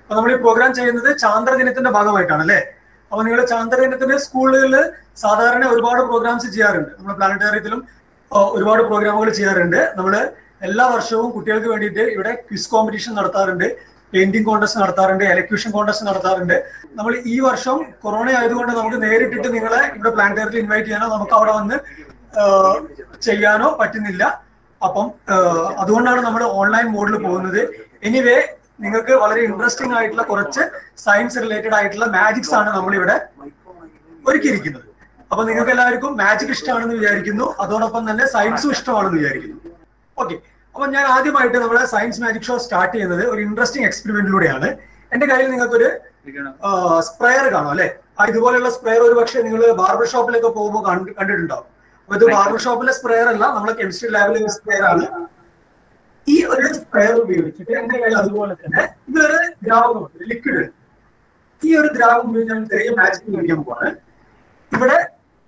അപ്പൊ നമ്മൾ ഈ പ്രോഗ്രാം ചെയ്യുന്നത് ചാന്ദ്രദിനത്തിന്റെ ഭാഗമായിട്ടാണ് അല്ലേ? അപ്പൊ നിങ്ങൾ ചാന്ദ്രദിനത്തിന് സ്കൂളുകളിൽ സാധാരണ ഒരുപാട് പ്രോഗ്രാംസ് ചെയ്യാറുണ്ട്. നമ്മൾ പ്ലാനറ്റോറിയത്തിലും ഒരുപാട് പ്രോഗ്രാമുകൾ ചെയ്യാറുണ്ട്. നമ്മൾ എല്ലാ വർഷവും കുട്ടികൾക്ക് വേണ്ടിയിട്ട് ഇവിടെ ക്വിസ് കോമ്പറ്റീഷൻ നടത്താറുണ്ട്, പെയിന്റിംഗ് കോൺടെസ്റ്റ് നടത്താറുണ്ട്, എലക്യൂഷൻ കോൺടെസ്റ്റ് നടത്താറുണ്ട്. നമ്മൾ ഈ വർഷം കൊറോണ ആയതുകൊണ്ട് നമുക്ക് നേരിട്ടിട്ട് നിങ്ങളെ ഇവിടെ പ്ലാനറ്റോറിയത്തിൽ ഇൻവൈറ്റ് ചെയ്യാനോ നമുക്ക് അവിടെ വന്ന് ചെയ്യാനോ പറ്റുന്നില്ല. അപ്പം അതുകൊണ്ടാണ് നമ്മൾ ഓൺലൈൻ മോഡിൽ പോകുന്നത്. എനിവേ നിങ്ങൾക്ക് വളരെ ഇൻട്രസ്റ്റിംഗ് ആയിട്ടുള്ള കുറച്ച് സയൻസ് റിലേറ്റഡ് ആയിട്ടുള്ള മാജിക്സ് ആണ് നമ്മളിവിടെ ഒരുക്കിയിരിക്കുന്നത്. അപ്പൊ നിങ്ങൾക്ക് എല്ലാവർക്കും മാജിക് ഇഷ്ടമാണെന്ന് വിചാരിക്കുന്നു, അതോടൊപ്പം തന്നെ സയൻസും ഇഷ്ടമാണെന്ന് വിചാരിക്കുന്നു. ഓക്കെ, അപ്പൊ ഞാൻ ആദ്യമായിട്ട് നമ്മുടെ സയൻസ് മാജിക് ഷോ സ്റ്റാർട്ട് ചെയ്യുന്നത് ഒരു ഇൻട്രസ്റ്റിംഗ് എക്സ്പെരിമെന്റിലൂടെയാണ്. എന്റെ കയ്യിൽ നിങ്ങൾക്കൊരു സ്പ്രെയർ കാണും അല്ലെ? ഇതുപോലെയുള്ള സ്പ്രെയർ ഒരു പക്ഷേ നിങ്ങൾ ബാർബർ ഷോപ്പിലൊക്കെ പോകുമ്പോൾ കണ്ടിട്ടുണ്ടാവും. അപ്പൊ ഇത് ബാർബർ ഷോപ്പിലെ സ്പ്രെയർ അല്ല, നമ്മളെ കെമിസ്ട്രി ലാബിലെ സ്പ്രെയർ ആണ്. ഈ ഒരു സ്പ്രെയർ ഉപയോഗിച്ചിട്ട് എന്റെ കയ്യിൽ അതുപോലെ തന്നെ ഇതൊരു ദ്രാവകമുണ്ട്, ലിക്വിഡ്. ഈ ഒരു ദ്രാവകം ഉപയോഗിച്ച് ഞാൻ ചെറിയ മാജിക് കാണിക്കാൻ പോവാണ്. ഇവിടെ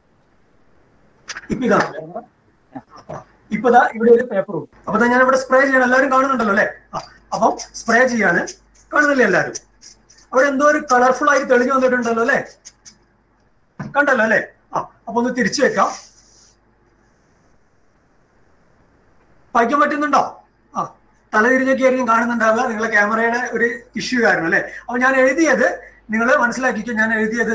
ഇപ്പതാ ഇവിടെ ഒരു പേപ്പർ ഉണ്ട്. അപ്പൊ ഞാൻ ഇവിടെ സ്പ്രേ ചെയ്യണം. എല്ലാവരും കാണുന്നുണ്ടല്ലോ അല്ലെ? അപ്പം സ്പ്രേ ചെയ്യാണ്, കാണുന്നില്ലേ എല്ലാവരും? അവിടെ എന്തോ ഒരു കളർഫുൾ ആയി തെളിഞ്ഞു വന്നിട്ടുണ്ടല്ലോ അല്ലെ? കണ്ടല്ലോ അല്ലെ? അപ്പൊ ഒന്ന് തിരിച്ചു വെക്കാം. വായിക്കാൻ പറ്റുന്നുണ്ടോ? തല തിരിഞ്ഞൊക്കെ ആയിരിക്കും കാണുന്നുണ്ടാവുക, നിങ്ങളെ ക്യാമറയുടെ ഒരു ഇഷ്യൂ കാരണം അല്ലെ? അപ്പൊ ഞാൻ എഴുതിയത് നിങ്ങൾ മനസ്സിലാക്കിക്കോ, ഞാൻ എഴുതിയത്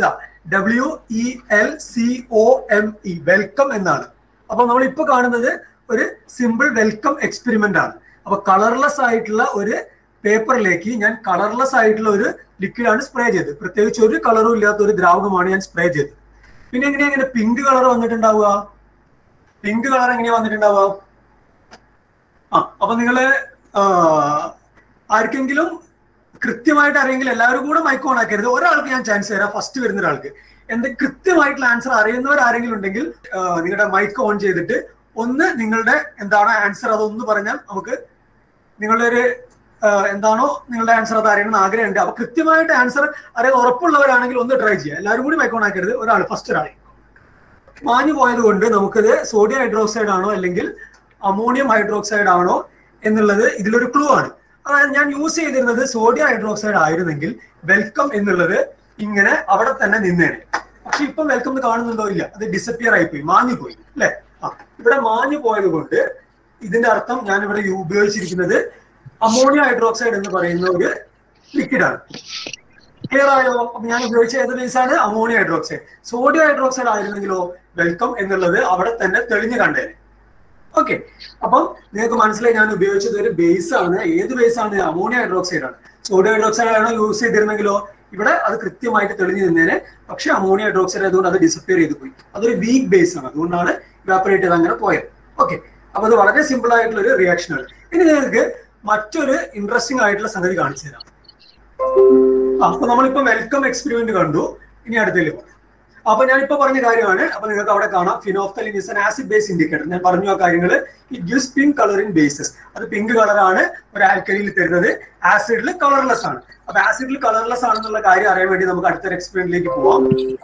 WELCOME, വെൽക്കം എന്നാണ്. അപ്പൊ നമ്മൾ ഇപ്പൊ കാണുന്നത് ഒരു സിമ്പിൾ വെൽക്കം എക്സ്പെരിമെന്റ് ആണ്. അപ്പൊ കളർലെസ് ആയിട്ടുള്ള ഒരു പേപ്പറിലേക്ക് ഞാൻ കളർലെസ് ആയിട്ടുള്ള ഒരു ലിക്വിഡാണ് സ്പ്രേ ചെയ്തത്. പ്രത്യേകിച്ച് ഒരു കളറും ഇല്ലാത്ത ഒരു ദ്രാവകമാണ് ഞാൻ സ്പ്രേ ചെയ്തത്. പിന്നെ എങ്ങനെയാ പിങ്ക് കളർ വന്നിട്ടുണ്ടാവുക? പിങ്ക് കളർ എങ്ങനെയാ വന്നിട്ടുണ്ടാവുക? അപ്പൊ നിങ്ങള് ആർക്കെങ്കിലും കൃത്യമായിട്ട് അറിയെങ്കിൽ എല്ലാവരും കൂടെ മൈക്ക് ഓൺ ആക്കരുത്. ഒരാൾക്ക് ഞാൻ ചാൻസ് തരാം, ഫസ്റ്റ് വരുന്ന ഒരാൾക്ക്. കൃത്യമായിട്ടുള്ള ആൻസർ അറിയുന്നവർ ആരെങ്കിലും ഉണ്ടെങ്കിൽ നിങ്ങളുടെ മൈക്ക് ഓൺ ചെയ്തിട്ട് ഒന്ന് നിങ്ങളുടെ എന്താണ് ആൻസർ അതൊന്ന് പറഞ്ഞാൽ നമുക്ക് നിങ്ങളുടെ ഒരു എന്താണോ നിങ്ങളുടെ ആൻസർ അത് അറിയണമെന്ന് ആഗ്രഹമുണ്ട്. അപ്പൊ കൃത്യമായിട്ട് ആൻസർ അറിയാൻ ഉറപ്പുള്ളവരാണെങ്കിൽ ഒന്ന് ട്രൈ ചെയ്യാം. എല്ലാവരും കൂടി മൈക്ക് ഓൺ ആക്കരുത്, ഒരാൾ ഫസ്റ്റ് ഒരാൾ. മാഞ്ഞു പോയത് കൊണ്ട് നമുക്കിത് സോഡിയം ഹൈഡ്രോക്സൈഡ് ആണോ അല്ലെങ്കിൽ അമോണിയം ഹൈഡ്രോക്സൈഡ് ആണോ എന്നുള്ളത് ഇതിലൊരു ക്ലൂ ആണ്. അതായത് ഞാൻ യൂസ് ചെയ്തിരുന്നത് സോഡിയം ഹൈഡ്രോക്സൈഡ് ആയിരുന്നെങ്കിൽ വെൽക്കം എന്നുള്ളത് ഇങ്ങനെ അവിടെ തന്നെ നിന്നേനെ. പക്ഷെ ഇപ്പം വെൽക്കം കാണുന്നുണ്ടോ? ഇല്ല, അത് ഡിസപ്പിയർ ആയിപ്പോയി, മാഞ്ഞു പോയി അല്ലെ? ഇവിടെ മാഞ്ഞു പോയത് കൊണ്ട് ഇതിന്റെ അർത്ഥം ഞാൻ ഇവിടെ ഉപയോഗിച്ചിരിക്കുന്നത് അമോണിയ ഹൈഡ്രോക്സൈഡ് എന്ന് പറയുന്ന ഒരു ലിക്വിഡാണ്. ക്ലിയർ ആയോ? അപ്പൊ ഞാൻ ഉപയോഗിച്ച ഏത് ബേസ് ആണ്? Ammonia hydroxide. സോഡിയം ഹൈഡ്രോക്സൈഡ് ആയിരുന്നെങ്കിലോ വെൽക്കം എന്നുള്ളത് അവിടെ തന്നെ തെളിഞ്ഞു കണ്ടേനെ. ഓക്കെ, അപ്പം നിങ്ങൾക്ക് മനസ്സിലായി ഞാൻ ഉപയോഗിച്ചത് ഒരു ബേസ് ആണ്. ഏത് ബേസ് ആണ്? അമോണിയ ഹൈഡ്രോക്സൈഡ് ആണ്. സോഡിയം ഹൈഡ്രോക്സൈഡ് ആണോ യൂസ് ചെയ്തിരുന്നെങ്കിലോ ഇവിടെ അത് കൃത്യമായിട്ട് തെളിഞ്ഞു നിന്നേനെ. പക്ഷെ അമോണിയ ഹൈഡ്രോക്സൈഡ് ആയതുകൊണ്ട് അത് ഡിസപ്പിയർ ചെയ്ത് പോയി. അതൊരു വീക്ക് ബേസ് ആണ്, അതുകൊണ്ടാണ് ഇവാപ്പറേറ്റ് ചെയ്ത് അങ്ങനെ പോയത്. ഓക്കെ, അപ്പൊ അത് വളരെ സിമ്പിൾ ആയിട്ടുള്ള ഒരു റിയാക്ഷൻ ആണ്. ഇനി നിങ്ങൾക്ക് മറ്റൊരു ഇൻട്രസ്റ്റിംഗ് ആയിട്ടുള്ള സംഗതി കാണിച്ചു തരാം. അപ്പൊ നമ്മളിപ്പോ വെൽക്കം എക്സ്പെരിമെന്റ് കണ്ടു. ഇനി അടുത്തേക്ക് പോകാം. അപ്പൊ ഞാനിപ്പോ പറഞ്ഞ കാര്യമാണ്. അപ്പൊ നിങ്ങൾക്ക് അവിടെ കാണാം phenolphthalein is an acid base indicator. ഞാൻ പറഞ്ഞു ആ കാര്യങ്ങൾ. It gives pink colour in bases. അത് പിങ്ക് കളറാണ് ഒരു ആൽക്കലിയിൽ തരുന്നത്. ആസിഡിൽ കളർലെസ് ആണ്. അപ്പൊ ആസിഡിൽ കളർലെസ് ആണെന്നുള്ള കാര്യം അറിയാൻ വേണ്ടി നമുക്ക് അടുത്തൊരു എക്സ്പെരിമെന്റിലേക്ക് പോവാം.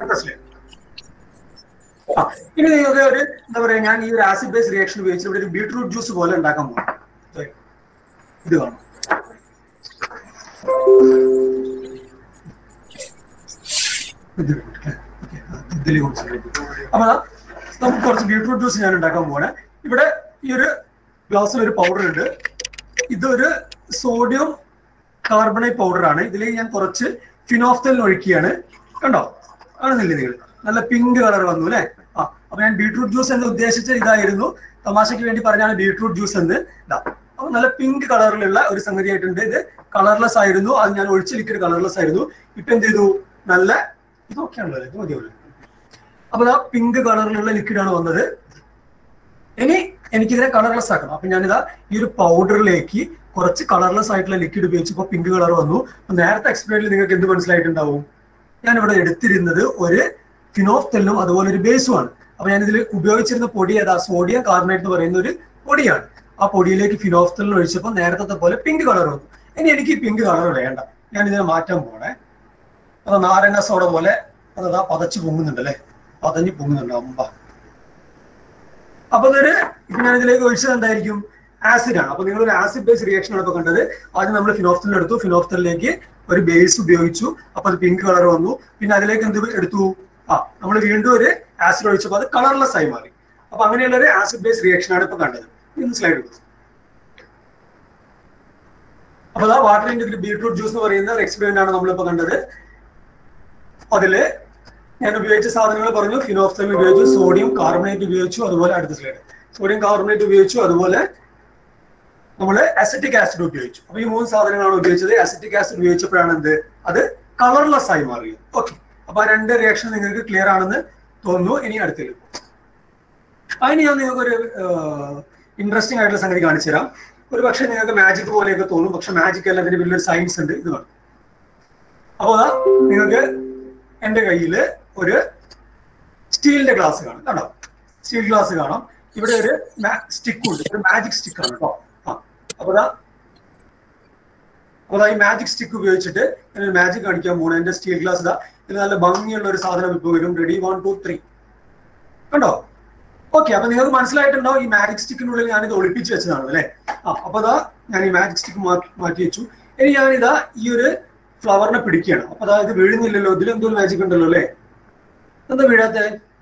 ഇനി നിങ്ങൾക്ക് ഒരു എന്താ പറയാ, ഞാൻ ഈ ഒരു ആസിഡ് ബേസ് റിയാക്ഷൻ ഉപയോഗിച്ച് ഇവിടെ ഒരു ബീട്രൂട്ട് ജ്യൂസ് പോലെ ഉണ്ടാക്കാൻ പോകും. ഇത് കാണാം. അപ്പൊ നമുക്ക് കുറച്ച് ബീട്രൂട്ട് ജ്യൂസ് ഞാൻ ഉണ്ടാക്കാൻ പോവാണ്. ഇവിടെ ഈ ഒരു ഗ്ലാസ്സിൽ ഒരു പൗഡർ ഉണ്ട്. ഇതൊരു സോഡിയം കാർബണേറ്റ് പൗഡർ ആണ്. ഇതിലേക്ക് ഞാൻ കുറച്ച് ഫിനോഫ്തലിൻ ഒഴിക്കുകയാണ്. കണ്ടോ? കാണുന്നില്ലേ നിങ്ങൾ? നല്ല പിങ്ക് കളർ വന്നു അല്ലെ? അപ്പൊ ഞാൻ ബീട്രൂട്ട് ജ്യൂസ് എന്ന് ഉദ്ദേശിച്ച ഇതായിരുന്നു. തമാശയ്ക്ക് വേണ്ടി പറഞ്ഞാണ് ബീട്രൂട്ട് ജ്യൂസ് എന്ന്. അപ്പൊ നല്ല പിങ്ക് കളറിലുള്ള ഒരു സംഗതി ആയിട്ടുണ്ട്. ഇത് കളർലെസ് ആയിരുന്നു. അത് ഞാൻ ഒഴിച്ച ലിക്വിഡ് കളർലെസ് ആയിരുന്നു. ഇപ്പൊ എന്ത് ചെയ്തു? നല്ല ഇതൊക്കെയാണല്ലോ, ഇത് മതിയല്ലോ. അപ്പൊ ആ പിങ്ക് കളറിലുള്ള ലിക്വിഡാണ് വന്നത്. ഇനി എനിക്കിതിനെ കളർലെസ് ആക്കണം. അപ്പൊ ഞാനിതാ ഈ ഒരു പൗഡറിലേക്ക് കുറച്ച് കളർലെസ് ആയിട്ടുള്ള ലിക്വിഡ് ഉപയോഗിച്ചപ്പോൾ പിങ്ക് കളർ വന്നു. അപ്പൊ നേരത്തെ എക്സ്പെരിമെന്റിൽ നിങ്ങൾക്ക് എന്ത് മനസ്സിലായിട്ടുണ്ടാവും? ഞാൻ ഇവിടെ എടുത്തിരുന്നത് ഒരു ഫിനോഫ്തലിനും അതുപോലെ ഒരു ബേസുമാണ്. അപ്പൊ ഞാനിതിൽ ഉപയോഗിച്ചിരുന്ന പൊടി ഏതാ? സോഡിയം കാർബണേറ്റ് എന്ന് പറയുന്ന ഒരു പൊടിയാണ്. ആ പൊടിയിലേക്ക് ഫിനോഫ്തലിൻ ഒഴിച്ചപ്പോൾ നേരത്തെ പോലെ പിങ്ക് കളർ വന്നു. ഇനി എനിക്ക് ഈ പിങ്ക് കളർ വേണ്ട, ഞാൻ ഇതിനെ മാറ്റാൻ പോണേ. അത് നാരങ്ങ സോഡ പോലെ അതാ പതച്ച് പൊങ്ങുന്നുണ്ട് അല്ലെ? പതഞ്ഞ് പൊങ്ങുന്നുണ്ട് അമ്പ. അപ്പൊ അതൊരു ഇപ്പൊ ഞാൻ ഇതിലേക്ക് ഒഴിച്ചത് എന്തായിരിക്കും? ആസിഡ് ആണ്. അപ്പൊ നിങ്ങൾ ഒരു ആസിഡ് ബേസ് റിയാക്ഷൻ ആണ് ഇപ്പൊ കണ്ടത്. ആദ്യം നമ്മൾ ഫിനോഫ്തലിൻ എടുത്തു. ഫിനോഫ്തലിലേക്ക് ഒരു ബേസ് ഉപയോഗിച്ചു, അപ്പൊ അത് പിങ്ക് കളർ വന്നു. പിന്നെ അതിലേക്ക് എന്ത് എടുത്തു? നമ്മൾ വീണ്ടും ഒരു ആസിഡ് ഒഴിച്ചപ്പോൾ അത് കളർലെസ് ആയി മാറി. അപ്പൊ അങ്ങനെയുള്ള ഒരു ആസിഡ് ബേസ് റിയാക്ഷൻ ആണ് ഇപ്പൊ കണ്ടത്. ഇന്ന് സ്ലൈഡ് എടുത്തു. അപ്പൊ വാട്ടർ ഇൻറ്റു ബീട്രൂട്ട് ജ്യൂസ് എന്ന് പറയുന്ന ഒരു എക്സ്പെരിമെന്റ് ആണ് നമ്മളിപ്പോ കണ്ടത്. അതില് ഞാൻ ഉപയോഗിച്ച സാധനങ്ങൾ പറഞ്ഞു. ഫിനോഫ്തലിൻ ഉപയോഗിച്ചു, സോഡിയം കാർബണേറ്റ് ഉപയോഗിച്ചു, അതുപോലെ അടുത്ത സ്ലൈഡ് സോഡിയം കാർബണേറ്റ് ഉപയോഗിച്ചു, അതുപോലെ നമ്മൾ അസറ്റിക് ആസിഡ് ഉപയോഗിച്ചു. അപ്പൊ ഈ 3 സാധനങ്ങളാണ് ഉപയോഗിച്ചത്. അസറ്റിക് ആസിഡ് ഉപയോഗിച്ചപ്പോഴാണ് എന്ത് അത് കളർലെസ് ആയി മാറിയത്. ഓക്കെ, അപ്പൊ ആ 2 റിയാക്ഷൻ നിങ്ങൾക്ക് ക്ലിയർ ആണെന്ന് തോന്നുന്നു. ഇനി അടുത്തേക്ക് അതിന് ഞാൻ നിങ്ങൾക്ക് ഒരു ഇൻട്രസ്റ്റിംഗ് ആയിട്ടുള്ള സംഗതി കാണിച്ചു തരാം. ഒരു പക്ഷേ നിങ്ങൾക്ക് മാജിക് പോലെയൊക്കെ തോന്നും, പക്ഷെ മാജിക് അല്ല, അതിന് വലിയൊരു സയൻസ് ഉണ്ട്. ഇത് കാണും. അപ്പോൾ നിങ്ങൾക്ക് എന്റെ കയ്യിൽ ഒരു സ്റ്റീലിന്റെ ഗ്ലാസ് കാണും കേട്ടോ. സ്റ്റീൽ ഗ്ലാസ് കാണാം. ഇവിടെ ഒരു സ്റ്റിക്ക് ഉണ്ട്, ഒരു മാജിക് സ്റ്റിക്ക് ആണ് കേട്ടോ. അപ്പൊ ഈ മാജിക് സ്റ്റിക്ക് ഉപയോഗിച്ചിട്ട് ഞാനൊരു മാജിക് കാണിക്കാൻ പോകണം. എന്റെ സ്റ്റീൽ ഗ്ലാസ് ഇത് നല്ല ഭംഗിയുള്ള ഒരു സാധനം ഇപ്പൊ വരും. റെഡി 1 2 3 കണ്ടോ? ഓക്കെ, അപ്പൊ നിങ്ങൾക്ക് മനസ്സിലായിട്ടുണ്ടാവും ഈ മാജിക് സ്റ്റിക്കിനുള്ളിൽ ഞാനിത് ഒളിപ്പിച്ച് വെച്ചതാണ് അല്ലെ. അപ്പൊ ഞാൻ ഈ മാജിക് സ്റ്റിക്ക് മാറ്റി വെച്ചു. ഇനി ഞാനിതാ ഈ ഒരു ഫ്ലവറിനെ പിടിക്കുകയാണ്. അപ്പൊ ഇത് വീഴുന്നില്ലല്ലോ, ഇതിലെന്തോ മാജിക് ഉണ്ടല്ലോ അല്ലെ. എന്താ വീഴാത്ത?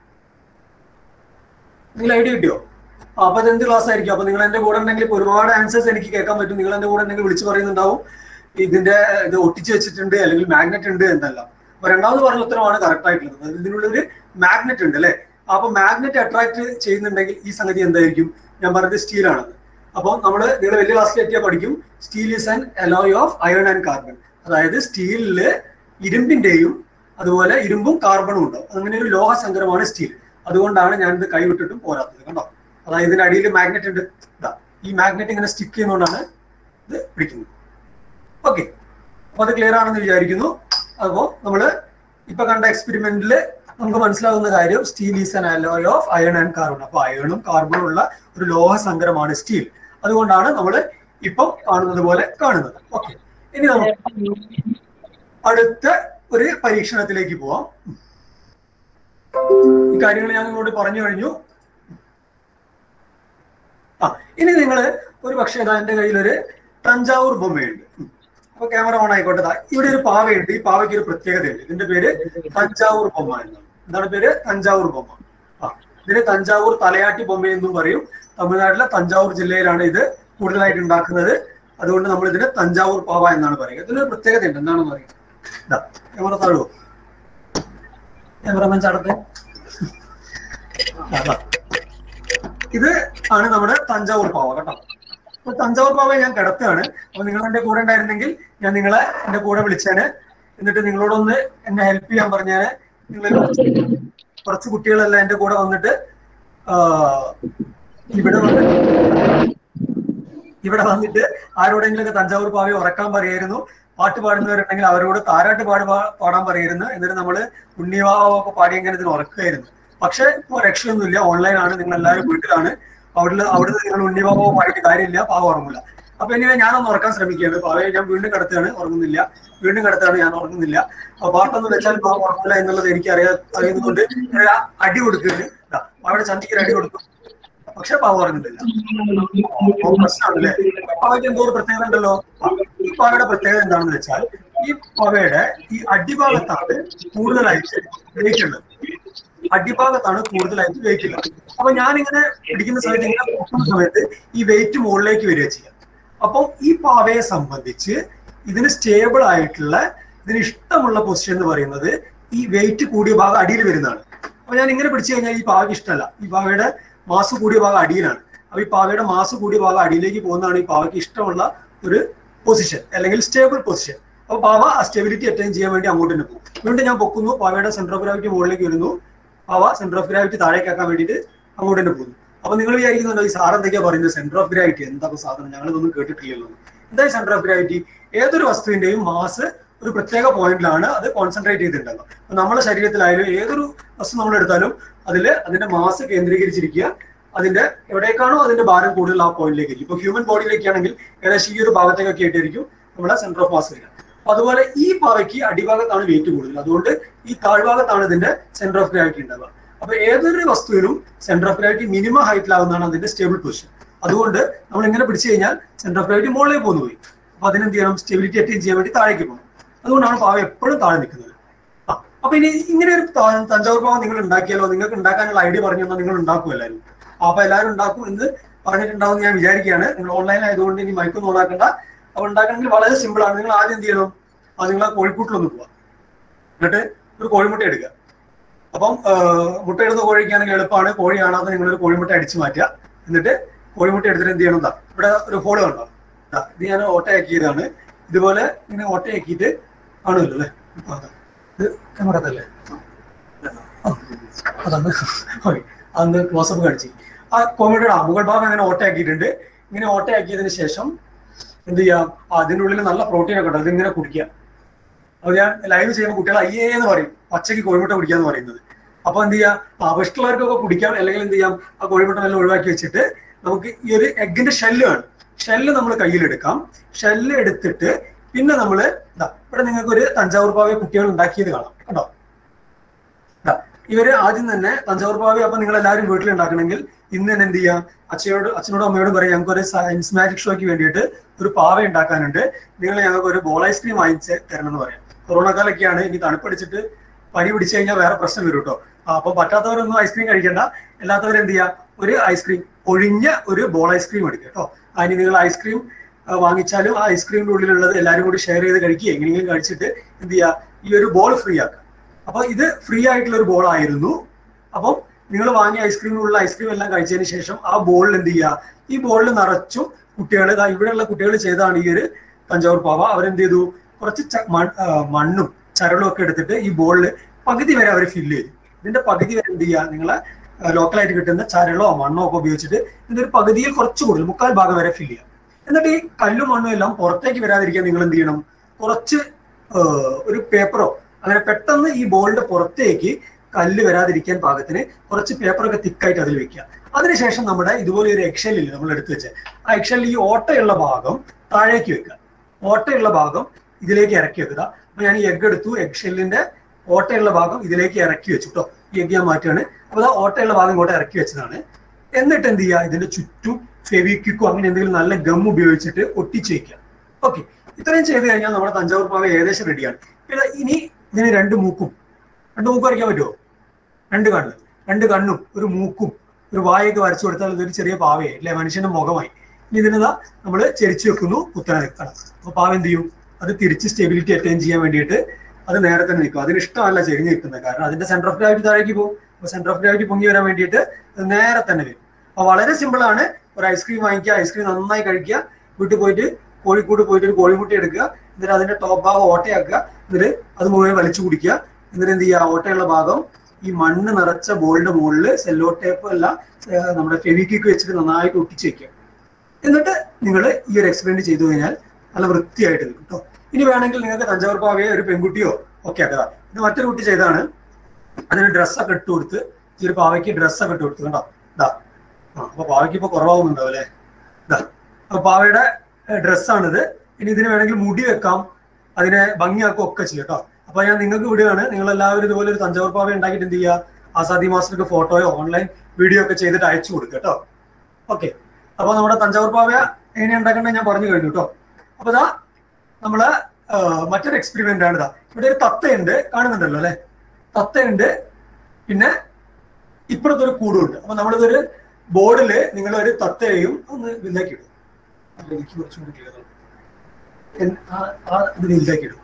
നിങ്ങൾ ഐഡിയ കിട്ടിയോ? അപ്പൊ അതെന്ത് ക്ലാസ് ആയിരിക്കും? അപ്പൊ നിങ്ങൾ എന്റെ കൂടെ ഉണ്ടെങ്കിൽ ഒരുപാട് ആൻസേഴ്സ് എനിക്ക് കേൾക്കാൻ പറ്റും. നിങ്ങൾ എന്റെ കൂടെ ഉണ്ടെങ്കിൽ വിളിച്ച് പറയുന്നുണ്ടാവും ഇത് ഒട്ടിച്ച് വെച്ചിട്ടുണ്ട് അല്ലെങ്കിൽ മാഗ്നറ്റ് ഉണ്ട് എന്നല്ല. അപ്പൊ രണ്ടാമത് പറഞ്ഞ ഉത്തരമാണ് കറക്റ്റ് ആയിട്ടുള്ളത്. ഇതിനുള്ളൊരു മാഗ്നറ്റ് ഉണ്ട് അല്ലെ. അപ്പൊ മാഗ്നറ്റ് അട്രാക്ട് ചെയ്യുന്നുണ്ടെങ്കിൽ ഈ സംഗതി എന്തായിരിക്കും? ഞാൻ പറഞ്ഞത് സ്റ്റീലാണെന്ന്. അപ്പോൾ നിങ്ങൾ വലിയ ക്ലാസ്സിൽ എത്തിയാൽ പഠിക്കും steel is an alloy of iron and carbon. അതായത് സ്റ്റീലില് ഇരുമ്പിന്റെയും അതുപോലെ ഇരുമ്പും കാർബണും ഉണ്ടാവും. അങ്ങനെ ഒരു ലോഹ സങ്കരമാണ് സ്റ്റീൽ. അതുകൊണ്ടാണ് ഞാനിത് കൈവിട്ടിട്ടും പോരാത്തത്. കണ്ടോ? അതായത് ഇതിന്റെ അടിയിൽ മാഗ്നറ്റ് ഉണ്ട്. ഈ മാഗ്നറ്റ് ഇങ്ങനെ സ്റ്റിക്ക് ചെയ്യുന്നതുകൊണ്ടാണ് ഇത് പിടിക്കുന്നത്. ഓക്കെ, അപ്പൊ അത് ക്ലിയർ ആണെന്ന് വിചാരിക്കുന്നു. അപ്പോൾ നമ്മള് ഇപ്പൊ കണ്ട എക്സ്പെരിമെന്റിൽ നമുക്ക് മനസ്സിലാകുന്ന കാര്യം steel is an alloy of iron and carbon. അപ്പൊ അയണും കാർബണും ഉള്ള ഒരു ലോഹ സങ്കരമാണ് സ്റ്റീൽ. അതുകൊണ്ടാണ് നമ്മൾ ഇപ്പം കാണുന്നത് പോലെ കാണുന്നത്. ഓക്കെ, ഇനി നമുക്ക് അടുത്ത ഒരു പരീക്ഷണത്തിലേക്ക് പോവാം. ഈ കാര്യങ്ങൾ ഞാൻ നിങ്ങളോട് പറഞ്ഞു കഴിഞ്ഞു. ഇനി നിങ്ങൾ ഒരു പക്ഷേ എന്റെ കയ്യിലൊരു തഞ്ചാവൂർ ബൊമ്മയുണ്ട്. അപ്പൊ ക്യാമറ ഓൺ ആയിക്കോട്ടെ. ഇവിടെ ഒരു പാവയുണ്ട്. ഈ പാവയ്ക്ക് ഒരു പ്രത്യേകതയുണ്ട്. ഇതിന്റെ പേര് തഞ്ചാവൂർ ബൊമ്മ എന്നാണ്. എന്താണ് പേര്? തഞ്ചാവൂർ ബൊമ്മ. ഇതിന് തഞ്ചാവൂർ തലയാട്ടി ബൊമ്മ എന്നും പറയും. തമിഴ്നാട്ടിലെ തഞ്ചാവൂർ ജില്ലയിലാണ് ഇത് കൂടുതലായിട്ട് ഉണ്ടാക്കുന്നത്. അതുകൊണ്ട് നമ്മൾ ഇതിന് തഞ്ചാവൂർ പാവ എന്നാണ് പറയുക. ഇതിനൊരു പ്രത്യേകതയുണ്ട്. എന്താണെന്ന് പറയുക? ക്യാമറ താഴുവോ? ക്യാമറമാൻ ചാടത്തെ. ഇത് ആണ് നമ്മുടെ തഞ്ചാവൂർ പാവ കേട്ടോ. അപ്പൊ തഞ്ചാവൂർ പാവ ഞാൻ കിടത്തുകയാണ്. അപ്പൊ നിങ്ങൾ എന്റെ കൂടെ ഉണ്ടായിരുന്നെങ്കിൽ ഞാൻ നിങ്ങളെ എന്റെ കൂടെ വിളിച്ചാണ്. എന്നിട്ട് നിങ്ങളോടൊന്ന് എന്നെ ഹെൽപ്പ് ചെയ്യാൻ പറഞ്ഞാല് നിങ്ങൾ കുറച്ച് കുട്ടികളെല്ലാം എന്റെ കൂടെ വന്നിട്ട് ഇവിടെ വന്നിട്ട് ആരോടെങ്കിലൊക്കെ തഞ്ചാവൂർ പാവയെ ഉറക്കാൻ പറയായിരുന്നു. പാട്ട് പാടുന്നവരുണ്ടെങ്കിൽ അവരോട് താരാട്ട് പാടാൻ പറയായിരുന്നു. എന്നിട്ട് നമ്മള് ഉണ്ണിവാവൊക്കെ പാടി എങ്ങനെ ഇതിന് ഉറക്കുമായിരുന്നു. പക്ഷെ ഇപ്പോൾ രക്ഷയൊന്നുമില്ല. ഓൺലൈനാണ്, നിങ്ങൾ എല്ലാവരും വീട്ടിലാണ്. അവിടുന്ന് നിങ്ങൾ ഉണ്ണിവാവോ പാടിയിട്ട് കാര്യമില്ല, പാവ ഉറങ്ങില്ല. അപ്പൊ ഇനി ഞാനൊന്ന് ഉറക്കാൻ ശ്രമിക്കുകയാണ്. പാവയെ ഞാൻ വീണ്ടും കിടത്തുകയാണ്, ഉറങ്ങുന്നില്ല. വീണ്ടും കിടത്താണ്, ഞാൻ ഉറങ്ങുന്നില്ല. അപ്പൊ പാട്ടൊന്നും വെച്ചാൽ പാവ ഉറങ്ങില്ല എന്നുള്ളത് എനിക്ക് അറിയുന്നതുകൊണ്ട് അടി കൊടുക്കുകയാണ്. പാവയുടെ ചന്തിക്ക് ഒരു അടി കൊടുക്കും, പക്ഷെ പാവ ഉറങ്ങുന്നില്ല. പ്രശ്നമാണല്ലേ? പാവയ്ക്ക് എന്തോ ഒരു പ്രത്യേകത ഉണ്ടല്ലോ. ഈ പാവയുടെ പ്രത്യേകത എന്താണെന്ന് വെച്ചാൽ ഈ പാവയുടെ ഈ അടിഭാഗത്താണ് കൂടുതലായിട്ട് വെയിറ്റ് ഉള്ളത്. അടിഭാഗത്താണ് കൂടുതലായിട്ട് വെയിറ്റ് ഉള്ളത്. അപ്പൊ ഞാനിങ്ങനെ പിടിക്കുന്ന സമയത്ത് ഇങ്ങനെ പൊക്കുന്ന സമയത്ത് ഈ വെയിറ്റ് മുകളിലേക്ക് വരിക ചെയ്യാം. അപ്പം ഈ പാവയെ സംബന്ധിച്ച് ഇതിന് സ്റ്റേബിൾ ആയിട്ടുള്ള, ഇതിന് ഇഷ്ടമുള്ള പൊസിഷൻ എന്ന് പറയുന്നത് ഈ വെയിറ്റ് കൂടിയ ഭാഗം അടിയിൽ വരുന്നതാണ്. അപ്പൊ ഞാൻ ഇങ്ങനെ പിടിച്ചു കഴിഞ്ഞാൽ ഈ പാവയ്ക്ക് ഇഷ്ടമല്ല. ഈ പാവയുടെ മാസ് കൂടിയ ഭാഗം അടിയിലാണ്. അപ്പൊ ഈ പാവയുടെ മാസ് കൂടിയ ഭാഗം അടിയിലേക്ക് പോകുന്നതാണ് ഈ പാവയ്ക്ക് ഇഷ്ടമുള്ള ഒരു പൊസിഷൻ, അല്ലെങ്കിൽ സ്റ്റേബിൾ പൊസിഷൻ. അപ്പൊ പാവ ആ സ്റ്റെബിലിറ്റി അറ്റൈൻ ചെയ്യാൻ വേണ്ടി അങ്ങോട്ട് തന്നെ പോകും. വീണ്ടും ഞാൻ പൊക്കുന്നു, പാവയുടെ സെന്റർ ഓഫ് ഗ്രാവിറ്റി മുകളിലേക്ക് വരുന്നു. പാവ സെന്റർ ഓഫ് ഗ്രാവിറ്റി താഴേക്കാക്കാൻ വേണ്ടിയിട്ട് അങ്ങോട്ട് തന്നെ പോകുന്നു. അപ്പൊ നിങ്ങൾ വിചാരിക്കുന്നുണ്ടോ ഈ സാർ എന്തൊക്കെയാ പറയുന്നത്? സെന്റർ ഓഫ് ഗ്രാവിറ്റി എന്താ സാധനം? ഞങ്ങളിതൊന്നും കേട്ടിട്ടില്ലല്ലോ. എന്താ സെന്റർ ഓഫ് ഗ്രാവിറ്റി? ഏതൊരു വസ്തുവിന്റെയും മാസ് ഒരു പ്രത്യേക പോയിന്റിലാണ് അത് കോൺസെൻട്രേറ്റ് ചെയ്തിട്ടുണ്ടാവുക. അപ്പൊ നമ്മുടെ ശരീരത്തിലായാലും ഏതൊരു വസ്തു നമ്മൾ എടുത്താലും അതിന്റെ മാസ് കേന്ദ്രീകരിച്ചിരിക്കുക. അതിന്റെ എവിടേക്കാണോ അതിന്റെ ഭാരം കൂടുതൽ ആ പോയിന്റിലേക്ക് ആയിരിക്കും. ഇപ്പൊ ഹ്യൂമൻ ബോഡിയിലേക്കാണെങ്കിൽ ഏകദേശം ഈ ഒരു ഭാഗത്തേക്കൊക്കെ ആയിട്ടായിരിക്കും നമ്മുടെ സെന്റർ ഓഫ് മാസ് വരിക. അതുപോലെ ഈ പാവയ്ക്ക് അടിഭാഗത്താണ് വെയിറ്റ് കൂടുതൽ. അതുകൊണ്ട് ഈ താഴ്ഭാഗത്താണ് ഇതിന്റെ സെന്റർ ഓഫ് ഗ്രാവിറ്റി ഉണ്ടാവുക. അപ്പൊ ഏതൊരു വസ്തുവിനും സെന്റർ ഓഫ് ഗ്രാവിറ്റി മിനിമം ഹൈറ്റിലാവുന്നതാണ് അതിന്റെ സ്റ്റേബിൾ പൊസിഷൻ. അതുകൊണ്ട് നമ്മൾ ഇങ്ങനെ പിടിച്ചു കഴിഞ്ഞാൽ സെന്റർ ഓഫ് ഗ്രാവിറ്റി മുകളിലേക്ക് പോയി. അപ്പൊ അതിനെന്ത് ചെയ്യണം? സ്റ്റെബിലിറ്റി അറ്റൈൻ ചെയ്യാൻ വേണ്ടി താഴേക്ക് പോകണം. അതുകൊണ്ടാണ് പാവ എപ്പോഴും താഴെ നിൽക്കുന്നത്. അപ്പൊ ഇനി ഇങ്ങനെ ഒരു തഞ്ചാവൂർ പാവ നിങ്ങൾ ഉണ്ടാക്കിയാലോ, നിങ്ങൾക്ക് ഉണ്ടാക്കാനുള്ള ഐഡിയ പറഞ്ഞു തന്നാൽ നിങ്ങൾ ഉണ്ടാക്കും എല്ലാവരും. അപ്പൊ എല്ലാവരും ഉണ്ടാക്കും എന്ന് പറഞ്ഞിട്ടുണ്ടാവും ഞാൻ വിചാരിക്കുകയാണ്. നിങ്ങൾ ഓൺലൈൻ ആയതുകൊണ്ട് ഇനി മൈക്കൊന്നും ഉണ്ടാക്കണ്ട. അപ്പൊ ഉണ്ടാക്കണമെങ്കിൽ വളരെ സിമ്പിൾ ആണ്. നിങ്ങൾ ആദ്യം എന്ത് ചെയ്യണം, അത് നിങ്ങൾ ആ കോഴിക്കൂട്ടിലൊന്ന് പോവാം, എന്നിട്ട് ഒരു കോഴിമുട്ട എടുക്കുക. അപ്പം മുട്ടയിടുന്ന കോഴിക്കാണെങ്കിൽ എളുപ്പമാണ്. കോഴി കാണാതെ നിങ്ങളൊരു കോഴിമുട്ട അടിച്ചു മാറ്റുക. എന്നിട്ട് കോഴിമുട്ട എടുത്തിട്ട് എന്ത് ചെയ്യണം, ഇവിടെ ഒരു ഹോള് കണ്ടോ, ഇത് ഞാൻ ഓട്ടയാക്കിയതാണ്. ഇതുപോലെ ഇങ്ങനെ ഓട്ടയാക്കിയിട്ട് കാണുമല്ലോ അല്ലേ, ഇത് ക്യാമറത്തല്ലേ, അതാണ് ഓക്കെ. അന്ന് ക്ലോസപ്പ് കാണിച്ചു. ആ കോഴിമുട്ടയുടെ മുകൾ ഭാഗം അങ്ങനെ ഓട്ടയാക്കിയിട്ടുണ്ട്. ഇങ്ങനെ ഓട്ടയാക്കിയതിന് ശേഷം എന്ത് ചെയ്യാം, അതിൻ്റെ ഉള്ളിൽ നല്ല പ്രോട്ടീൻ ഒക്കെ ഉണ്ട്, അതിങ്ങനെ കുടിക്കുക. അത് ഞാൻ ലൈവ് ചെയ്യുമ്പോൾ കുട്ടികൾ അയ്യേന്ന് പറയും, പച്ചയ്ക്ക് കോഴിമുട്ട കുടിക്കാന്ന് പറയുന്നത്. അപ്പൊ എന്ത് ചെയ്യാം, ഇഷ്ടമുള്ളവർക്കൊക്കെ കുടിക്കാം. അല്ലെങ്കിൽ എന്ത് ചെയ്യാം, ആ കോഴിമുട്ട നല്ല ഒഴിവാക്കി വെച്ചിട്ട് നമുക്ക് ഈ ഒരു എഗ്ഗിന്റെ ഷെല്ല് ആണ്, ഷെല്ല് നമ്മൾ കയ്യിലെടുക്കാം. ഷെല്ല് എടുത്തിട്ട് പിന്നെ നമ്മള് ഇവിടെ നിങ്ങൾക്ക് ഒരു തഞ്ചാവൂർ പാവ കുട്ടികൾ ഉണ്ടാക്കിയത് കാണാം കേട്ടോ. ഇവര് ആദ്യം തന്നെ തഞ്ചാവൂർ പാവ അപ്പൊ നിങ്ങൾ എല്ലാവരും വീട്ടിൽ ഉണ്ടാക്കണമെങ്കിൽ ഇന്ന് തന്നെ എന്ത് ചെയ്യാം, അച്ഛനോടും അമ്മയോടും പറയാം, ഞങ്ങൾക്ക് ഒരു സയൻസ് മാജിക് ഷോയ്ക്ക് വേണ്ടിയിട്ട് ഒരു പാവ ഉണ്ടാക്കാനുണ്ട്, നിങ്ങൾ ഞങ്ങൾക്ക് ഒരു ബോൾ ഐസ്ക്രീം വാങ്ങിച്ച് തരണം എന്ന് പറയാം. കൊറോണ കാലൊക്കെയാണ്, ഇനി തണുപ്പടിച്ചിട്ട് പനി പിടിച്ചു കഴിഞ്ഞാൽ വേറെ പ്രശ്നം വരും കേട്ടോ. അപ്പൊ പറ്റാത്തവരൊന്നും ഐസ്ക്രീം കഴിക്കണ്ട. അല്ലാത്തവർ എന്ത് ചെയ്യുക, ഒരു ഐസ്ക്രീം ഒഴിഞ്ഞ ഒരു ബോൾ ഐസ്ക്രീം എടുക്കുക കേട്ടോ. അതിന് നിങ്ങൾ ഐസ്ക്രീം വാങ്ങിച്ചാലും ആ ഐസ്ക്രീമിന്റെ ഉള്ളിലുള്ളത് എല്ലാവരും കൂടി ഷെയർ ചെയ്ത് കഴിക്കുക. എങ്ങനെയെങ്കിലും കഴിച്ചിട്ട് എന്ത് ചെയ്യുക, ഈ ഒരു ബോൾ ഫ്രീ ആക്കുക. അപ്പൊ ഇത് ഫ്രീ ആയിട്ടുള്ള ഒരു ബോൾ ആയിരുന്നു. അപ്പം നിങ്ങൾ വാങ്ങിയ ഐസ്ക്രീമിലുള്ള ഐസ്ക്രീം എല്ലാം കഴിച്ചതിന് ശേഷം ആ ബോളിൽ എന്ത് ചെയ്യുക, ഈ ബോളിൽ നിറച്ചും കുട്ടികൾ, ഇവിടെയുള്ള കുട്ടികൾ ചെയ്താണ് ഈ ഒരു തഞ്ചാവൂർ പാവ. അവരെന്ത് ചെയ്തു, കുറച്ച് മണ്ണും ചരളും ഒക്കെ എടുത്തിട്ട് ഈ ബോളിൽ പകുതി വരെ അവർ ഫില്ല് ചെയ്തു. ഇതിന്റെ പകുതി വരെ എന്ത് ചെയ്യുക, നിങ്ങളെ ലോക്കലായിട്ട് കിട്ടുന്ന ചരളോ മണ്ണോ ഒക്കെ ഉപയോഗിച്ചിട്ട് ഇതിന്റെ ഒരു പകുതിയിൽ കുറച്ച് കൂടുതൽ 3/4 ഭാഗം വരെ ഫില്ല് ചെയ്യുക. എന്നിട്ട് ഈ കല്ലും മണ്ണും എല്ലാം പുറത്തേക്ക് വരാതിരിക്കാൻ നിങ്ങൾ എന്ത് ചെയ്യണം, കുറച്ച് ഒരു പേപ്പറോ അങ്ങനെ പെട്ടെന്ന് ഈ ബോളിന്റെ പുറത്തേക്ക് കല്ല് വരാതിരിക്കാൻ പാകത്തിന് കുറച്ച് പേപ്പറൊക്കെ തിക്കായിട്ട് അതിൽ വെക്കുക. അതിനുശേഷം നമ്മുടെ ഇതുപോലെ ഒരു എക്സെല്ലിൽ നമ്മൾ എടുത്തു വെച്ച് ആ എക്സെല്ലിൽ ഈ ഓട്ടയുള്ള ഭാഗം താഴേക്ക് വെക്കുക, ഓട്ടയുള്ള ഭാഗം ഇതിലേക്ക് ഇറക്കി വെക്കുക. അപ്പൊ ഞാൻ ഈ എഗ് എടുത്തു, എഗ് ഷെല്ലിന്റെ ഓട്ടയുള്ള ഭാഗം ഇതിലേക്ക് ഇറക്കി വെച്ചു കേട്ടോ. ഈ എഗ് ഞാൻ മാറ്റുകയാണ്. അപ്പൊ ആ ഓട്ടയുള്ള ഭാഗം ഇങ്ങോട്ട് ഇറക്കി വെച്ചതാണ്. എന്നിട്ട് എന്ത് ചെയ്യുക, ഇതിന്റെ ചുറ്റും ഫെവിക്വിക്കോ അങ്ങനെ എന്തെങ്കിലും നല്ല ഗം ഉപയോഗിച്ചിട്ട് ഒട്ടിച്ച് വയ്ക്കുക. ഓക്കെ, ഇത്രയും ചെയ്ത് കഴിഞ്ഞാൽ നമ്മുടെ തഞ്ചാവൂർ പാവ ഏകദേശം റെഡിയാണ്. പിന്നെ ഇനി ഇതിന് രണ്ട് മൂക്കും വരയ്ക്കാൻ പറ്റുമോ? രണ്ട് കണ്ണും ഒരു മൂക്കും ഒരു വായൊക്കെ വരച്ചു കൊടുത്താൽ ഇതൊരു ചെറിയ പാവയായി അല്ലെ, മനുഷ്യന്റെ മുഖമായി. ഇനി ഇതിനെതാ നമ്മൾ ചെരിച്ചു വെക്കുന്നു, കുത്തനെ നിൽക്കണം. അപ്പൊ പാവ എന്ത് ചെയ്യും, അത് തിരിച്ച് സ്റ്റെബിലിറ്റി അറ്റൈൻ ചെയ്യാൻ വേണ്ടിയിട്ട് അത് നേരെ തന്നെ നിൽക്കും. അതിന് ഇഷ്ടമല്ല ചെരിഞ്ഞ് നിൽക്കുന്നത്, കാരണം അതിന്റെ സെന്റർ ഓഫ് ഗ്രാവിറ്റി താഴേക്ക് പോകും. അപ്പൊ സെന്റർ ഓഫ് ഗ്രാവിറ്റി പൊങ്ങി വരാൻ വേണ്ടിയിട്ട് അത് നേരെ തന്നെ വരും. അപ്പൊ വളരെ സിമ്പിൾ ആണ്. ഒരു ഐസ്ക്രീം വാങ്ങിക്കുക, ഐസ്ക്രീം നന്നായി കഴിക്കുക, വീട്ടിൽ പോയിട്ട് കോഴിക്കോട് പോയിട്ട് ഒരു കോഴിമുട്ട എടുക്കുക, എന്നിട്ട് അതിന്റെ ടോപ്പ് ഭാഗം ഓട്ടയാക്കുക, എന്നിട്ട് അത് മുഴുവൻ വലിച്ചു കുടിക്കുക. എന്നിട്ട് എന്ത് ചെയ്യുക, ഓട്ടയുള്ള ഭാഗം ഈ മണ്ണ് നിറച്ച ബോളിന്റെ മുകളിൽ സെല്ലോ ടേപ്പ് അല്ല നമ്മുടെ ഫെവിക്വിക്ക് വെച്ചിട്ട് നന്നായിട്ട് ഒട്ടിച്ച് വെക്കുക. എന്നിട്ട് നിങ്ങൾ ഈ ഒരു എക്സ്പെരിമെന്റ് ചെയ്തു കഴിഞ്ഞാൽ നല്ല വൃത്തിയായിട്ട് കിട്ടും കേട്ടോ. ഇനി വേണമെങ്കിൽ നിങ്ങൾക്ക് തഞ്ചാവൂർ പാവയോ ഒരു പെൺകുട്ടിയോ ഒക്കെ ആക്കുക. ഇത് മറ്റൊരു കുട്ടി ചെയ്താണ്, അതിന് ഡ്രസ്സൊക്കെ ഇട്ട് കൊടുത്ത്, ഈ ഒരു പാവയ്ക്ക് ഡ്രസ്സൊക്കെ ഇട്ട് കൊടുത്തു കണ്ടോ. അപ്പൊ പാവയ്ക്ക് ഇപ്പൊ കുറവാകുന്നുണ്ടാവും അല്ലെ. അപ്പൊ പാവയുടെ ഡ്രസ്സാണിത്. ഇനി ഇതിന് വേണമെങ്കിൽ മുടി വെക്കാം, അതിനെ ഭംഗിയാക്കും ഒക്കെ ചെയ്യാം കേട്ടോ. അപ്പൊ ഞാൻ നിങ്ങൾക്ക് വിടുകയാണ്, നിങ്ങൾ എല്ലാവരും ഇതുപോലെ ഒരു തഞ്ചാവൂർ പാവ ഉണ്ടാക്കിയിട്ട് എന്ത് ചെയ്യുക, ആസാദി മാസ്റ്റർക്ക് ഫോട്ടോയോ ഓൺലൈൻ വീഡിയോ ഒക്കെ ചെയ്തിട്ട് അയച്ചു കൊടുക്കുക കേട്ടോ. ഓക്കെ, അപ്പൊ നമ്മുടെ തഞ്ചാവൂർ പാവ എങ്ങനെയാണ് ഉണ്ടാക്കേണ്ടത് ഞാൻ പറഞ്ഞു കഴിഞ്ഞു കേട്ടോ. അപ്പൊ ഇതാ നമ്മള് മറ്റൊരു എക്സ്പെരിമെന്റ് ആണ്. ഇതാ ഇവിടെ ഒരു തത്തയുണ്ട്, കാണുന്നുണ്ടല്ലോ അല്ലെ, തത്തയുണ്ട്. പിന്നെ ഇപ്പുറത്തൊരു കൂടുണ്ട്. അപ്പൊ നമ്മളിതൊരു ബോർഡില് നിങ്ങൾ ഒരു തത്തയെയും ഒന്ന് വലുതാക്കി ഇടും. എനിക്ക് കുറച്ചുകൂടി ക്ലിയർ ഇത് വലുതാക്കി ഇടും.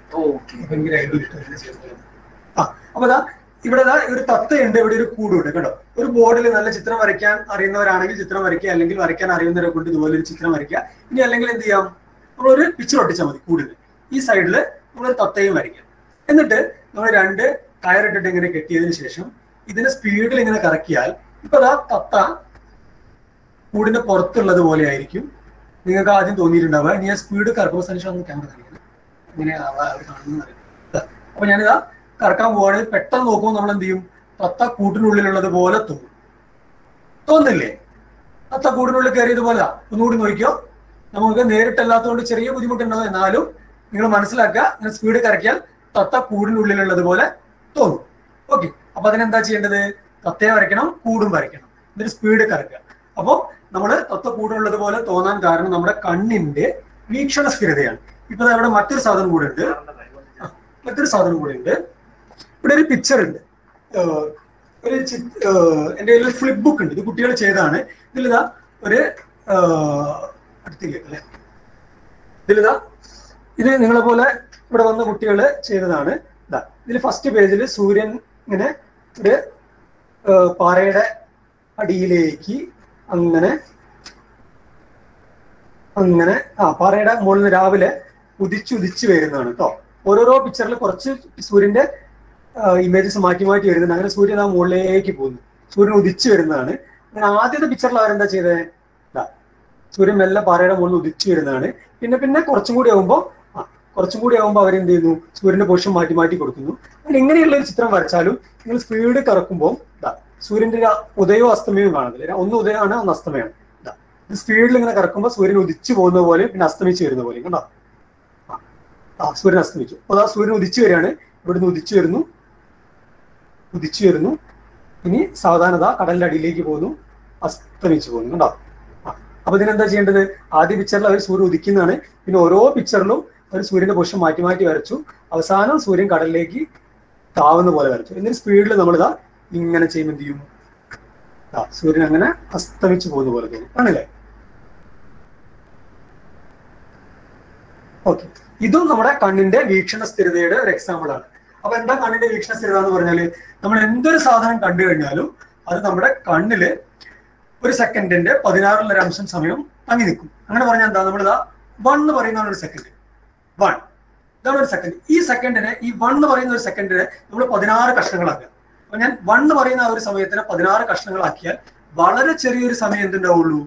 അപ്പൊ ഇവിടെ ഒരു തത്തയുണ്ട്, ഇവിടെ ഒരു കൂടുണ്ട് കേട്ടോ. ഒരു ബോർഡിൽ നല്ല ചിത്രം വരയ്ക്കാൻ അറിയുന്നവരാണെങ്കിൽ ചിത്രം വരയ്ക്കുക, അല്ലെങ്കിൽ വരയ്ക്കാൻ അറിയുന്നവരെ കൊണ്ട് ഇതുപോലെ ഒരു ചിത്രം വരയ്ക്കുക. ഇനി അല്ലെങ്കിൽ എന്ത് ചെയ്യാം, നമ്മളൊരു പിക്ചർ ഒട്ടിച്ചാൽ മതി കൂടുതൽ. ഈ സൈഡിൽ നമ്മളൊരു തത്തയും വരയ്ക്കാം. എന്നിട്ട് നമ്മൾ രണ്ട് കയറിട്ടിട്ട് ഇങ്ങനെ കെട്ടിയതിനു ശേഷം ഇതിന്റെ സ്പീഡിൽ ഇങ്ങനെ കറക്കിയാൽ ഇപ്പൊ തത്ത കൂടിന്റെ പുറത്തുള്ളത് പോലെ ആയിരിക്കും നിങ്ങൾക്ക് ആദ്യം തോന്നിയിട്ടുണ്ടാവുക. ഇനി ഞാൻ സ്പീഡ് കറക്കുമ്പോൾ സനിഷ് ക്യാമറ കാണിക്കുന്നത് എങ്ങനെയാണ് കാണുന്നത്. അപ്പൊ ഞാനിതാ കറക്കാൻ പോവാണെങ്കിൽ പെട്ടെന്ന് നോക്കുമ്പോൾ നമ്മൾ എന്ത് ചെയ്യും, തത്ത കൂട്ടിനുള്ളിലുള്ളത് പോലെ തോന്നില്ലേ? തത്ത കൂടിനുള്ളിൽ കയറിയതുപോലെ ഒന്നുകൂടി നോക്കിയോ. നമുക്ക് നേരിട്ടല്ലാത്തതുകൊണ്ട് ചെറിയ ബുദ്ധിമുട്ടുണ്ടാവും, എന്നാലും നിങ്ങൾ മനസ്സിലാക്കുക, ഇങ്ങനെ സ്പീഡ് കറക്കിയാൽ തത്ത കൂടിനുള്ളിലുള്ളത് പോലെ തോന്നും. ഓക്കെ, അപ്പൊ അതിനെന്താ ചെയ്യേണ്ടത്, തത്തയെ വരയ്ക്കണം, കൂടും വരയ്ക്കണം, എന്നിട്ട് സ്പീഡ് കറക്കുക. അപ്പൊ നമ്മള് തത്ത കൂടുള്ളത് പോലെ തോന്നാൻ കാരണം നമ്മുടെ കണ്ണിന്റെ വീക്ഷണ സ്ഥിരതയാണ്. ഇപ്പൊ അവിടെ മറ്റൊരു സാധനം കൂടെ ഉണ്ട്. മറ്റൊരു സാധനം കൂടെ ഉണ്ട്. ഇവിടെ ഒരു പിക്ചർ ഉണ്ട്, ഒരു എൻ്റെ കയ്യിൽ ഒരു ഫ്ലിപ്പ് ബുക്ക് ഉണ്ട്. ഇത് കുട്ടികൾ ചെയ്തതാണ്. ഇതിലിതാ ഒരു അടുത്തേക്ക് അല്ലേ, ഇതിലിതാ ഇത് നിങ്ങളെ പോലെ ഇവിടെ വന്ന കുട്ടികൾ ചെയ്തതാണ്. ഇതാ ഇതിൽ ഫസ്റ്റ് പേജിൽ സൂര്യൻ ഇങ്ങനെ ഒരു പാറയുടെ അടിയിലേക്ക് അങ്ങനെ അങ്ങനെ പാറയുടെ മുകളിൽ നിന്ന് രാവിലെ ഉദിച്ച് വരുന്നതാണ് കേട്ടോ. ഓരോരോ പിക്ചറിൽ കുറച്ച് സൂര്യന്റെ ഇമേജസ് മാറ്റി മാറ്റി വരുന്നുണ്ട്. അങ്ങനെ സൂര്യൻ ആ മുകളിലേക്ക് പോകുന്നു, സൂര്യൻ ഉദിച്ചു വരുന്നതാണ്. അങ്ങനെ ആദ്യത്തെ പിക്ചറിൽ അവരെന്താ ചെയ്തത്, സൂര്യൻ മെല്ലെ പാറയുടെ മുകളിൽ ഉദിച്ചു വരുന്നതാണ്. പിന്നെ കുറച്ചും കൂടി ആകുമ്പോൾ അവരെന്ത് ചെയ്യുന്നു, സൂര്യന്റെ പൊസിഷൻ മാറ്റി മാറ്റി കൊടുക്കുന്നു. അങ്ങനെ ഇങ്ങനെയുള്ള ഒരു ചിത്രം വരച്ചാലും നിങ്ങൾ സ്പീഡ് കറക്കുമ്പോൾ സൂര്യന്റെ ഉദയവും അസ്തമയവും കാണുന്നില്ല. ഒന്ന് ഉദയമാണ്, ഒന്ന് അസ്തമയമാണ്. ഇത് സ്പീഡിൽ ഇങ്ങനെ കറക്കുമ്പോൾ സൂര്യൻ ഉദിച്ചു പോകുന്ന പോലെ പിന്നെ അസ്തമിച്ച് വരുന്ന പോലെ കണ്ടോ. സൂര്യൻ അസ്തമിച്ചു. അപ്പോൾ സൂര്യൻ ഉദിച്ചു വരികയാണ്, ഇവിടുന്ന് ഉദിച്ചു വരുന്നു. ഇനി സാവധാനത കടലിന്റെ അടിയിലേക്ക് പോകുന്നു, അസ്തമിച്ചു പോകുന്നു കണ്ടോ. അപ്പൊ ഇതിനെന്താ ചെയ്യേണ്ടത്, ആദ്യ പിക്ചറിൽ അവർ സൂര്യൻ ഉദിക്കുന്നതാണ്. പിന്നെ ഓരോ പിക്ചറിലും അവർ സൂര്യന്റെ പൊസിഷൻ മാറ്റി മാറ്റി വരച്ചു. അവസാനം സൂര്യൻ കടലിലേക്ക് താവുന്ന പോലെ വരച്ചു. എന്നിട്ട് സ്പീഡിൽ നമ്മളിതാ ഇങ്ങനെ ചെയ്യുമ്പോൾ എന്ത് ചെയ്യും, സൂര്യൻ അങ്ങനെ അസ്തമിച്ചു പോകുന്ന പോലെ തോന്നും. ആണല്ലേ? ഓക്കെ, ഇതും നമ്മുടെ കണ്ണിന്റെ വീക്ഷണ സ്ഥിരതയുടെ ഒരു എക്സാമ്പിൾ ആണ്. അപ്പൊ എന്താ കണ്ണിന്റെ വീക്ഷണ സ്ഥിരത എന്ന് പറഞ്ഞാല്, നമ്മൾ എന്തൊരു സാധനം കണ്ടു കഴിഞ്ഞാലും അത് നമ്മുടെ കണ്ണില് ഒരു സെക്കൻഡിന്റെ 16.1 സമയം തങ്ങി നിൽക്കും. അങ്ങനെ പറഞ്ഞാൽ എന്താ, നമ്മളിതാ 1 എന്ന് പറയുന്ന ഒരു സെക്കൻഡ്, 1 ഇതാണ് ഒരു സെക്കൻഡ്. ഈ സെക്കൻഡിനെ, ഈ 1 എന്ന് പറയുന്ന ഒരു സെക്കൻഡിനെ നമ്മൾ 16 കഷ്ണങ്ങളാക്കുക. അപ്പൊ ഞാൻ 1 എന്ന് പറയുന്ന ആ ഒരു സമയത്തിനെ 16 കഷ്ണങ്ങളാക്കിയാൽ വളരെ ചെറിയൊരു സമയം എന്തുണ്ടാവുള്ളൂ,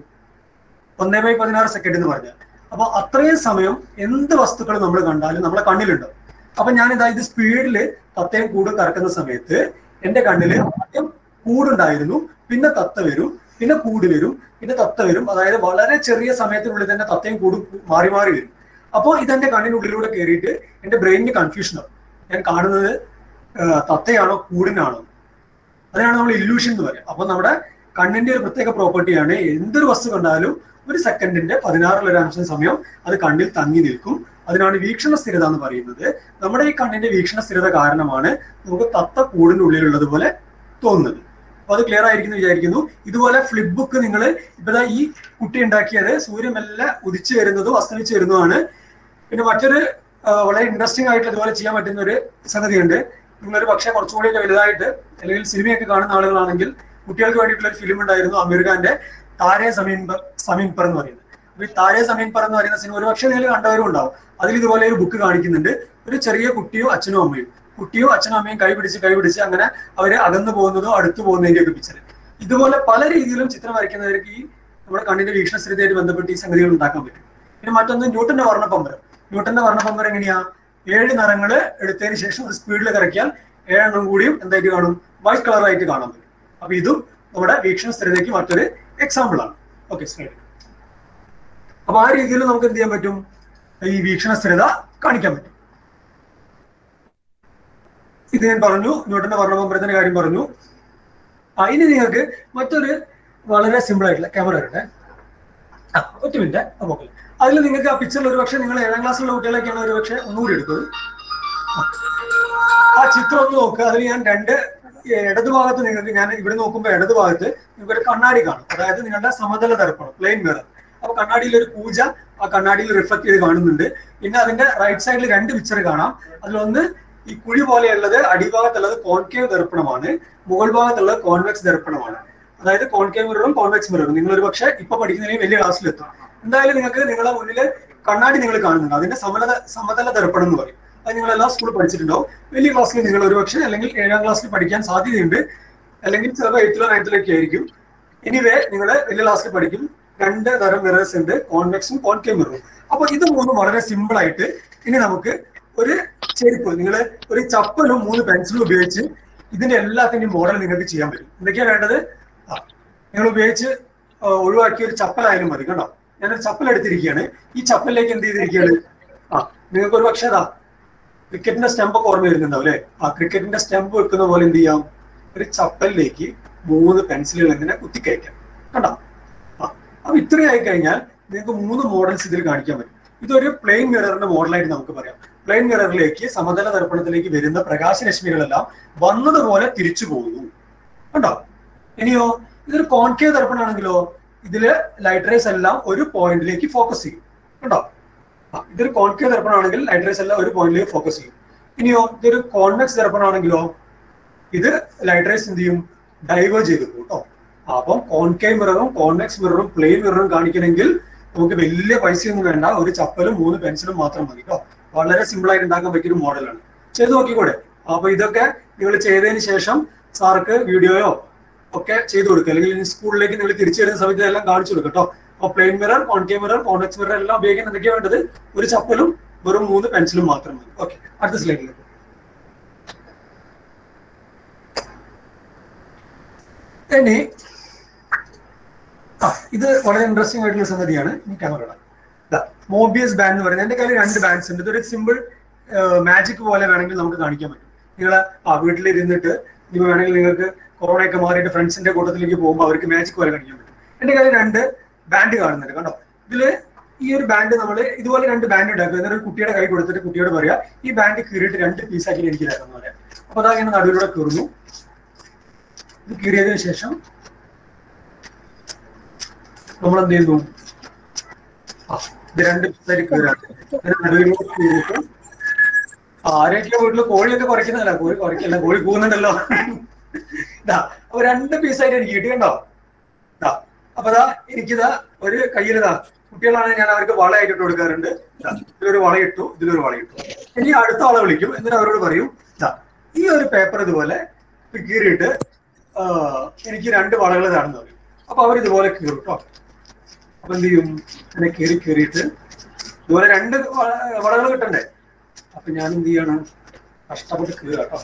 1/16 സെക്കൻഡ് എന്ന് പറഞ്ഞാൽ. അപ്പൊ അത്രയും സമയം എന്ത് വസ്തുക്കൾ നമ്മൾ കണ്ടാലും നമ്മളെ കണ്ണിലുണ്ടാവും. അപ്പൊ ഞാനിതാ ഇത് സ്പീഡിൽ തത്തയും കൂടും കറക്കുന്ന സമയത്ത് എന്റെ കണ്ണില് ആദ്യം കൂടുണ്ടായിരുന്നു, പിന്നെ തത്ത വരും, പിന്നെ കൂട് വരും, പിന്നെ തത്ത വരും. അതായത് വളരെ ചെറിയ സമയത്തിനുള്ളിൽ തന്നെ തത്തയും കൂടും മാറി മാറി വരും. അപ്പോൾ ഇതെന്റെ കണ്ണിനുള്ളിലൂടെ കയറിയിട്ട് എന്റെ ബ്രെയിനിന് കൺഫ്യൂഷൻ ആവും. ഞാൻ കാണുന്നത് തത്തയാണോ കൂടിനാണോ, അതിനാണ് നമ്മൾ ഇല്യൂഷൻ എന്ന് പറയുക. അപ്പൊ നമ്മുടെ കണ്ണിന്റെ ഒരു പ്രത്യേക പ്രോപ്പർട്ടിയാണ്, എന്തൊരു വസ്തു കണ്ടാലും ഒരു സെക്കൻഡിന്റെ 16.1 സമയം അത് കണ്ണിൽ തങ്ങി നിൽക്കും. അതിനാണ് വീക്ഷണ സ്ഥിരത എന്ന് പറയുന്നത്. നമ്മുടെ ഈ കണ്ണിന്റെ വീക്ഷണ സ്ഥിരത കാരണമാണ് നമുക്ക് തത്ത കൂടിനുള്ളിലുള്ളത് പോലെ തോന്നുന്നത്. അപ്പൊ അത് ക്ലിയർ ആയിരിക്കുന്നു വിചാരിക്കുന്നു. ഇതുപോലെ ഫ്ലിപ്പ് ബുക്ക് നിങ്ങൾ ഇപ്പതാ ഈ കുട്ടി ഉണ്ടാക്കിയത് സൂര്യൻ മെല്ലെ ഉദിച്ചു വരുന്നതും അസ്തമിച്ചു വരുന്നതുമാണ്. പിന്നെ മറ്റൊരു വളരെ ഇൻട്രസ്റ്റിംഗ് ആയിട്ട് ഇതുപോലെ ചെയ്യാൻ പറ്റുന്ന ഒരു സംഗതിയുണ്ട്. നിങ്ങളൊരു പക്ഷേ കുറച്ചുകൂടി വലുതായിട്ട് അല്ലെങ്കിൽ സിനിമയൊക്കെ കാണുന്ന ആളുകളാണെങ്കിൽ കുട്ടികൾക്ക് വേണ്ടിയിട്ടുള്ള ഒരു ഫിലിം ഉണ്ടായിരുന്നു, അമീർ ഖാന്റെ താരേ സമീൻ പർ എന്ന് പറയുന്നത്. അപ്പൊ ഈ താരേ സമീൻ പർ എന്ന് പറയുന്ന സിനിമ ഒരു പക്ഷേ നിങ്ങൾ കണ്ടവരും ഉണ്ടാവും. അതിൽ ഇതുപോലെ ഒരു ബുക്ക് കാണിക്കുന്നുണ്ട്. ഒരു ചെറിയ കുട്ടിയും അച്ഛനും അമ്മയും കൈ പിടിച്ച് അങ്ങനെ അവര് അകന്നു പോകുന്നതോ അടുത്തു പോകുന്നതിന്റെ ഒക്കെ പിക്ചർ. ഇതുപോലെ പല രീതിയിലും ചിത്രം വരയ്ക്കുന്നവർക്ക് ഈ നമ്മുടെ കണ്ണിന്റെ വീക്ഷണസ്ഥിരതയായിട്ട് ബന്ധപ്പെട്ട് ഈ സംഗതികൾ ഉണ്ടാക്കാൻ പറ്റും. പിന്നെ മറ്റൊന്ന് ന്യൂട്ടന്റെ വർണ്ണപ്പമ്പരം എങ്ങനെയാ, 7 നിറങ്ങൾ എടുത്തതിന് ശേഷം ഒരു സ്പീഡിൽ കറക്കിയാൽ 7 എണ്ണം കൂടിയും എന്തായിട്ട് കാണും, വൈറ്റ് കളറായിട്ട് കാണാൻ പറ്റും. അപ്പൊ ഇതും നമ്മുടെ വീക്ഷണ സ്ഥിരതയ്ക്ക് മറ്റൊരു എക്സാമ്പിൾ ആണ്. ഓക്കെ, അപ്പൊ ആ രീതിയിൽ നമുക്ക് എന്ത് ചെയ്യാൻ പറ്റും, ഈ വീക്ഷണ സ്ഥിരത കാണിക്കാൻ പറ്റും. ഇത് ഞാൻ പറഞ്ഞു, ന്യൂട്ടന്റെ വർണ്ണപമ്പരത്തിന്റെ കാര്യം പറഞ്ഞു. ഇനി നിങ്ങൾക്ക് മറ്റൊരു വളരെ സിമ്പിൾ ആയിട്ടുള്ള ക്യാമറ ഉണ്ട്, ഒറ്റ മിനിറ്റ്. അപ്പൊ അതിൽ നിങ്ങൾക്ക് ആ പിക്ചറിൽ ഒരു പക്ഷേ നിങ്ങൾ 7ാം ക്ലാസ്സിലുള്ള കുട്ടികളൊക്കെയാണ് ഒരു പക്ഷേ ഒന്നുകൂടി എടുക്കുന്നത്. ആ ചിത്രം ഒന്ന് നോക്കുക. അതിൽ ഞാൻ ഇടതുഭാഗത്ത് നിങ്ങൾക്ക്, ഞാൻ ഇവിടെ നോക്കുമ്പോൾ ഇടതുഭാഗത്ത് നിങ്ങൾക്ക് ഒരു കണ്ണാടി കാണും. അതായത് നിങ്ങളുടെ സമതല ദർപ്പണം, പ്ലെയിൻ മിറർ. അപ്പൊ കണ്ണാടിയിൽ ഒരു പൂജ ആ കണ്ണാടിയിൽ റിഫ്ലക്ട് ചെയ്ത് കാണുന്നുണ്ട്. പിന്നെ അതിന്റെ റൈറ്റ് സൈഡിൽ 2 പിക്ചർ കാണാം. അതിലൊന്ന് ഈ കുഴി പോലെയുള്ളത് അടിഭാഗത്തുള്ളത് കോൺകേവ് ദർപ്പണമാണ്, മുകൾ ഭാഗത്തുള്ളത് കോൺവെക്സ് ദർപ്പണമാണ്. അതായത് കോൺകേവ് മിററും കോൺവെക്സ് മിററും. നിങ്ങൾ ഒരു പക്ഷേ ഇപ്പൊ പഠിക്കുന്നതിന് വലിയ ക്ലാസ്സിലെത്തും. എന്തായാലും നിങ്ങൾക്ക് നിങ്ങളുടെ മുന്നിൽ കണ്ണാടി നിങ്ങൾ കാണുന്നുണ്ട്. അതിന്റെ സമതല ദർപ്പണം എന്ന് പറയും. അത് നിങ്ങളെല്ലാം സ്കൂളിൽ പഠിച്ചിട്ടുണ്ടാവും. വലിയ ക്ലാസ്സിൽ നിങ്ങൾ ഒരു പക്ഷേ അല്ലെങ്കിൽ 7ാം ക്ലാസ്സിൽ പഠിക്കാൻ സാധ്യതയുണ്ട്, അല്ലെങ്കിൽ ചിലപ്പോൾ 8ാം 9ാമത്തിലൊക്കെ ആയിരിക്കും. എനിവേ നിങ്ങൾ വലിയ ക്ലാസ്സിൽ പഠിക്കും. 2 തരം മിറേഴ്സ് ഉണ്ട്, കോൺവെക്സും കോൺകേവ് മിററും. അപ്പൊ ഇത് മൂന്നും വളരെ സിമ്പിൾ ആയിട്ട് ഇനി നമുക്ക് ഒരു ചെരുപ്പ്, നിങ്ങൾ ഒരു ചപ്പലും 3 പെൻസിലും ഉപയോഗിച്ച് ഇതിന്റെ എല്ലാത്തിന്റെയും മോഡൽ നിങ്ങൾക്ക് ചെയ്യാൻ പറ്റും. എന്തൊക്കെയാണ് വേണ്ടത്, നിങ്ങൾ ഉപയോഗിച്ച് ഒഴിവാക്കിയ ഒരു ചപ്പലായാലും മതി. കണ്ടോ, ഞാനൊരു ചപ്പൽ എടുത്തിരിക്കുകയാണ്. ഈ ചപ്പലിലേക്ക് എന്ത് ചെയ്തിരിക്കുകയാണ്, നിങ്ങൾക്ക് ഒരു പക്ഷേ ക്രിക്കറ്റിന്റെ സ്റ്റമ്പ് ഒക്കെ ഓർമ്മ വരുന്നുണ്ടാവും അല്ലെ. ക്രിക്കറ്റിന്റെ സ്റ്റമ്പ് വെക്കുന്ന പോലെ എന്ത് ചെയ്യാം, ഒരു ചപ്പലിലേക്ക് 3 പെൻസിലുകൾ ഇങ്ങനെ കുത്തിക്കയറ്റാം. കണ്ടോ, അപ്പൊ ഇത്രയായി കഴിഞ്ഞാൽ നിങ്ങൾക്ക് 3 മോഡൽസ് ഇതിൽ കാണിക്കാൻ പറ്റും. ഇതൊരു പ്ലെയിൻ മിററിന്റെ മോഡലായിട്ട് നമുക്ക് പറയാം. പ്ലെയിൻ മിററിലേക്ക് സമതല ദർപ്പണത്തിലേക്ക് വരുന്ന പ്രകാശരശ്മികളെല്ലാം വന്നതുപോലെ തിരിച്ചു പോകുന്നു. കണ്ടോ? ഇനിയോ ഇതൊരു കോൺകേവ് ദർപ്പണമാണെങ്കിലോ ഇതില് ലൈറ്റ് റേസ് എല്ലാം ഒരു പോയിന്റിലേക്ക് ഫോക്കസ് ചെയ്യും. കണ്ടോ? ഇതൊരു കോൺകേവ് ദർപ്പണമാണെങ്കിൽ ലൈറ്റ് റേസ് എല്ലാം ഒരു പോയിന്റിലേക്ക് ഫോക്കസ് ചെയ്യും. ഇനിയോ ഇതൊരു കോൺവെക്സ് ദർപ്പണമാണെങ്കിലോ ഇത് ലൈറ്റ് റേസ് എന്ത് ചെയ്യും? ഡൈവേർജ് ചെയ്തു കേട്ടോ. അപ്പം കോൺകേവ് മിററും കോൺവെക്സ് മിററും പ്ലെയിൻ മിററും കാണിക്കണമെങ്കിൽ നമുക്ക് വലിയ പൈസയൊന്നും വേണ്ട, ഒരു ചപ്പലും 3 പെൻസിലും മാത്രം മതി കേട്ടോ. വളരെ സിമ്പിൾ ആയിട്ട് ഉണ്ടാക്കാൻ പറ്റിയ ഒരു മോഡലാണ്. ചെയ്ത് നോക്കിക്കൂടെ? അപ്പൊ ഇതൊക്കെ നിങ്ങൾ ചെയ്തതിന് ശേഷം സാർക്ക് വീഡിയോയോ ഒക്കെ ചെയ്തു കൊടുക്കുക, അല്ലെങ്കിൽ സ്കൂളിലേക്ക് നിങ്ങൾ തിരിച്ചു വരുന്ന സമയത്ത് എല്ലാം കാണിച്ചു കൊടുക്കുക കേട്ടോ. അപ്പൊ plane mirror, concave mirror, convex mirror എല്ലാം ഉപയോഗിക്കാൻ എന്തൊക്കെയാണ് വേണ്ടത്? ഒരു ചപ്പലും വെറും 3 പെൻസിലും മാത്രം മതി. ഓക്കെ, അടുത്ത സ്ലൈഡിലേക്ക്. ഇനി ഇത് വളരെ ഇൻട്രസ്റ്റിംഗ് ആയിട്ടുള്ള സംഗതിയാണ്. ഈ ക്യാമറ മോബിയസ് ബാൻഡ് എന്ന് പറയുന്നത്. എന്റെ കയ്യിൽ 2 ബാൻഡ്സ് ഉണ്ട്. ഇതൊരു സിമ്പിൾ മാജിക് പോലെ വേണമെങ്കിൽ നമുക്ക് കാണിക്കാൻ പറ്റും. നിങ്ങൾ വീട്ടിലിരുന്നിട്ട് ഇനി വേണമെങ്കിൽ നിങ്ങൾക്ക് കൊറോണ ഒക്കെ മാറിയിട്ട് ഫ്രണ്ട്സിന്റെ കൂട്ടത്തിലേക്ക് പോകുമ്പോൾ അവർക്ക് മാജിക് പോലെ കാണിക്കാൻ പറ്റും. എന്റെ കയ്യിൽ 2 ബാൻഡ് കാണുന്നുണ്ട്. കണ്ടോ? ഇതില് ഈ ഒരു ബാൻഡ് നമ്മൾ ഇതുപോലെ 2 ബാൻഡ് ഉണ്ടാക്കുക. എന്നിട്ട് ഒരു കുട്ടിയുടെ കൈ കൊടുത്തിട്ട് കുട്ടിയോട് പറയാ ഈ ബാൻഡ് കീറിയിട്ട് 2 പീസാക്കി എനിക്ക് തരാമെന്ന് പറയാം. അപ്പൊ അതാ ഇങ്ങനെ നടുവിലൂടെ കീറുന്നു. ഇത് കീറിയതിനു ശേഷം നമ്മൾ എന്ത് ചെയ്യുന്നു? ഇത് 2 പീസായിട്ട് കീറാണ്. നടുവിലൂടെ കീറിയിട്ട് ആരൊക്കെ വീട്ടില് കോഴിയൊക്കെ കുറയ്ക്കുന്നതല്ല, കോഴി കുറയ്ക്കല്ല, കോഴി പോകുന്നുണ്ടല്ലോ. ഇതാ അപ്പൊ 2 പീസായിട്ട് എനിക്ക് കിട്ടി. കണ്ടോ? ഇതാ അപ്പൊ ഇതാ എനിക്കിതാ ഒരു കയ്യിലിതാ കുട്ടികളാണ്, ഞാൻ അവർക്ക് വളയായിട്ട് ഇട്ട് കൊടുക്കാറുണ്ട്. ഇതിലൊരു വള ഇട്ടു, ഇതിലൊരു വള ഇട്ടു. ഇനി അടുത്ത ആളെ വിളിക്കും, എന്നിട്ട് അവരോട് പറയും ഈ ഒരു പേപ്പർ ഇതുപോലെ കീറിയിട്ട് എനിക്ക് 2 വളകൾ താണെന്ന് പറയും. അപ്പൊ അവരിതുപോലെ കീറും കേട്ടോ. അപ്പൊ എന്ത് ചെയ്യും? അങ്ങനെ കീറിയിട്ട് ഇതുപോലെ 2 വളകൾ കിട്ടണ്ടേ? അപ്പൊ ഞാൻ എന്ത് ചെയ്യാണ്? കഷ്ടപ്പെട്ട് കീറുക കേട്ടോ.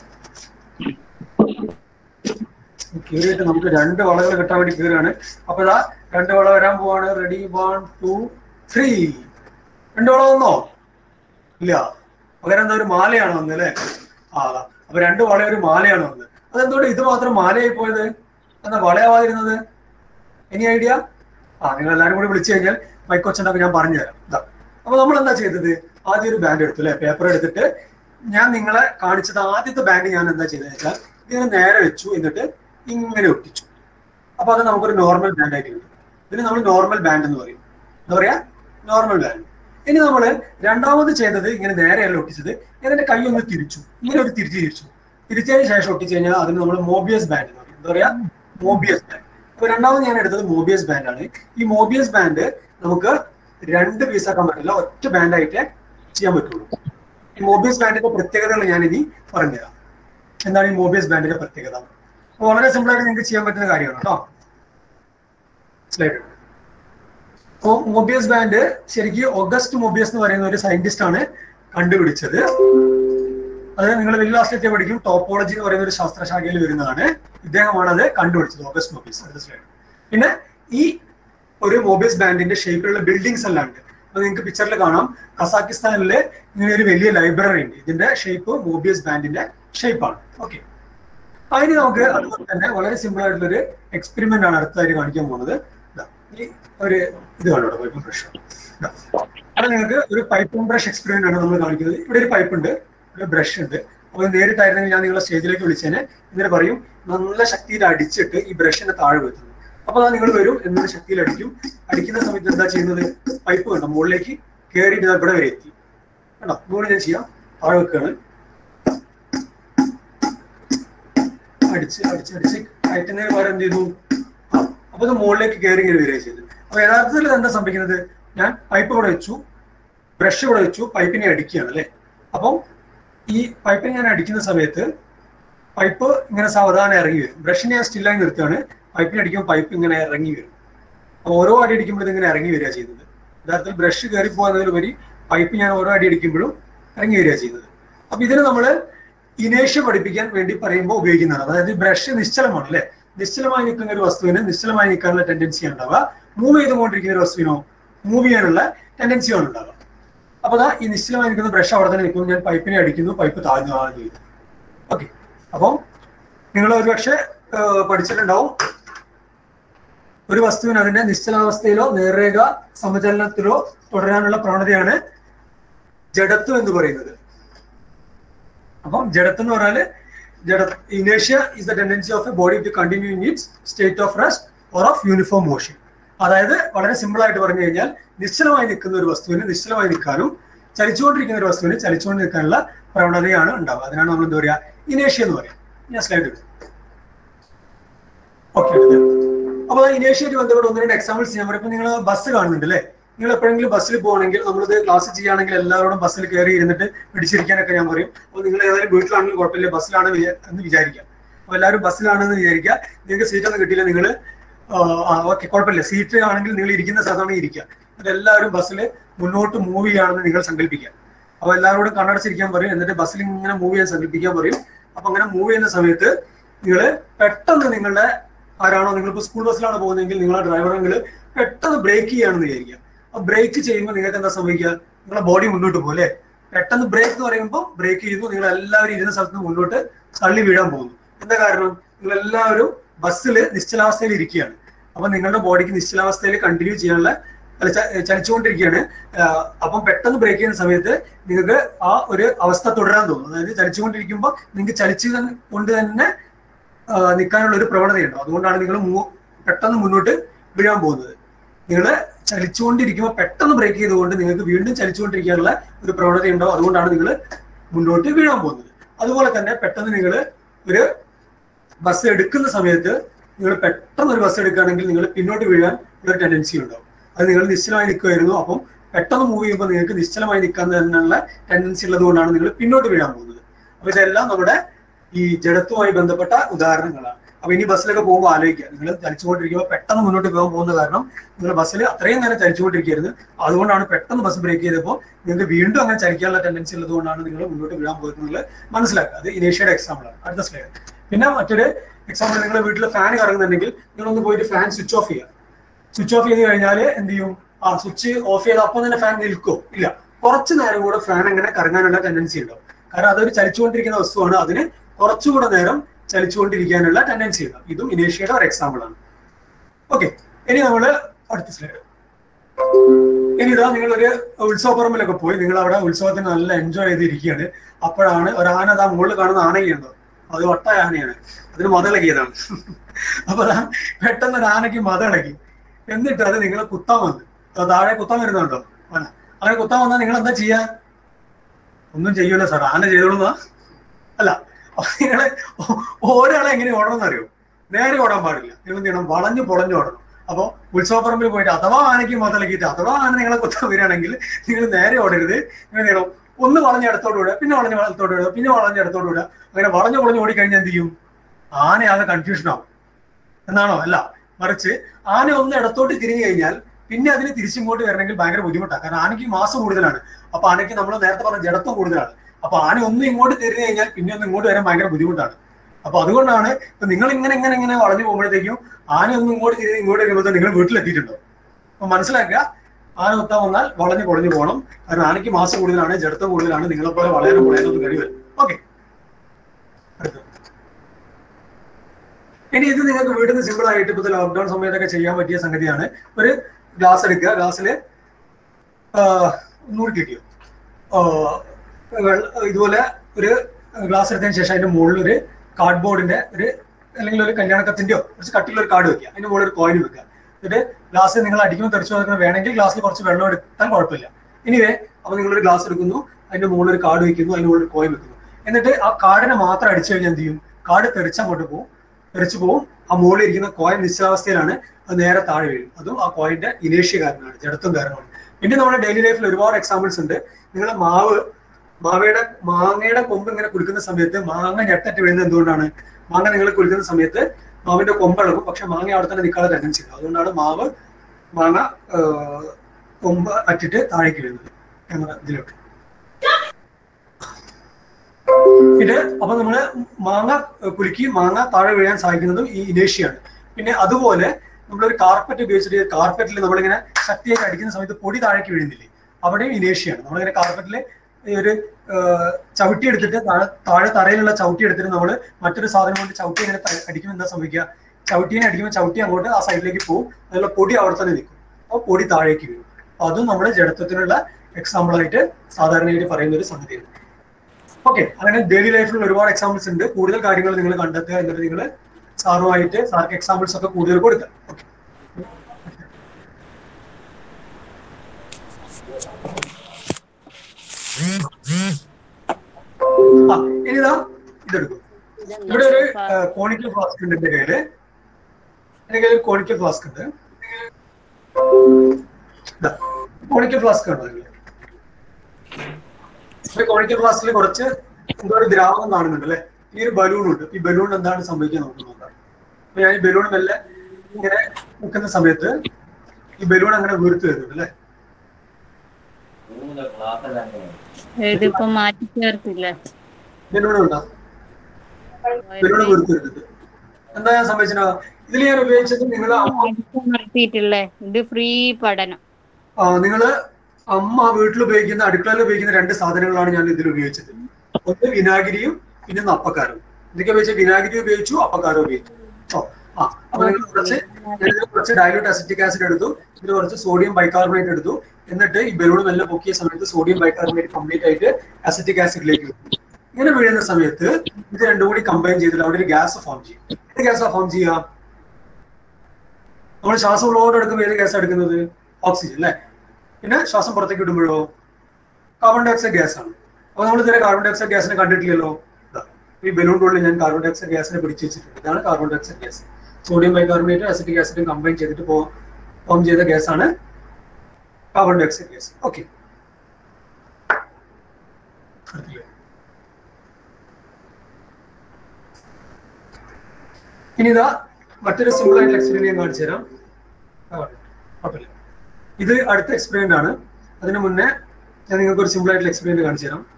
കീറിയിട്ട് നമുക്ക് 2 വളകൾ കിട്ടാൻ വേണ്ടി കീറുകയാണ്. അപ്പൊ ഇതാ 2 വള വരാൻ പോവാണ്. റെഡി, 1 2 3. 2 വള വന്നോ? ഇല്ല. പകരം എന്താ ഒരു മാലയാണ് വന്നത് അല്ലേ? അപ്പൊ 2 വള ഒരു മാലയാണ് വന്നത്. അതെന്തോടെ ഇത് മാത്രം മാലയായി പോയത്? എന്താ വളയാവാതിരുന്നത്? Any idea? നിങ്ങൾ എല്ലാവരും കൂടി വിളിച്ചു കഴിഞ്ഞാൽ മൈക്കോച്ചനൊക്കെ ഞാൻ പറഞ്ഞു തരാം. ഇതാ അപ്പൊ നമ്മൾ എന്താ ചെയ്തത്? ആദ്യം ഒരു ബാൻഡ് എടുത്തു അല്ലെ? പേപ്പർ എടുത്തിട്ട് ഞാൻ നിങ്ങളെ കാണിച്ചത് ആദ്യത്തെ ബാൻഡ് ഞാൻ എന്താ ചെയ്തതെന്ന് വെച്ചാൽ ഇതിനെ നേരെ വെച്ചു, എന്നിട്ട് ഇങ്ങനെ ഒട്ടിച്ചു. അപ്പൊ അത് നമുക്കൊരു നോർമൽ ബാൻഡ് ആയിട്ട് കിട്ടും. ഇതിന് നമ്മൾ നോർമൽ ബാൻഡ് എന്ന് പറയും. എന്താ പറയാ? Normal band. ഇനി നമ്മൾ രണ്ടാമത് ചെയ്തത് ഇങ്ങനെ നേരെയല്ല ഒട്ടിച്ചത്, ഇതിന്റെ കൈ ഒന്ന് തിരിച്ചു, ഇങ്ങനെ ഒരു തിരിച്ചതിന് ശേഷം ഒട്ടിച്ചു കഴിഞ്ഞാൽ അതിന് നമ്മൾ മോബിയസ് ബാൻഡ് എന്ന് പറയും. എന്താ പറയാ? Mobius band. അപ്പൊ രണ്ടാമത് ഞാൻ എടുത്തത് മോബിയസ് ബാൻഡ് ആണ്. ഈ മോബിയസ് ബാൻഡ് നമുക്ക് 2 പീസാക്കാൻ പറ്റില്ല, ഒറ്റ ബാൻഡായിട്ടേ ചെയ്യാൻ പറ്റുള്ളൂ. ഈ മോബിയസ് ബാൻഡിന്റെ പ്രത്യേകതകൾ ഞാൻ ഇനി പറഞ്ഞുതരാം. എന്താണ് ഈ മോബിയസ് ബാൻഡിന്റെ പ്രത്യേകത? വളരെ സിമ്പിൾ ആയിട്ട് നിങ്ങൾക്ക് ചെയ്യാൻ പറ്റുന്ന കാര്യമാണ് കേട്ടോ. സ്ലൈഡ്. അപ്പൊ മോബിയസ് ബാൻഡ് ശരിക്കും ഓഗസ്റ്റ് മോബിയസ് എന്ന് പറയുന്ന ഒരു സയന്റിസ്റ്റ് ആണ് കണ്ടുപിടിച്ചത്. അത് നിങ്ങൾ വലിയ ക്ലാസ്സിലെത്തി പഠിക്കും. ടോപ്പോളജി എന്ന് പറയുന്ന ഒരു ശാസ്ത്രശാഖയിൽ വരുന്നതാണ്. ഇദ്ദേഹമാണ് അത് കണ്ടുപിടിച്ചത്, ഓഗസ്റ്റ് മോബിയസ്. അടുത്ത സ്ലൈഡ്. പിന്നെ ഈ ഒരു മോബിയസ് ബാൻഡിന്റെ ഷേപ്പിലുള്ള ബിൽഡിങ്സ് എല്ലാം ഉണ്ട്. അപ്പൊ നിങ്ങൾക്ക് പിക്ചറിൽ കാണാം, കസാക്കിസ്ഥാനിലെ ഇങ്ങനെ ഒരു വലിയ ലൈബ്രറി ഉണ്ട്. ഇതിന്റെ ഷേപ്പ് മോബിയസ് ബാൻഡിന്റെ ഷേപ്പാണ്. ഓക്കെ, അതിന് നമുക്ക് അതുപോലെ തന്നെ വളരെ സിമ്പിൾ ആയിട്ടുള്ളൊരു എക്സ്പെരിമെന്റ് ആണ് അടുത്തതായിട്ട് കാണിക്കാൻ പോകുന്നത്. ഈ ഒരു ഇത് കണ്ടോ, പൈപ്പ് ബ്രഷ്. അവിടെ നിങ്ങൾക്ക് ഒരു പൈപ്പ് ബ്രഷ് എക്സ്പെരിമെന്റ് ആണ് നമ്മൾ കാണിക്കുന്നത്. ഇവിടെ ഒരു പൈപ്പ് ഉണ്ട്, ഒരു ബ്രഷ് ഉണ്ട്. അപ്പൊ നേരിട്ടായിരുന്നെങ്കിൽ ഞാൻ നിങ്ങളെ സ്റ്റേജിലേക്ക് വിളിച്ചേനെ. എന്നിട്ട് പറയും നല്ല ശക്തിയിൽ അടിച്ചിട്ട് ഈ ബ്രഷിനെ താഴെ വെക്കുന്നു. അപ്പൊ അത് നിങ്ങൾ വരും, എന്നൊരു ശക്തിയിൽ അടിക്കും. അടിക്കുന്ന സമയത്ത് എന്താ ചെയ്യുന്നത്? പൈപ്പ് കണ്ടോ മുകളിലേക്ക് കയറിയിട്ട് ഇവിടെ വരെ എത്തി. കണ്ടോ? ഇതുകൊണ്ട് ഞാൻ ചെയ്യാം. താഴെ വെക്കുകയാണ്. അടിച്ച് കയറ്റുന്നതിന് പകരം എന്ത് ചെയ്തു? അപ്പൊ ഇത് മുകളിലേക്ക് കയറി വരികയാണ് ചെയ്തത്. അപ്പൊ യഥാർത്ഥത്തിൽ എന്താ സംഭവിക്കുന്നത്? ഞാൻ പൈപ്പ് ഇവിടെ വെച്ചു, ബ്രഷ് ഇവിടെ വെച്ചു, പൈപ്പിനെ അടിക്കുകയാണ് അല്ലെ. അപ്പം ഈ പൈപ്പിനെ ഞാൻ അടിക്കുന്ന സമയത്ത് പൈപ്പ് ഇങ്ങനെ സാവധാനം ഇറങ്ങി വരും. ബ്രഷിനെ ഞാൻ സ്റ്റില്ലായി നിർത്തുകയാണ്. പൈപ്പിനെ അടിക്കുമ്പോൾ പൈപ്പ് ഇങ്ങനെ ഇറങ്ങി വരും. അപ്പൊ ഓരോ അടി അടിക്കുമ്പോഴും ഇങ്ങനെ ഇറങ്ങി വരിക ചെയ്യുന്നത്. യഥാർത്ഥത്തിൽ ബ്രഷ് കയറി പോകുന്നതിലുപരി പൈപ്പ് ഞാൻ ഓരോ അടി അടിക്കുമ്പോഴും ഇറങ്ങി വരിക ചെയ്യുന്നത്. അപ്പൊ ഇതിന് നമ്മള് ഇനേഷ്യ പഠിപ്പിക്കാൻ വേണ്ടി പറയുമ്പോൾ ഉപയോഗിക്കുന്നതാണ്. അതായത് ബ്രഷ് നിശ്ചലമാണ് അല്ലെ. നിശ്ചലമായി നിൽക്കുന്ന ഒരു വസ്തുവിന് നിശ്ചലമായി നിൽക്കാനുള്ള ടെൻഡൻസിയാണ് ഉണ്ടാവുക. മൂവ് ചെയ്തുകൊണ്ടിരിക്കുന്ന ഒരു വസ്തുവിനോ മൂവ് ചെയ്യാനുള്ള ടെൻഡൻസിയാണ് ഉണ്ടാവുക. അപ്പൊ ഈ നിശ്ചലമായി നിൽക്കുന്ന ബ്രഷ് അവിടെ തന്നെ നിൽക്കുന്നു. ഞാൻ പൈപ്പിനെ അടിക്കുന്നു, പൈപ്പ് താഴ്ന്നു ചെയ്യുന്നു. ഓക്കെ, അപ്പം നിങ്ങൾ ഒരുപക്ഷെ പഠിച്ചിട്ടുണ്ടാവും, ഒരു വസ്തുവിന് അതിന്റെ നിശ്ചലാവസ്ഥയിലോ നേർരേഖ സമചലനത്തിലോ തുടരാനുള്ള പ്രവണതയാണ് ജഡത്വം എന്ന് പറയുന്നത്. അപ്പം ജഡത്വം എന്ന് പറഞ്ഞാൽ inertia is the tendency of a body to continue in its state of rest or of uniform motion. അതായത് വളരെ സിമ്പിൾ ആയിട്ട് പറഞ്ഞു കഴിഞ്ഞാൽ നിശ്ചലമായി നിൽക്കുന്ന ഒരു വസ്തുവിന് നിശ്ചലമായി നിൽക്കാനും ചലിച്ചുകൊണ്ടിരിക്കുന്ന ഒരു വസ്തുവിന് ചലിച്ചുകൊണ്ട് നിൽക്കാനുള്ള പ്രവണതയാണ് ഉണ്ടാവുക. അതിനാണ് നമ്മൾ എന്താ പറയുക, ഇനേഷ്യ എന്ന് പറയാം. ഞാൻ സ്ലൈഡ് എടുക്കും. ഓക്കെ, അപ്പൊ ഇനേഷ്യയായിട്ട് ബന്ധപ്പെട്ട് ഒന്ന് രണ്ട് എക്സാമ്പിൾസ് ഞാൻ പറയാം. ഇപ്പൊ നിങ്ങൾ ബസ് കാണുന്നുണ്ട് അല്ലേ? നിങ്ങൾ എപ്പോഴെങ്കിലും ബസ്സിൽ പോകണമെങ്കിൽ നമ്മളിത് ക്ലാസ് ചെയ്യുകയാണെങ്കിൽ എല്ലാവരോടും ബസ്സിൽ കയറി ഇരുന്നിട്ട് പിടിച്ചിരിക്കാനൊക്കെ ഞാൻ പറയും. അപ്പോൾ നിങ്ങൾ ഏതായാലും വീട്ടിലാണെങ്കിലും കുഴപ്പമില്ല, ബസ്സിലാണ് എന്ന് വിചാരിക്കുക. അപ്പോൾ എല്ലാവരും ബസ്സിലാണെന്ന് വിചാരിക്കുക. നിങ്ങൾക്ക് സീറ്റൊന്നും കിട്ടിയില്ല, നിങ്ങൾ ഓക്കെ കുഴപ്പമില്ല, സീറ്റ് ആണെങ്കിൽ നിങ്ങൾ ഇരിക്കുന്ന സ്ഥലത്താണ് ഇരിക്കുക. എന്നിട്ട് എല്ലാവരും ബസ്സിൽ മുന്നോട്ട് മൂവ് ചെയ്യുകയാണെന്ന് നിങ്ങൾ സങ്കല്പിക്കുക. അപ്പോൾ എല്ലാവരോടും കണ്ണടച്ചിരിക്കാൻ പറയും. എന്നിട്ട് ബസ്സിൽ ഇങ്ങനെ മൂവ് ചെയ്യാൻ സങ്കല്പിക്കാൻ പറയും. അപ്പൊ അങ്ങനെ മൂവ് ചെയ്യുന്ന സമയത്ത് നിങ്ങൾ പെട്ടെന്ന് നിങ്ങളുടെ ആരാണോ, നിങ്ങളിപ്പോൾ സ്കൂൾ ബസ്സിലാണ് പോകുന്നതെങ്കിൽ നിങ്ങളുടെ ഡ്രൈവറെങ്കിൽ പെട്ടെന്ന് ബ്രേക്ക് ചെയ്യുകയാണെന്ന് വിചാരിക്കുക. അപ്പൊ ബ്രേക്ക് ചെയ്യുമ്പോൾ നിങ്ങൾക്ക് എന്താ സംഭവിക്കുക, നിങ്ങളുടെ ബോഡി മുന്നോട്ട് പോകും അല്ലേ? പെട്ടെന്ന് ബ്രേക്ക് എന്ന് പറയുമ്പോൾ ബ്രേക്ക് ചെയ്യുന്നു, നിങ്ങൾ എല്ലാവരും ഇരുന്ന സ്ഥലത്ത് മുന്നോട്ട് തള്ളി വീഴാൻ പോകുന്നു. എന്താ കാരണം? നിങ്ങൾ എല്ലാവരും ബസ്സിൽ നിശ്ചലാവസ്ഥയിൽ ഇരിക്കുകയാണ്. അപ്പൊ നിങ്ങളുടെ ബോഡിക്ക് നിശ്ചലാവസ്ഥയിൽ കണ്ടിന്യൂ ചെയ്യാനുള്ള ചലിച്ചുകൊണ്ടിരിക്കുകയാണ്. അപ്പം പെട്ടെന്ന് ബ്രേക്ക് ചെയ്യുന്ന സമയത്ത് നിങ്ങൾക്ക് ആ ഒരു അവസ്ഥ തുടരാൻ തോന്നും. അതായത് ചലിച്ചുകൊണ്ടിരിക്കുമ്പോൾ നിങ്ങൾക്ക് ചലിച്ചു കൊണ്ട് തന്നെ നിൽക്കാനുള്ള ഒരു പ്രവണതയുണ്ടോ. അതുകൊണ്ടാണ് നിങ്ങൾ പെട്ടെന്ന് മുന്നോട്ട് വീഴാൻ പോകുന്നത്. നിങ്ങൾ ചലിച്ചുകൊണ്ടിരിക്കുമ്പോൾ പെട്ടെന്ന് ബ്രേക്ക് ചെയ്തുകൊണ്ട് നിങ്ങൾക്ക് വീണ്ടും ചലിച്ചുകൊണ്ടിരിക്കാനുള്ള ഒരു പ്രവണതയുണ്ടോ. അതുകൊണ്ടാണ് നിങ്ങൾ മുന്നോട്ട് വീഴാൻ പോകുന്നത്. അതുപോലെ തന്നെ പെട്ടെന്ന് നിങ്ങൾ ഒരു ബസ് എടുക്കുന്ന സമയത്ത് നിങ്ങൾ പെട്ടെന്ന് ഒരു ബസ് എടുക്കുകയാണെങ്കിൽ നിങ്ങൾ പിന്നോട്ട് വീഴാൻ ഒരു ടെൻഡൻസി ഉണ്ടാവും. അത് നിങ്ങൾ നിശ്ചലമായി നിൽക്കുമായിരുന്നു. അപ്പം പെട്ടെന്ന് മൂവ് ചെയ്യുമ്പോൾ നിങ്ങൾക്ക് നിശ്ചലമായി നിൽക്കാൻ തന്നെയുള്ള ടെൻഡൻസി ഉള്ളത് കൊണ്ടാണ് നിങ്ങൾ പിന്നോട്ട് വീഴാൻ പോകുന്നത്. അപ്പൊ ഇതെല്ലാം നമ്മുടെ ഈ ജഡത്വമായി ബന്ധപ്പെട്ട ഉദാഹരണങ്ങളാണ്. അപ്പൊ ഇനി ബസ്സിലൊക്കെ പോകുമ്പോൾ ആലോചിക്കുക, നിങ്ങൾ ചലിച്ചുകൊണ്ടിരിക്കുമ്പോൾ പെട്ടെന്ന് മുന്നോട്ട് പോകാൻ പോകുന്ന കാരണം നിങ്ങൾ ബസ്സിൽ അത്രയും നേരം ചലിച്ചുകൊണ്ടിരിക്കരുത്. അതുകൊണ്ടാണ് പെട്ടെന്ന് ബസ് ബ്രേക്ക് ചെയ്തപ്പോൾ നിങ്ങൾക്ക് വീണ്ടും അങ്ങനെ ചലിക്കാനുള്ള ടെൻഡൻസി ഉള്ളത് കൊണ്ടാണ് നിങ്ങൾ മുന്നോട്ട് വീഴാൻ പോകുന്നത് മനസ്സിലാക്കുക. അത് ഇനേഷ്യയുടെ എക്സാമ്പിൾ ആണ്. അടുത്ത സ്ലൈഡ്. പിന്നെ മറ്റൊരു എക്സാമ്പിൾ, നിങ്ങളുടെ വീട്ടിൽ ഫാൻ കറങ്ങുന്നുണ്ടെങ്കിൽ നിങ്ങളൊന്ന് പോയിട്ട് ഫാൻ സ്വിച്ച് ഓഫ് ചെയ്യുക. സ്വിച്ച് ഓഫ് ചെയ്ത് കഴിഞ്ഞാൽ എന്ത് ചെയ്യും? സ്വിച്ച് ഓഫ് ചെയ്ത് അപ്പം തന്നെ ഫാൻ നിൽക്കുമോ? ഇല്ല, കുറച്ച് നേരം കൂടെ ഫാൻ അങ്ങനെ കറങ്ങാനുള്ള ടെൻഡൻസി ഉണ്ടാവും. കാരണം അതൊരു ചലിച്ചുകൊണ്ടിരിക്കുന്ന വസ്തുവാണ്, അതിന് കുറച്ചുകൂടെ നേരം ചലിച്ചുകൊണ്ടിരിക്കാനുള്ള ടെൻഡൻസി ഉണ്ടാവും. ഇതും ഇനേഷ്യയുടെ ഒരു എക്സാമ്പിൾ ആണ്. ഓക്കെ, ഇനി നമ്മള് അടുത്ത സ്ലൈഡ്. ഇനി ഇതാ നിങ്ങളൊരു ഉത്സവപ്പറമ്പിലൊക്കെ പോയി നിങ്ങൾ അവിടെ ഉത്സവത്തിന് നല്ല എൻജോയ് ചെയ്തിരിക്കുകയാണ്. അപ്പോഴാണ് ഒരു ആന, അതാ മുകളിൽ കാണുന്ന ആനയുണ്ടോ, അത് ഒട്ട ആനയാണ്, അതിന് മതളകിയതാണ്. അപ്പൊ അതാ പെട്ടെന്ന് ഒരു ആനയ്ക്ക് മതളകി. എന്നിട്ട് അത് നിങ്ങളെ കുത്താൻ വന്നു. താഴെ കുത്താൻ വരുന്നുണ്ടോ? അങ്ങനെ കുത്താൻ വന്നാൽ നിങ്ങൾ എന്താ ചെയ്യാ? ഒന്നും ചെയ്യൂല സാർ, ആന ചെയ്തോളുന്ന അല്ല. നിങ്ങളെ ഒരാളെ എങ്ങനെ ഓടണമെന്ന് അറിയോ? നേരെ ഓടാൻ പാടില്ല. നിങ്ങൾ എന്ത് ചെയ്യണം? വളഞ്ഞു പൊളഞ്ഞു ഓടണം. അപ്പൊ ഉത്സവപ്പറമ്പിൽ പോയിട്ട് അഥവാ ആനയ്ക്ക് മതളക്കിയിട്ട് അഥവാ ആന നിങ്ങളെ കുത്താൻ വരികയാണെങ്കിൽ നിങ്ങൾ നേരെ ഓടരുത്. നിങ്ങൾ എന്ത് ചെയ്യണം? ഒന്ന് വളഞ്ഞ് ഇടത്തോട്ട് വിടുക, പിന്നെ വളഞ്ഞ് വലത്തോട്ട് വിടുക, പിന്നെ വളഞ്ഞ് ഇടത്തോട്ട് വിടുക. അങ്ങനെ വളഞ്ഞു പൊളഞ്ഞു ഓടിക്കഴിഞ്ഞാൽ എന്ത് ചെയ്യും? ആനയാകെ കൺഫ്യൂഷൻ ആവും എന്നാണോ? അല്ല, മറിച്ച് ആന ഒന്ന് ഇടത്തോട്ട് തിരിഞ്ഞു കഴിഞ്ഞാൽ പിന്നെ അതിന് തിരിച്ചിങ്ങോട്ട് വരണമെങ്കിൽ ഭയങ്കര ബുദ്ധിമുട്ടാണ്. കാരണം ആനയ്ക്ക് മാസം കൂടുതലാണ്. അപ്പൊ ആനയ്ക്ക് നമ്മൾ നേരത്തെ പറഞ്ഞ ജഡത്വം കൂടുതലാണ്. അപ്പൊ ആന ഒന്ന് ഇങ്ങോട്ട് തിരിഞ്ഞു കഴിഞ്ഞാൽ പിന്നെ ഒന്ന് ഇങ്ങോട്ട് വരാൻ ഭയങ്കര ബുദ്ധിമുട്ടാണ്. അപ്പൊ അതുകൊണ്ടാണ് ഇപ്പൊ നിങ്ങൾ ഇങ്ങനെ വളഞ്ഞു പോകുമ്പോഴത്തേക്കും ആന ഒന്ന് ഇങ്ങോട്ട് തിരിഞ്ഞ് ഇങ്ങോട്ട് വരുമ്പോൾ നിങ്ങൾ വീട്ടിലെത്തിയിട്ടുണ്ടോ. അപ്പൊ മനസ്സിലാക്കുക, ആന കുത്താൻ വന്നാൽ വളഞ്ഞു പൊളഞ്ഞു പോകണം. കാരണം ആനയ്ക്ക് മാസം കൂടുതലാണ്, ജഡത്വം കൂടുതലാണ്. നിങ്ങളെപ്പോലെ വളയാനൊന്നും കഴിയില്ല. ഓക്കെ, ഇനി ഇത് നിങ്ങൾക്ക് വീട്ടിൽ നിന്ന് സിമ്പിൾ ആയിട്ട് ഇപ്പോഴത്തെ ലോക്ക്ഡൌൺ സമയത്തൊക്കെ ചെയ്യാൻ പറ്റിയ സംഗതിയാണ്. ഒരു ഗ്ലാസ് എടുക്കുക, ഗ്ലാസ്സിൽ 100 കിട്ടിയോ ഇതുപോലെ ഒരു ഗ്ലാസ് എടുത്തതിന് ശേഷം അതിന്റെ മുകളിൽ ഒരു കാർഡ്ബോർഡിന്റെ ഒരു അല്ലെങ്കിൽ ഒരു കല്യാണക്കത്തിന്റെയോ കുറച്ച് കട്ടിയുള്ള ഒരു കാർഡ് വെക്കുക. അതിന്റെ മുകളിൽ ഒരു കോയിൻ വെക്കുക. എന്നിട്ട് ഗ്ലാസ് നിങ്ങൾ അടിക്കുമ്പോൾ തെറിച്ചു നോക്കുന്നത് വേണമെങ്കിൽ ഗ്ലാസ്സിൽ കുറച്ച് വെള്ളം എടുത്താൽ കുഴപ്പമില്ല. ഇനിവേ അപ്പൊ നിങ്ങളൊരു ഗ്ലാസ് എടുക്കുന്നു, അതിന്റെ മുകളിൽ ഒരു കാർഡ് വെക്കുന്നു, അതിന്റെ മുകളിൽ ഒരു കോയിൻ വെക്കുന്നു. എന്നിട്ട് ആ കാർഡിനെ മാത്രം അടിച്ചു കഴിഞ്ഞാൽ എന്ത് ചെയ്യും? കാർഡ് തെറിച്ചങ്ങോട്ട് പോകും, തെറിച്ചു പോകും. ആ മുകളിൽ ഇരിക്കുന്ന കോയിൻ നിശ്ചലാവസ്ഥയിലാണ്, അത് നേരെ താഴെ വീഴും. അതും ആ കോയിന്റെ ഇനേഷ്യ കാരണമാണ്, ജഡത്വം കാരണമാണ്. പിന്നെ നമ്മുടെ ഡെയിലി ലൈഫിൽ ഒരുപാട് എക്സാമ്പിൾസ് ഉണ്ട്. നിങ്ങൾ മാങ്ങയുടെ കൊമ്പ് ഇങ്ങനെ കുലുക്കുന്ന സമയത്ത് മാങ്ങ ഞെട്ടറ്റ് വീഴുന്നത് എന്തുകൊണ്ടാണ്? മാങ്ങ നിങ്ങൾ കുലുക്കുന്ന സമയത്ത് മാവിന്റെ കൊമ്പിളകും, പക്ഷെ മാങ്ങ അവിടെ തന്നെ നിൽക്കാതെ ടെൻഡൻസി ഉണ്ട്. അതുകൊണ്ടാണ് മാങ്ങ കൊമ്പ് അറ്റിട്ട് താഴേക്ക് വീഴുന്നത് ഞങ്ങളുടെ ഇതിലോട്ട്. ഇത് അപ്പൊ നമ്മള് മാങ്ങ കുലുക്കി മാങ്ങ താഴെ വീഴാൻ സഹായിക്കുന്നതും ഈ ഇനേഷ്യയാണ്. പിന്നെ അതുപോലെ നമ്മളൊരു കാർപ്പറ്റ് ഉപയോഗിച്ചിട്ട് കാർപ്പറ്റിൽ നമ്മളിങ്ങനെ ശക്തിയായിട്ട് അടിക്കുന്ന സമയത്ത് പൊടി താഴേക്ക് വീഴുന്നില്ലേ, അവിടെയും ഇനേഷ്യയാണ്. നമ്മളിങ്ങനെ കാർപ്പറ്റില് ഒരു ചവിട്ടി എടുത്തിട്ട് താഴെ തറയിലുള്ള ചവിട്ടി എടുത്തിട്ട് നമ്മൾ മറ്റൊരു സാധനം കൊണ്ട് ചവിട്ടി ഇങ്ങനെ അടിക്കുമ്പോൾ എന്താ സംഭവിക്കുക? ചവിട്ടീനെ അടിക്കുമ്പോൾ ചവിട്ടി അങ്ങോട്ട് ആ സൈഡിലേക്ക് പോകും, അതിലുള്ള പൊടി അവിടെ തന്നെ നിൽക്കും, അപ്പോൾ പൊടി താഴേക്ക് വീഴും. അതും നമ്മുടെ ജഡത്വത്തിനുള്ള എക്സാമ്പിൾ ആയിട്ട് സാധാരണയായിട്ട് പറയുന്ന ഒരു സംഗതിയാണ്. ഓക്കെ, അങ്ങനെ ഡെയിലി ലൈഫിൽ ഒരുപാട് എക്സാമ്പിൾസ് ഉണ്ട്. കൂടുതൽ കാര്യങ്ങൾ നിങ്ങൾ കണ്ടെത്തുക, എന്നിട്ട് നിങ്ങൾ സാറുമായിട്ട് സാർക്ക് എക്സാമ്പിൾസ് ഒക്കെ കൂടുതൽ കൊടുക്കുക. ഇനിതാ ഇതെടുക്കും. ഇവിടെ ഒരു കോണിക്കൽ ഫ്ലാസ്ക് ഉണ്ട് എന്റെ കയ്യില്. എന്റെ കയ്യിൽ കോണിക്കൽ ഫ്ലാസ്ക് ഉണ്ട്. കോണിക്കൽ ഫ്ലാസ്ക് ആണ് അതില്. കോണിക്കൽ ഫ്ലാസ്കിൽ കുറച്ച് എന്തോ ഒരു ദ്രാവകം കാണുന്നുണ്ട് അല്ലെ. ഈ ഒരു ബലൂൺ ഉണ്ട്. ഈ ബലൂൺ എന്താണ് സംഭവിക്കാൻ നോക്കുന്നത്. അപ്പൊ ഞാൻ ഈ ബലൂൺ മെല്ലെ ഇങ്ങനെ നിൽക്കുന്ന സമയത്ത് ഈ ബലൂൺ അങ്ങനെ വീർത്ത് വരുന്നുണ്ട് അല്ലെ. ബലൂൺ ഉണ്ടോ? ബലൂൺ വീർത്ത് വരുന്നുണ്ട്. എന്താ ഞാൻ സംഭവിച്ചത്? ഇതിൽ ഞാൻ ഉപയോഗിച്ചത് നിങ്ങള് അമ്മ വീട്ടിൽ ഉപയോഗിക്കുന്ന, അടുക്കളയിൽ ഉപയോഗിക്കുന്ന 2 സാധനങ്ങളാണ് ഞാൻ ഇതിൽ ഉപയോഗിച്ചത്. ഒന്ന് വിനാഗിരിയും പിന്നെ അപ്പക്കാരും. എന്തൊക്കെ ഉപയോഗിച്ചാൽ വിനാഗിരി ഉപയോഗിച്ചു, അപ്പക്കാരം ഉപയോഗിച്ചു. അപ്പൊ നിങ്ങൾ കുറച്ച് ഡയലൂട്ട് അസിറ്റിക് ആസിഡ് എടുത്തു, ഇതിൽ കുറച്ച് സോഡിയം ബൈകാർബണേറ്റ് എടുത്തു. എന്നിട്ട് ഈ ബലൂൺ മെല്ലെ പൊക്കിയ സമയത്ത് സോഡിയം ബൈകാർബണേറ്റ് കംപ്ലീറ്റ് ആയിട്ട് അസിറ്റിക് ആസിഡിലേക്ക് വരും. ഇങ്ങനെ വീഴുന്ന സമയത്ത് ഇത് രണ്ടും കൂടി കമ്പൈൻ ചെയ്തിട്ട് അവിടെ ഒരു ഗ്യാസ് ഫോം ചെയ്യും. ഏത് ഗ്യാസാ ഫോം ചെയ്യുക? നമ്മൾ ശ്വാസം ഉള്ളവരോട് എടുക്കുമ്പോൾ ഏത് ഗ്യാസ് എടുക്കുന്നത്? ഓക്സിജൻ അല്ലെ. പിന്നെ ശ്വാസം പുറത്തേക്ക് വിടുമ്പോഴോ കാർബൺ ഡൈ ഓക്സൈഡ് ഗ്യാസ് ആണ്. അപ്പൊ നമ്മൾ ഇതുവരെ കാർബൺ ഡൈ ഓക്സൈഡ് ഗ്യാസിനെ കണ്ടിട്ടില്ലല്ലോ. ഈ ബലൂണിന്റെ ഉള്ളിൽ ഞാൻ കാർബൺ ഡൈ ഓക്സൈഡ് ഗ്യാസിനെ പിടിച്ചു വെച്ചിട്ടുണ്ട്. ഇതാണ് carbon dioxide gas. Sodium bicarbonate acetic ആസിഡും കമ്പൈൻ ചെയ്തിട്ട് ഫോം ചെയ്ത ഗ്യാസാണ് carbon dioxide gas. Okay, ഇനി ഇതാ മറ്റൊരു സിമ്പിൾ ആയിട്ടുള്ള എക്സ്പെരിമെന്റ് ഞാൻ കാണിച്ചു തരാം. ഇത് അടുത്ത എക്സ്പെരിമെന്റ് ആണ്. അതിനു മുന്നേ ഞാൻ നിങ്ങൾക്ക് ഒരു സിമ്പിൾ ആയിട്ടുള്ള എക്സ്പെരിമെന്റ് കാണിച്ചു തരാം.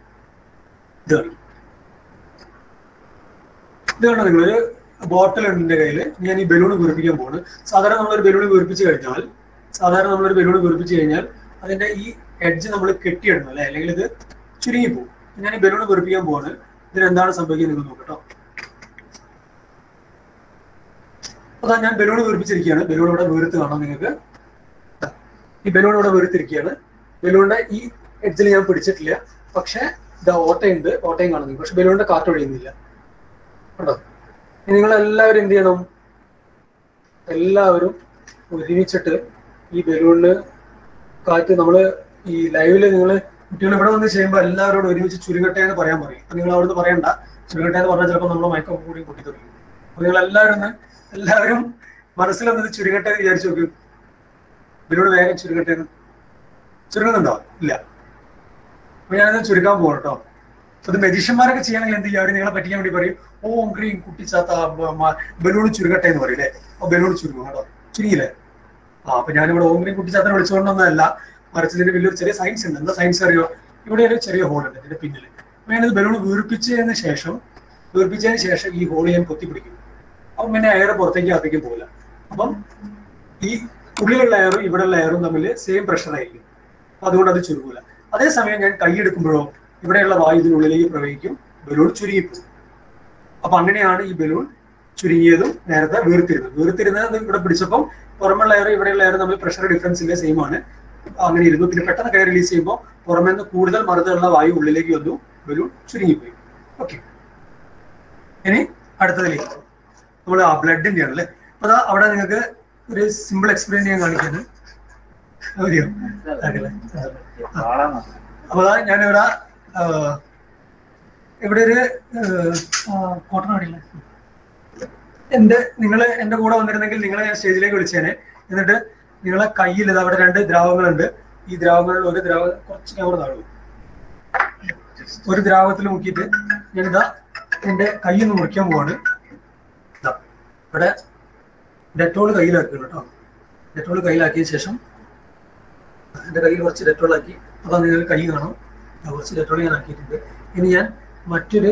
ഇത് കണ്ടോ, നിങ്ങളൊരു ബോട്ടിൽ ഉണ്ട് എന്റെ കയ്യിൽ. ഞാൻ ഈ ബലൂൺ വീർപ്പിക്കാൻ പോകുന്നത്. സാധാരണ നമ്മളൊരു ബലൂൺ വീർപ്പിച്ച് കഴിഞ്ഞാൽ അതിന്റെ ഈ എഡ്ജ് നമ്മൾ കെട്ടിയിടണം അല്ലെ, അല്ലെങ്കിൽ ഇത് ചുരുങ്ങിപ്പോകും. ഞാൻ ഈ ബലൂൺ വീർപ്പിക്കാൻ പോകുന്നത്. ഇതിനെന്താണ് സംഭവിക്കുന്നത് നിങ്ങൾ നോക്കട്ടോ. അതാ ഞാൻ ബലൂൺ വീർപ്പിച്ചിരിക്കുകയാണ്. ബലൂൺ ഇവിടെ വീർത്ത് കാണാം നിങ്ങൾക്ക്. ഈ ബലൂൺ ഇവിടെ വീർത്തിരിക്കുകയാണ്. ബലൂണിന്റെ ഈ എഡ്ജിൽ ഞാൻ പിടിച്ചിട്ടില്ല, പക്ഷെ ഇതാ ഓട്ടയുണ്ട്, ഓട്ടയും കാണുന്നു. പക്ഷെ ബലൂണിന്റെ കാറ്റ് ഒഴിയുന്നില്ല കേട്ടോ. നിങ്ങൾ എല്ലാവരും എന്ത് ചെയ്യണം? എല്ലാവരും ഒരുമിച്ചിട്ട് ഈ ബലൂണിന് കാറ്റ്, നമ്മള് ഈ ലൈവില് നിങ്ങൾ കുട്ടികൾ ഇവിടെ വന്ന് ചെയ്യുമ്പോൾ എല്ലാവരോടും ഒരുമിച്ച് ചുരുങ്ങട്ടെ എന്ന് പറയാൻ പറയും. അപ്പൊ നിങ്ങൾ അവിടുന്ന് പറയണ്ട, ചുരുങ്ങട്ടെ എന്ന് പറഞ്ഞാൽ ചിലപ്പോൾ നമ്മളെ മയക്കം കൂടി പൊട്ടി തുടങ്ങി. അപ്പൊ നിങ്ങൾ എല്ലാവരും മനസ്സിലൊന്നത് ചുരുങ്ങട്ടെ എന്ന് വിചാരിച്ചു നോക്കും. ബലൂൺ വേഗം ചുരുങ്ങട്ടെ എന്ന്. ചുരുങ്ങുന്നുണ്ടോ? ഇല്ല. അപ്പൊ ഞാനത് ചുരുക്കാൻ പോകാം കേട്ടോ. അത് മെജിഷ്യന്മാരൊക്കെ ചെയ്യണമെങ്കിൽ എന്ത് ചെയ്യും? അവർ നിങ്ങളെ പറ്റിക്കാൻ വേണ്ടി പറയും, ഓം ഗ്രീൻ കുട്ടിച്ചാത്ത ബലൂൺ ചുരുങ്ങട്ടെ എന്ന് പറയില്ലേ. അപ്പൊ ബലൂൺ ചുരുങ്ങും കേട്ടോ. ചുരുങ്ങിയില്ലേ? അപ്പൊ ഞാനിവിടെ ഓം ഗ്രീൻ കുട്ടിച്ചാത്തനെ വിളിച്ചുകൊണ്ടൊന്നല്ല, മറിച്ച് ഇതിന്റെ വലിയൊരു ചെറിയ സയൻസ് ഉണ്ട്. എന്താ സയൻസ് അറിയോ? ഇവിടെ ഒരു ചെറിയ ഹോൾ ഉണ്ട് ഇതിന്റെ പിന്നിൽ. അപ്പൊ ഞാനിത് ബലൂൺ വീർപ്പിച്ചതിന് ശേഷം ഈ ഹോൾ ഞാൻ പൊത്തിപ്പിടിക്കും. അപ്പം പിന്നെ എയർ പുറത്തേക്ക് അകത്തേക്ക് പോകില്ല. അപ്പം ഈ ഉള്ളിലുള്ള എയറും ഇവിടെയുള്ള എയറും തമ്മിൽ സെയിം പ്രഷർ ആയിരിക്കും. അതുകൊണ്ട് അത് ചുരുങ്ങൂല. അതേസമയം ഞാൻ കൈ എടുക്കുമ്പോഴോ ഇവിടെയുള്ള വായു ഇതിനുള്ളിലേക്ക് പ്രവഹിക്കും, ബലൂൺ ചുരുങ്ങിപ്പോകും. അപ്പൊ അങ്ങനെയാണ് ഈ ബലൂൺ ചുരുങ്ങിയതും നേരത്തെ വീർത്തിരുന്നത് ഇവിടെ പിടിച്ചപ്പം പുറമുള്ള എയർ ഇവിടെയുള്ള എയർ തമ്മിൽ പ്രഷർ ഡിഫറൻസ് ഇല്ല, സെയിം ആണ്. അങ്ങനെ ഇരുന്നു. പിന്നെ പെട്ടെന്ന് കൈ റിലീസ് ചെയ്യുമ്പോൾ പുറമെ നിന്ന് കൂടുതൽ മർദ്ദമുള്ള വായു ഉള്ളിലേക്ക് വന്നു, ബലൂൺ ചുരുങ്ങിപ്പോയി. ഓക്കെ, ഇനി അടുത്തതിലേക്ക് നമ്മൾ ബ്ലഡിന്റെ ആണല്ലേ. അപ്പൊ അവിടെ നിങ്ങൾക്ക് ഒരു സിമ്പിൾ എക്സ്പീരിയൻസ് ഞാൻ കാണിക്കുന്നത്. അപ്പൊ ഞാനിവിടെ ഇവിടെ ഒരു കോട്ടൺ അടിയില്ല. നിങ്ങൾ എന്റെ കൂടെ വന്നിരുന്നെങ്കിൽ നിങ്ങളെ ഞാൻ സ്റ്റേജിലേക്ക് വിളിച്ചേനെ. എന്നിട്ട് നിങ്ങളെ കയ്യിൽ ഇത് അവിടെ 2 ദ്രാവകങ്ങളുണ്ട്. ഈ ദ്രാവകങ്ങളിൽ ഒരു ദ്രാവകം കുറച്ച് ക്യാമറ താഴെ, ഒരു ദ്രാവകത്തിൽ മുക്കിയിട്ട് ഞാനിതാ എന്റെ കയ്യിൽ നിന്ന് മുറിക്കാൻ പോവാണ്. ഇവിടെ ഡെറ്റോൾ കയ്യിലാക്കുക കേട്ടോ. ഡെറ്റോൾ കയ്യിലാക്കിയ ശേഷം എന്റെ കയ്യിൽ കുറച്ച് ഡെറ്റോൾ ആക്കി. അതാ നിങ്ങൾ കൈ കാണാം, കുറച്ച് ഡെറ്റോൾ ഞാൻ ആക്കിയിട്ടുണ്ട്. ഇനി ഞാൻ മറ്റൊരു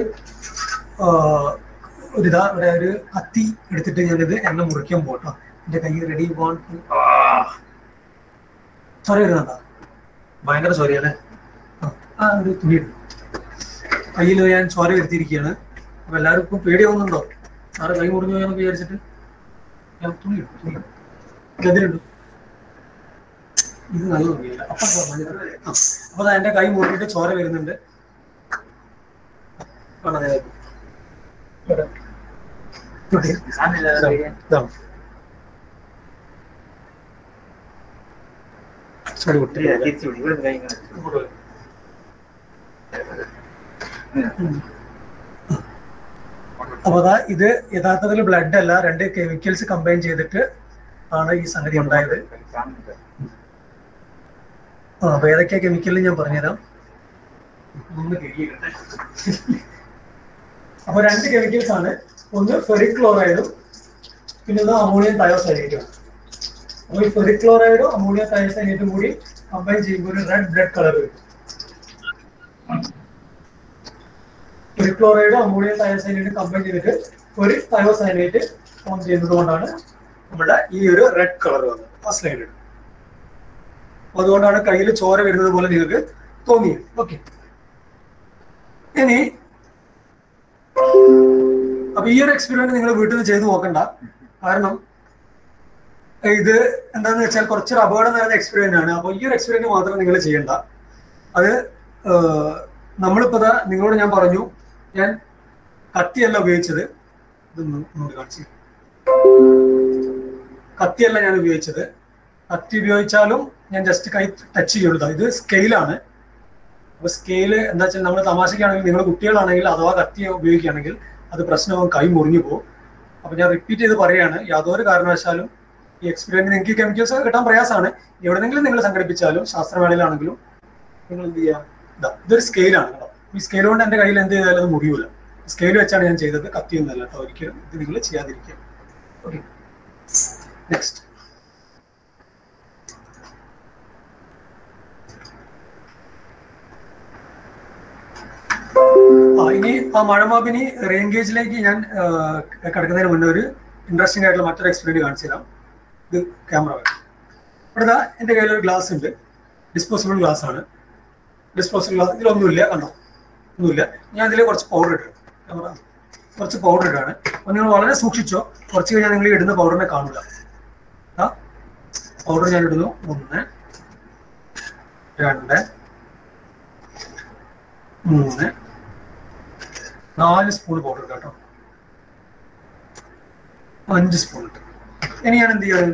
ഇതാ ഇവിടെ ഒരു കത്തി എടുത്തിട്ട് ഞാനിത് എണ്ണ മുറിക്കാൻ പോട്ടോ. എന്റെ കൈ റെഡി പോകാൻ സോറി വരുന്നതാ, ഭയങ്കര സോറി അല്ലേ. ഒരു തുണി കയ്യിൽ ഞാൻ ചോര വരുത്തിയിരിക്കുകയാണ്. അപ്പൊ എല്ലാവർക്കും പേടിയാവുന്നുണ്ടോ? സാറ് കൈ മുറിഞ്ഞു പോയെന്നൊക്കെ വിചാരിച്ചിട്ട് ഞാൻ തുണി ഇതിലുണ്ട്. ഇത് നല്ല തുണിയില്ല. അപ്പൊ എന്റെ കൈ മുറിഞ്ഞിട്ട് ചോര വരുന്നുണ്ട്. അപ്പൊ അതാ ഇത് യഥാർത്ഥത്തിൽ ബ്ലഡ് അല്ല, 2 കെമിക്കൽസ് കമ്പൈൻ ചെയ്തിട്ട് ആണ് ഈ സംഗതി ഉണ്ടായത്. അപ്പൊ ഏതൊക്കെയാ കെമിക്കൽ ഞാൻ പറഞ്ഞുതരാം. അപ്പൊ 2 കെമിക്കൽസ് ആണ്. ഒന്ന് ഫെറിക് ക്ലോറൈഡും പിന്നെ ഒന്ന് അമോണിയം തയോസൈനേറ്റും. അപ്പൊ ഈ ഫെറിക് ക്ലോറൈഡും അമോണിയം തയോസൈനേറ്റും കൂടി കമ്പൈൻ ചെയ്യുമ്പോൾ ഒരു റെഡ് ബ്ലഡ് കളർ വരും. ഫെറിക് ക്ലോറൈഡും അമോണിയം തയോസൈനേറ്റും കമ്പൈൻ ചെയ്തിട്ട് ഫെറിക് തയോസൈനേറ്റ് ഫോം ചെയ്യുന്നത് കൊണ്ടാണ് നമ്മുടെ ഈ ഒരു റെഡ് കളർ വന്നത് ആ സ്ലൈഡിൽ. അതുകൊണ്ടാണ് കയ്യിൽ ചോര വരുന്നത് പോലെ നിങ്ങൾക്ക് തോന്നിയത്. ഓക്കെ, ഇനി അപ്പൊ ഈ ഒരു എക്സ്പെരിമെന്റ് നിങ്ങൾ വീട്ടിൽ നിന്ന് ചെയ്ത് നോക്കണ്ട. കാരണം ഇത് എന്താന്ന് വെച്ചാൽ കുറച്ചൊരു അപകടം നിറഞ്ഞ എക്സ്പെരിമെന്റ് ആണ്. അപ്പൊ ഈ ഒരു എക്സ്പെരിമെന്റ് മാത്രം നിങ്ങൾ ചെയ്യണ്ട. അത് നമ്മളിപ്പോ നിങ്ങളോട് ഞാൻ പറഞ്ഞു, ഞാൻ കത്തിയല്ല ഉപയോഗിച്ചത്. ഇതൊന്നും കാണിച്ചു, കത്തിയല്ല ഞാൻ ഉപയോഗിച്ചത്. കത്തി ഉപയോഗിച്ചാലും ഞാൻ ജസ്റ്റ് കൈ ടച്ച് ചെയ്യുള്ളൂ. ഇത് സ്കെയിലാണ്. അപ്പൊ സ്കെയില് എന്താ വെച്ചാൽ നമ്മൾ തമാശക്കാണെങ്കിൽ, നിങ്ങൾ കുട്ടികളാണെങ്കിൽ അഥവാ കത്തി ഉപയോഗിക്കുകയാണെങ്കിൽ അത് പ്രശ്നമാകും, കൈ മുറിഞ്ഞു പോകും. അപ്പൊ ഞാൻ റിപ്പീറ്റ് ചെയ്ത് പറയാണ്, യാതൊരു കാരണവശാലും ഈ എക്സ്പെരിമെന്റ് നിങ്ങൾക്ക് കെമിക്കൽസ് കിട്ടാൻ പ്രയാസമാണ്. എവിടെയെങ്കിലും നിങ്ങൾ സംഘടിപ്പിച്ചാലും ശാസ്ത്രമേളയിലാണെങ്കിലും നിങ്ങൾ എന്ത് ചെയ്യാം, ഇതൊരു സ്കെയിലാണ് കേട്ടോ. ഈ സ്കെയിൽ കൊണ്ട് എന്റെ കയ്യിൽ എന്ത് ചെയ്താലും അത് മുറിയൂല. സ്കെയിൽ വെച്ചാണ് ഞാൻ ചെയ്തത്, കത്തിയൊന്നുമല്ല കേട്ടോ. ഒരിക്കലും ഇത് നിങ്ങൾ ചെയ്യാതിരിക്കുക. Okay, next. ഇനി ആ മഴമാപിനി റെയിൻ ഗേജിലേക്ക് ഞാൻ കിടക്കുന്നതിന് മുന്നേ ഒരു ഇൻട്രസ്റ്റിംഗ് ആയിട്ടുള്ള മറ്റൊരു എക്സ്പെരിമെന്റ് കാണിച്ചു തരാം. ഇത് ക്യാമറ ഇവിടെ എന്റെ കയ്യിൽ ഒരു ഗ്ലാസ് ഉണ്ട്, ഡിസ്പോസിബിൾ ഗ്ലാസ് ആണ്. ഡിസ്പോസിബിൾ ഗ്ലാസ്, ഇതിലൊന്നുമില്ല, കണ്ടോ, ഒന്നുമില്ല. ഞാൻ ഇതിൽ കുറച്ച് പൗഡർ ഇട്ടു, ക്യാമറ കുറച്ച് പൗഡർ ഇട്ടാണ്. അപ്പൊ നിങ്ങൾ വളരെ സൂക്ഷിച്ചോ, കുറച്ച് കഴിഞ്ഞാൽ നിങ്ങൾ ഇടുന്ന പൗഡറിനെ കാണില്ല. പൗഡർ ഞാൻ ഇടുന്നു. 1 2 3 4 സ്പൂൺ പൗഡർ കേട്ടോ. 5 സ്പൂൺ ഇട്ടു. ഇനി ഞാൻ എന്ത് ചെയ്യാണ്,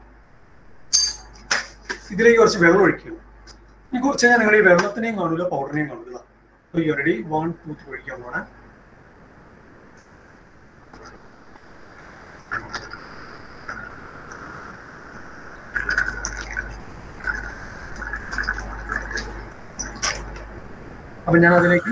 ഇതിലേക്ക് കുറച്ച് വെള്ളം ഒഴിക്കുന്നു. ഇനി കുറച്ച് കഴിഞ്ഞാൽ നിങ്ങൾ ഈ വെള്ളത്തിനെയും കാണൂല, പൗഡറിനെയും കാണൂല. അപ്പൊ ഈ ഓൾറെഡി 1 2 3 ഒഴിക്കാൻ പോണേ. അപ്പൊ ഞാൻ അതിലേക്ക്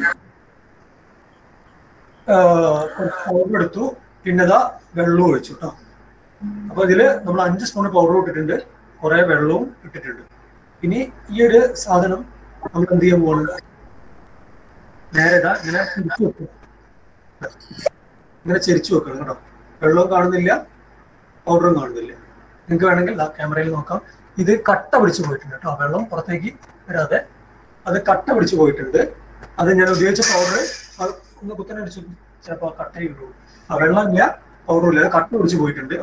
പൗഡർ എടുത്തു, പിന്നെ വെള്ളവും ഒഴിച്ചു കേട്ടോ. അപ്പൊ ഇതില് നമ്മൾ 5 സ്പൂൺ പൗഡറും ഇട്ടിട്ടുണ്ട്, കുറെ വെള്ളവും ഇട്ടിട്ടുണ്ട്. ഇനി ഈ ഒരു സാധനം നമ്മൾ എന്ത് ചെയ്യാൻ പോകുന്നത്, നേരെ ഇങ്ങനെ ചെരിച്ചു വെക്കും. ഇങ്ങനെ ചെരിച്ചു വെക്കണം കേട്ടോ. വെള്ളവും കാണുന്നില്ല, പൗഡറും കാണുന്നില്ല. നിങ്ങൾക്ക് വേണമെങ്കിൽ ക്യാമറയിൽ നോക്കാം. ഇത് കട്ട പിടിച്ചു പോയിട്ടുണ്ട് കേട്ടോ. വെള്ളം പുറത്തേക്ക് വരാതെ അത് കട്ട പിടിച്ചു പോയിട്ടുണ്ട്. അത് ഞാൻ ഉപയോഗിച്ച പൗഡർ ഒന്ന് കുത്തനടിച്ചു, ചിലപ്പോൾ കട്ടയുള്ളൂ. വെള്ളമില്ല, പൗഡറും ഇല്ല, കട്ട പിടിച്ചു പോയിട്ടുണ്ട്.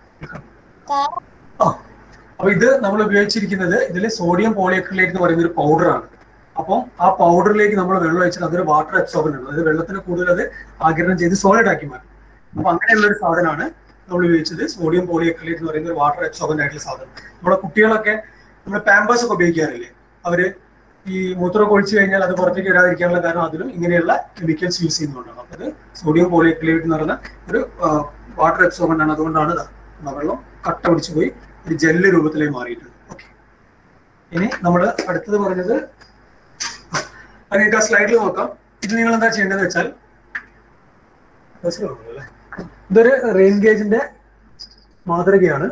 അപ്പൊ ഇത് നമ്മൾ ഉപയോഗിച്ചിരിക്കുന്നത് ഇതിൽ സോഡിയം പോളിഅക്രിലേറ്റ് എന്ന് പറയുന്ന ഒരു പൗഡറാണ്. അപ്പം ആ പൗഡറിലേക്ക് നമ്മൾ വെള്ളം ഒഴിച്ചാൽ അതൊരു വാട്ടർ അബ്സോർബൻ ആണ്. അതായത് വെള്ളത്തിന് കൂടുതൽ അത് ആഗിരണം ചെയ്ത് സോളിഡ് ആക്കി മാറ്റും. അപ്പൊ അങ്ങനെയുള്ള ഒരു സാധനമാണ് നമ്മൾ ഉപയോഗിച്ചത്. സോഡിയം പോളിഅക്രിലേറ്റ് എന്ന് പറയുന്ന ഒരു വാട്ടർ അബ്സോർബൻ ആയിട്ടുള്ള സാധനം. നമ്മുടെ കുട്ടികളൊക്കെ നമ്മൾ പാമ്പേഴ്സ് ഒക്കെ ഉപയോഗിക്കാറില്ലേ, അവര് ഈ മൂത്രമൊക്കെ ഒഴിച്ചു കഴിഞ്ഞാൽ അത് പുറത്തേക്ക് വരാതിരിക്കാനുള്ള കാരണം അതിലും ഇങ്ങനെയുള്ള കെമിക്കൽസ് യൂസ് ചെയ്യുന്നതുകൊണ്ടാണ്. അപ്പൊ അത് സോഡിയം പോളിഅക്രിലേറ്റ് എന്ന് പറയുന്ന ഒരു വാട്ടർ അബ്സോർബൻ ആണ്. അതുകൊണ്ടാണ് വെള്ളം കട്ട പിടിച്ചു പോയി ഒരു ജെല്ല് രൂപത്തിലേക്ക് മാറിയിട്ടുണ്ട്. ഓക്കെ, ഇനി നമ്മൾ അടുത്തത് പറഞ്ഞത് നിങ്ങൾക്ക് ആ സ്ലൈഡിൽ നോക്കാം. ഇത് നിങ്ങൾ എന്താ ചെയ്യേണ്ടതെന്ന് വെച്ചാൽ, ഇതൊരു റെയിൻ ഗേജിന്റെ മാതൃകയാണ്.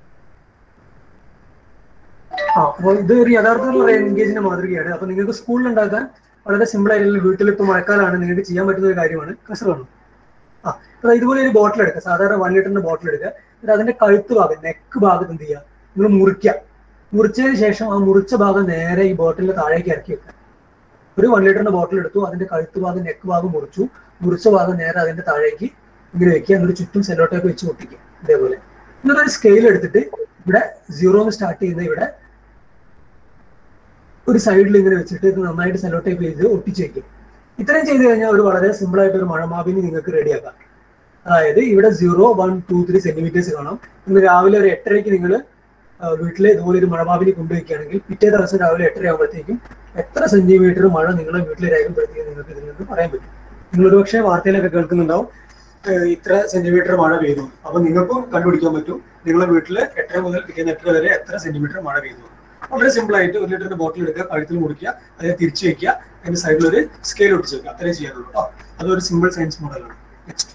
അപ്പോൾ ഇത് ഒരു യഥാർത്ഥത്തിലുള്ള റെയിൻ ഗേജിന്റെ മാതൃകയാണ്. അപ്പൊ നിങ്ങൾക്ക് സ്കൂളിൽ ഉണ്ടാക്കാൻ വളരെ സിമ്പിൾ ആയിട്ടുള്ള, വീട്ടിൽ ഇപ്പോൾ മഴക്കാലാണ് നിങ്ങൾക്ക് ചെയ്യാൻ പറ്റുന്ന ഒരു കാര്യമാണ്. കസറാണ്. അപ്പൊ ഇതുപോലെ ഒരു ബോട്ടിൽ എടുക്കുക, സാധാരണ 1 ലിറ്ററിന്റെ ബോട്ടിൽ എടുക്കുക. എന്നിട്ട് അതിന്റെ കഴുത്ത് ഭാഗം, നെക്ക് ഭാഗത്ത് എന്ത് ചെയ്യുക, നിങ്ങൾ മുറിക്കുക. മുറിച്ചതിന് ശേഷം ആ മുറിച്ച ഭാഗം നേരെ ഈ ബോട്ടിലിന്റെ താഴേക്ക് ഇറക്കി വെക്കുക. ഒരു 1 ലിറ്ററിന്റെ ബോട്ടിൽ എടുത്തു, അതിന്റെ കഴുത്ത് ഭാഗം, നെക്ക് ഭാഗം മുറിച്ചു, മുറിച്ച ഭാഗം നേരെ അതിന്റെ താഴേക്ക് ഇങ്ങനെ വെക്കുക. എന്നിട്ട് ചുറ്റും സെല്ലോട്ടേപ്പ് വെച്ച് ഒട്ടിക്കുക. ഇതേപോലെ എന്നിട്ട് ഒരു സ്കെയിൽ എടുത്തിട്ട് ഇവിടെ 0 സ്റ്റാർട്ട് ചെയ്യുന്ന ഇവിടെ ഒരു സൈഡിൽ ഇങ്ങനെ വെച്ചിട്ട് ഇത് നന്നായിട്ട് സെല്ലോട്ടേപ്പ് ചെയ്ത് ഒട്ടിച്ച് വെക്കും. ഇത്രയും ചെയ്ത് കഴിഞ്ഞാൽ ഒരു വളരെ സിമ്പിൾ ആയിട്ട് ഒരു മഴമാപിനി നിങ്ങൾക്ക് റെഡിയാക്കാം. അതായത് ഇവിടെ 0, 1, 2, 3 സെന്റിമീറ്റേഴ്സ് കാണാം. നിങ്ങൾ രാവിലെ ഒരു 8:30 നിങ്ങൾ വീട്ടിൽ ഇതുപോലെ ഒരു മഴമാപിനി കൊണ്ടുവയ്ക്കുകയാണെങ്കിൽ പിറ്റേ ദിവസം രാവിലെ 8:30 ആകുമ്പോഴത്തേക്കും എത്ര സെന്റിമീറ്റർ മഴ നിങ്ങളെ വീട്ടിൽ രേഖപ്പെടുത്തിയെന്ന് നിങ്ങൾക്ക് ഇതിൽ നിന്ന് പറയാൻ പറ്റും. നിങ്ങളൊരു പക്ഷേ വാർത്തയിലൊക്കെ കേൾക്കുന്നുണ്ടാവും ഇത്ര സെന്റിമീറ്റർ മഴ പെയ്തു. അപ്പൊ നിങ്ങൾക്കും കണ്ടുപിടിക്കാൻ പറ്റും നിങ്ങളുടെ വീട്ടിൽ 8:30 മുതൽ പിറ്റേന്ന് 8:30 വരെ എത്ര സെന്റിമീറ്റർ മഴ പെയ്തു. വളരെ സിമ്പിൾ ആയിട്ട് 1 ലിറ്ററിന്റെ ബോട്ടിൽ എടുക്കുക, കഴുത്തിൽ മുറിക്കുക, അതിനെ തിരിച്ചു വെക്കുക, അതിന്റെ സൈഡിൽ ഒരു സ്കെയിൽ ഒട്ടിച്ച് വെക്കുക. അത്രേ ചെയ്യാറുള്ളൂ കേട്ടോ. അതൊരു സിമ്പിൾ സയൻസ് മോഡലാണ്. നെക്സ്റ്റ്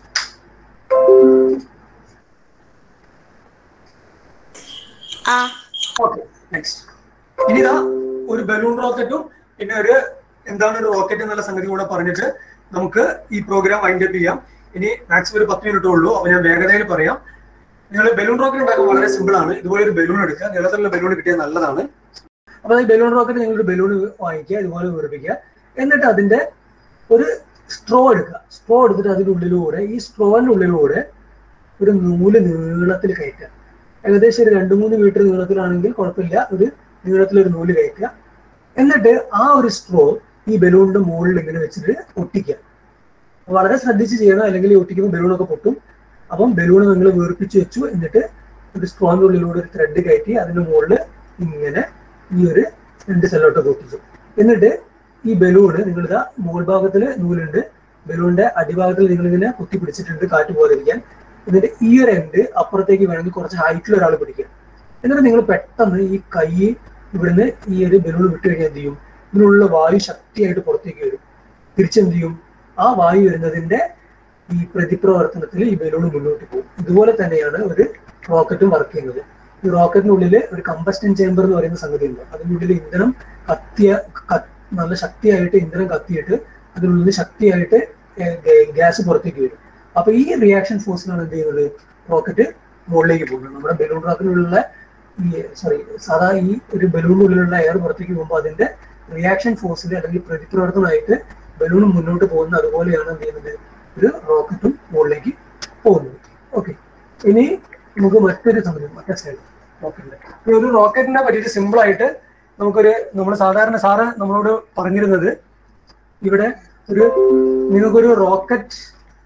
ഓക്കെ നെക്സ്റ്റ് ഇനിതാ ഒരു ബലൂൺ റോക്കറ്റും പിന്നെ എന്താണ് ഒരു റോക്കറ്റ് എന്നുള്ള സംഗതി കൂടെ പറഞ്ഞിട്ട് നമുക്ക് ഈ പ്രോഗ്രാം വൈൻഡ് അപ്പ് ചെയ്യാം. ഇനി മാക്സിമം ഒരു 10 മിനിറ്റേ ഉള്ളൂ. അപ്പൊ ഞാൻ വേഗതയിൽ പറയാം. നിങ്ങൾ ബലൂൺ റോക്കറ്റ് ഉണ്ടാക്കാൻ വളരെ സിമ്പിൾ ആണ്. ഇതുപോലെ ഒരു ബലൂൺ എടുക്കുക, നീളത്തിലുള്ള ബലൂൺ കിട്ടിയാൽ നല്ലതാണ്. അപ്പൊ ഈ ബലൂൺ റോക്കറ്റ് നിങ്ങളൊരു ബലൂൺ വാങ്ങിക്കുക, ഇതുപോലെ വീർപ്പിക്കുക, എന്നിട്ട് അതിന്റെ ഒരു സ്ട്രോ എടുക്കുക. സ്ട്രോ എടുത്തിട്ട് അതിന്റെ ഉള്ളിലൂടെ ഈ സ്ട്രോന്റെ ഉള്ളിലൂടെ ഒരു നൂല് നീളത്തിൽ കയറ്റുക. ഏകദേശം ഒരു 2-3 മീറ്റർ നീളത്തിലാണെങ്കിൽ കുഴപ്പമില്ല, ഒരു നീളത്തിലൊരു നൂല് കയറ്റുക. എന്നിട്ട് ആ ഒരു സ്ട്രോ ഈ ബലൂണിന്റെ മുകളിൽ ഇങ്ങനെ വെച്ചിട്ട് ഒട്ടിക്കുക. വളരെ ശ്രദ്ധിച്ച് ചെയ്യണം, അല്ലെങ്കിൽ ഒട്ടിക്കുമ്പോൾ ബലൂണൊക്കെ പൊട്ടും. അപ്പം ബലൂൺ നിങ്ങൾ വീർപ്പിച്ച് വെച്ചു, എന്നിട്ട് ഒരു സ്ട്രോന്റെ ഉള്ളിലൂടെ ഒരു ത്രെഡ് കയറ്റി അതിന്റെ മുകളിൽ ഇങ്ങനെ ഈ ഒരു 2 സെല്ലോട്ടൊക്കെ ഒട്ടിച്ചു. എന്നിട്ട് ഈ ബലൂണ് നിങ്ങളിതാ മുകൾ ഭാഗത്തിൽ നൂലുണ്ട്, ബലൂണിന്റെ അടിഭാഗത്തിൽ നിങ്ങളിങ്ങനെ കുത്തി പിടിച്ചിട്ടുണ്ട് കാറ്റ് പോകാതിരിക്കാൻ. എന്നിട്ട് ഈ ഒരു എൻഡ് അപ്പുറത്തേക്ക് വേണമെങ്കിൽ കുറച്ച് ഹൈറ്റിൽ ഒരാൾ പിടിക്കുക. എന്നിട്ട് നിങ്ങൾ പെട്ടെന്ന് ഈ കൈ ഇവിടുന്ന് ഈ ഒരു ബലൂൺ വിട്ട് കഴിഞ്ഞാൽ എന്ത് ചെയ്യും, ഇതിനുള്ള വായു ശക്തിയായിട്ട് പുറത്തേക്ക് വരും. തിരിച്ചെന്ത് ചെയ്യും, ആ വായു വരുന്നതിന്റെ ഈ പ്രതിപ്രവർത്തനത്തിൽ ഈ ബലൂൺ മുന്നോട്ട് പോകും. ഇതുപോലെ തന്നെയാണ് ഒരു റോക്കറ്റും വർക്ക് ചെയ്യുന്നത്. ഈ റോക്കറ്റിനുള്ളിൽ ഒരു കമ്പസ്റ്റൻ ചേംബർ എന്ന് പറയുന്ന സംഗതി ഉണ്ട്. അതിനുള്ളിൽ ഇന്ധനം നല്ല ശക്തിയായിട്ട് ഇന്ധനം കത്തിയിട്ട് അതിനുള്ളിൽ ശക്തിയായിട്ട് ഗ്യാസ് പുറത്തേക്ക് വരും. അപ്പൊ ഈ റിയാക്ഷൻ ഫോഴ്സിനാണ് എന്ത് ചെയ്യുന്നത്, റോക്കറ്റ് മുകളിലേക്ക് പോകുന്നത്. നമ്മുടെ ബലൂൺ റോക്കറ്റിനുള്ള സാധാ ഈ ഒരു ബലൂണിനുള്ളിലുള്ള എയർ പുറത്തേക്ക് പോകുമ്പോൾ അതിന്റെ റിയാക്ഷൻ ഫോഴ്സിൽ അല്ലെങ്കിൽ പ്രതിപ്രവർത്തനമായിട്ട് ബലൂൺ മുന്നോട്ട് പോകുന്നത്. അതുപോലെയാണ് എന്ത് ചെയ്യുന്നത്, ഒരു റോക്കറ്റും മുകളിലേക്ക് പോകുന്നത്. ഓക്കെ, ഇനി നമുക്ക് മറ്റേ സൈഡ് റോക്കറ്റിന്റെ ഒരു റോക്കറ്റിനെ പറ്റിയിട്ട് സിമ്പിൾ ആയിട്ട് നമ്മുടെ സാധാരണ സാറ് നമ്മളോട് പറഞ്ഞിരുന്നത്, ഇവിടെ നിങ്ങൾക്കൊരു റോക്കറ്റ്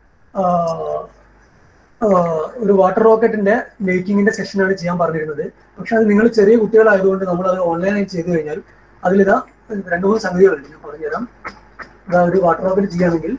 ഒരു വാട്ടർ റോക്കറ്റിന്റെ മേക്കിങ്ങിന്റെ സെഷനാണ് ചെയ്യാൻ പറഞ്ഞിരുന്നത്. പക്ഷെ അത് നിങ്ങൾ ചെറിയ കുട്ടികളായതുകൊണ്ട് നമ്മൾ അത് ഓൺലൈനായി ചെയ്തു കഴിഞ്ഞാൽ അതിലിതാ 2-3 സംഗതികളുണ്ട്, ഞാൻ പറഞ്ഞുതരാം. അതാ ഒരു വാട്ടർ റോക്കറ്റ് ചെയ്യുകയാണെങ്കിൽ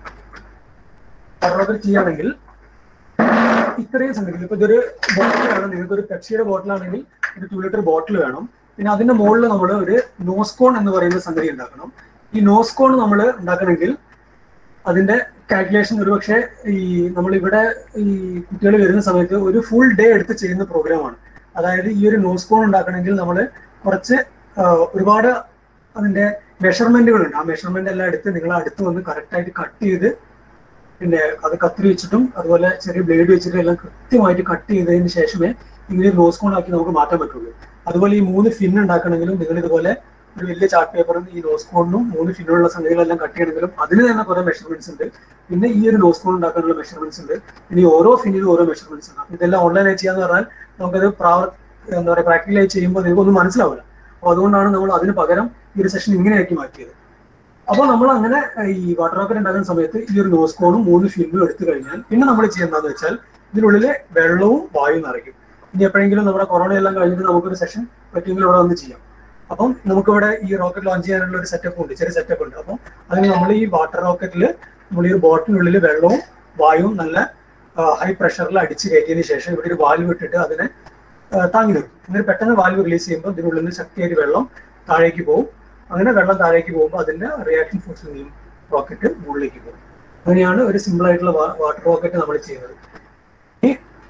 ഇത്രയും സംഗതികൾ. ഇപ്പൊ ഇതൊരു ബോട്ടിൽ വേണം, നിങ്ങൾക്ക് ഒരു പെപ്സിയുടെ ബോട്ടിലാണെങ്കിൽ ഒരു 2 ലിറ്റർ ബോട്ടിൽ വേണം. പിന്നെ അതിന്റെ മുകളിൽ നമ്മൾ ഒരു നോസ്കോൺ എന്ന് പറയുന്ന സംഗതി ഉണ്ടാക്കണം. ഈ നോസ്കോൺ നമ്മൾ ഉണ്ടാക്കണമെങ്കിൽ അതിന്റെ കാൽക്കുലേഷൻ ഒരുപക്ഷെ നമ്മളിവിടെ ഈ കുട്ടികൾ വരുന്ന സമയത്ത് ഒരു ഫുൾ ഡേ എടുത്ത് ചെയ്യുന്ന പ്രോഗ്രാമാണ്. അതായത് ഈ ഒരു നോസ്കോൺ ഉണ്ടാക്കണമെങ്കിൽ നമ്മൾ കുറച്ച് ഒരുപാട് അതിന്റെ മെഷർമെന്റുകളുണ്ട്. ആ മെഷർമെന്റ് എല്ലാം എടുത്ത് നിങ്ങൾ അടുത്ത് വന്ന് കറക്റ്റായിട്ട് കട്ട് ചെയ്ത്, പിന്നെ അത് കത്തിരി വെച്ചിട്ടും അതുപോലെ ചെറിയ ബ്ലേഡ് വെച്ചിട്ടും എല്ലാം കൃത്യമായിട്ട് കട്ട് ചെയ്തതിന് ശേഷമേ ഇങ്ങനെ നോസ്കോൺ ആക്കി നമുക്ക് മാറ്റാൻ പറ്റുള്ളൂ. അതുപോലെ ഈ 3 ഫിൻ ഉണ്ടാക്കണമെങ്കിലും നിങ്ങൾ ഇതുപോലെ ഒരു വലിയ ചാർട്ട് പേപ്പറും ഈ നോസ്കോണിനും 3 ഫിന്നുള്ള സംഗതികളെല്ലാം കട്ട് ചെയ്യണമെങ്കിലും അതിന് തന്നെ കുറെ മെഷർമെന്റ്സ് ഉണ്ട്. പിന്നെ ഈ ഒരു നോസ്കോൺ ഉണ്ടാക്കാനുള്ള മെഷർമെന്റ്സ് ഉണ്ട്. ഇനി ഓരോ ഫിന്നിനും ഓരോ മെഷർമെന്റ്സ് ഉണ്ട്. അപ്പൊ ഇതെല്ലാം ഓൺലൈനായി ചെയ്യാന്ന് പറഞ്ഞാൽ നമുക്കത് പ്രാക്ടിക്കലായി ചെയ്യുമ്പോൾ നിങ്ങൾക്കൊന്നും മനസ്സിലാവില്ല. അപ്പൊ അതുകൊണ്ടാണ് നമ്മൾ അതിന് പകരം ഈ ഒരു സെഷൻ ഇങ്ങനെയാക്കി മാറ്റിയത്. അപ്പോൾ നമ്മൾ അങ്ങനെ ഈ വാട്ടർ റോക്കറ്റ് ഉണ്ടാക്കുന്ന സമയത്ത് ഈ ഒരു നോസ്കോണും 3 ഫിന്നും എടുത്തു കഴിഞ്ഞാൽ പിന്നെ നമ്മൾ ചെയ്യുന്നതെന്ന് വെച്ചാൽ ഇതിനുള്ളിൽ വെള്ളവും വായുവും നിറയ്ക്കും. ഇനി എപ്പോഴെങ്കിലും നമ്മുടെ കൊറോണ എല്ലാം കഴിഞ്ഞിട്ട് നമുക്കൊരു സെഷൻ പറ്റുമെങ്കിൽ ഇവിടെ വന്ന് ചെയ്യാം. അപ്പം നമുക്കിവിടെ ഈ റോക്കറ്റ് ലോഞ്ച് ചെയ്യാനുള്ള ഒരു സെറ്റപ്പ് ഉണ്ട്, ചെറിയ സെറ്റപ്പ് ഉണ്ട്. അപ്പം അതിന് നമ്മൾ ഈ വാട്ടർ റോക്കറ്റിൽ നമ്മൾ ഈ ഒരു ബോട്ടിനുള്ളിൽ വെള്ളവും വായുവും നല്ല ഹൈ പ്രഷറിൽ അടിച്ച് കയറ്റിയതിന് ശേഷം ഇവിടെ ഒരു വാൽവ് ഇട്ടിട്ട് അതിനെ താങ്ങി നിർത്തും. എന്നിട്ട് പെട്ടെന്ന് വാൽവ് റിലീസ് ചെയ്യുമ്പോൾ ഇതിനുള്ളിൽ നിന്ന് ശക്തിയായിട്ട് വെള്ളം താഴേക്ക് പോകും. അങ്ങനെ വെള്ളം താഴേക്ക് പോകുമ്പോൾ അതിന്റെ റിയാക്ഷൻ ഫോഴ്സിൽ നിന്നും റോക്കറ്റ് മുകളിലേക്ക് പോകും. അങ്ങനെയാണ് ഒരു സിമ്പിൾ ആയിട്ടുള്ള വാട്ടർ റോക്കറ്റ് നമ്മൾ ചെയ്യുന്നത്. ഈ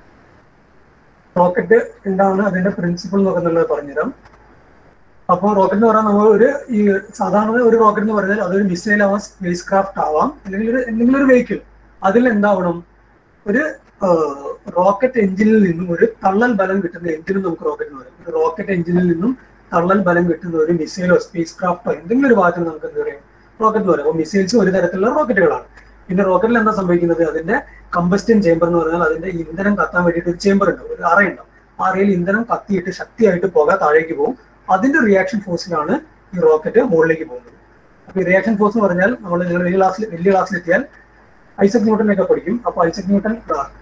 റോക്കറ്റ് എന്താണ് അതിന്റെ പ്രിൻസിപ്പിൾ എന്നൊക്കെ എന്നുള്ളത് പറഞ്ഞുതരാം. അപ്പോൾ റോക്കറ്റ് എന്ന് പറഞ്ഞാൽ നമ്മൾ ഈ സാധാരണ ഒരു റോക്കറ്റ് എന്ന് പറഞ്ഞാൽ അതൊരു മിസൈൽ ആവാം, സ്പേസ് ക്രാഫ്റ്റ് ആവാം, അല്ലെങ്കിൽ എന്തെങ്കിലും ഒരു വെഹിക്കിൾ. അതിൽ എന്താവണം, ഒരു റോക്കറ്റ് എഞ്ചിനിൽ നിന്നും ഒരു തള്ളൽ ബലം കിട്ടുന്ന എഞ്ചിനും നമുക്ക് റോക്കറ്റ് എന്ന് പറയും. ഒരു റോക്കറ്റ് എഞ്ചിനിൽ നിന്നും തള്ളൽ ബലം കിട്ടുന്ന ഒരു മിസൈലോ സ്പേസ് ക്രാഫ്റ്റോ എന്തെങ്കിലും ഒരു ഭാഗത്തിന് നമുക്ക് എന്ത് പറയും, റോക്കറ്റ് എന്ന് പറയും. അപ്പോൾ മിസൈൽസ് ഒരു തരത്തിലുള്ള റോക്കറ്റുകളാണ്. പിന്നെ റോക്കറ്റിൽ എന്താ സംഭവിക്കുന്നത്, അതിന്റെ കമ്പസ്റ്റൻ ചേംബർ എന്ന് പറഞ്ഞാൽ അതിന്റെ ഇന്ധനം കത്താൻ വേണ്ടിയിട്ട് ഒരു ചേംബർ ഉണ്ടാവും, ഒരു അറയുണ്ടാവും. ആ അറയിൽ ഇന്ധനം കത്തിയിട്ട് ശക്തിയായിട്ട് പുക താഴേക്ക് പോകും. അതിന്റെ റിയാക്ഷൻ ഫോഴ്സിലാണ് ഈ റോക്കറ്റ് മുകളിലേക്ക് പോകുന്നത്. അപ്പൊ ഈ റിയാക്ഷൻ ഫോഴ്സ് എന്ന് പറഞ്ഞാൽ നമ്മൾ നിങ്ങൾ വലിയ ക്ലാസ്സിൽ എത്തിയാൽ ഐസക് ന്യൂട്ടനൊക്കെ പഠിക്കും. അപ്പൊ ഐസക് ന്യൂട്ടൻ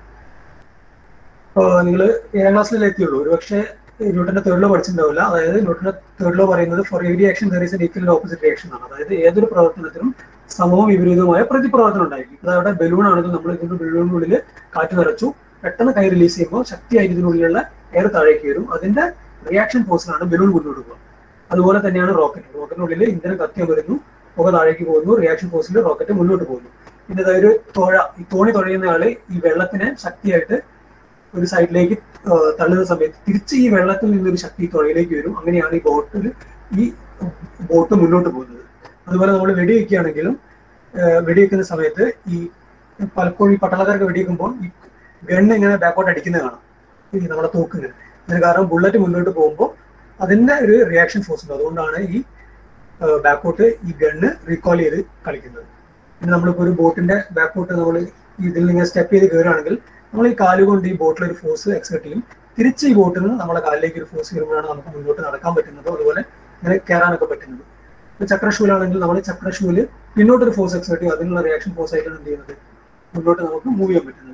നിങ്ങൾ 7ാം ക്ലാസ്സിലേ എത്തിയുള്ളൂ. ഒരുപക്ഷെ ന്യൂട്ടന്റെ തേർഡ് ലോ പഠിച്ചിട്ടുണ്ടാവില്ല. അതായത് ന്യൂട്ടന്റെ തേർഡ് ലോ പറയുന്നത് for every action there is an equal and opposite reaction ആണ്. അതായത് ഏതൊരു പ്രവർത്തനത്തിനും സമവും വിപരീതവുമായ പ്രതിപ്രവർത്തനം ഉണ്ടായിരിക്കും. അതവിടെ ബലൂൺ ആണെങ്കിൽ നമ്മൾ ഇതിന്റെ ബലൂണിനുള്ളിൽ കാറ്റ് നിറച്ചു, പെട്ടെന്ന് കൈ റിലീസ് ചെയ്യുമ്പോൾ ശക്തിയായി ഇതിനുള്ളിലുള്ള എയർ താഴേക്ക് വരും. അതിന്റെ റിയാക്ഷൻ ഫോഴ്സിലാണ് ബലൂൺ മുന്നോട്ട് പോകുക. അതുപോലെ തന്നെയാണ് റോക്കറ്റിനുള്ളിൽ ഇന്ധനം കത്തി വരുന്നു, പുക താഴേക്ക് പോകുന്നു, റിയാക്ഷൻ ഫോഴ്സിൽ റോക്കറ്റ് മുന്നോട്ട് പോകുന്നു. പിന്നെ അതൊരു ഈ തോണി തുഴയുന്ന ആള് ഈ വെള്ളത്തിനെ ശക്തിയായിട്ട് ഒരു സൈഡിലേക്ക് തള്ളുന്ന സമയത്ത് തിരിച്ച് ഈ വെള്ളത്തിൽ നിന്നൊരു ശക്തി തുഴയിലേക്ക് വരും. അങ്ങനെയാണ് ഈ ബോട്ട് മുന്നോട്ട് പോകുന്നത്. അതുപോലെ നമ്മൾ വെടിവെക്കുകയാണെങ്കിലും വെടിവെക്കുന്ന സമയത്ത് ഈ പലപ്പോഴും ഈ പട്ടാളക്കാർക്ക് വെടിവെക്കുമ്പോൾ ഈ ഗണ്ണ് ഇങ്ങനെ ബാക്കോട്ട് അടിക്കുന്നത് കാണാം, ഈ നമ്മുടെ തോക്കിന്. അതിന് കാരണം ബുള്ളറ്റ് മുന്നോട്ട് പോകുമ്പോൾ അതിന്റെ ഒരു റിയാക്ഷൻ ഫോഴ്സ് ഉണ്ട്. അതുകൊണ്ടാണ് ഈ ബാക്കോട്ട് ഈ ഗണ്ണ് റീകോൾ ചെയ്ത് കളിക്കുന്നത്. പിന്നെ നമ്മളിപ്പോൾ ഒരു ബോട്ടിന്റെ ബാക്കോട്ട് നമ്മൾ ഇതിൽ നിന്ന് സ്റ്റെപ്പ് ചെയ്ത് കയറുകയാണെങ്കിൽ നമ്മൾ ഈ കാലുകൊണ്ട് ഈ ബോട്ടിൽ ഒരു ഫോഴ്സ് എക്സേർട്ട് ചെയ്യും. തിരിച്ച് ഈ ബോട്ടിൽ നിന്ന് നമ്മുടെ കാലിലേക്ക് ഒരു ഫോഴ്സ് വരുമ്പോഴാണ് നമുക്ക് മുന്നോട്ട് നടക്കാൻ പറ്റുന്നത്, അതുപോലെ ഇങ്ങനെ കയറാനൊക്കെ പറ്റുന്നത്. ഇപ്പൊ ചക്രഷൂലാണെങ്കിൽ നമ്മൾ ചക്രഷൂല് പിന്നോട്ടൊരു ഫോഴ്സ് എക്സേർട്ട് ചെയ്യും, അതിനുള്ള റിയാക്ഷൻ ഫോഴ്സ് ആയിട്ടാണ് എന്ത് ചെയ്യുന്നത്, മുന്നോട്ട് നമുക്ക് മൂവ് ചെയ്യാൻ പറ്റുന്നത്.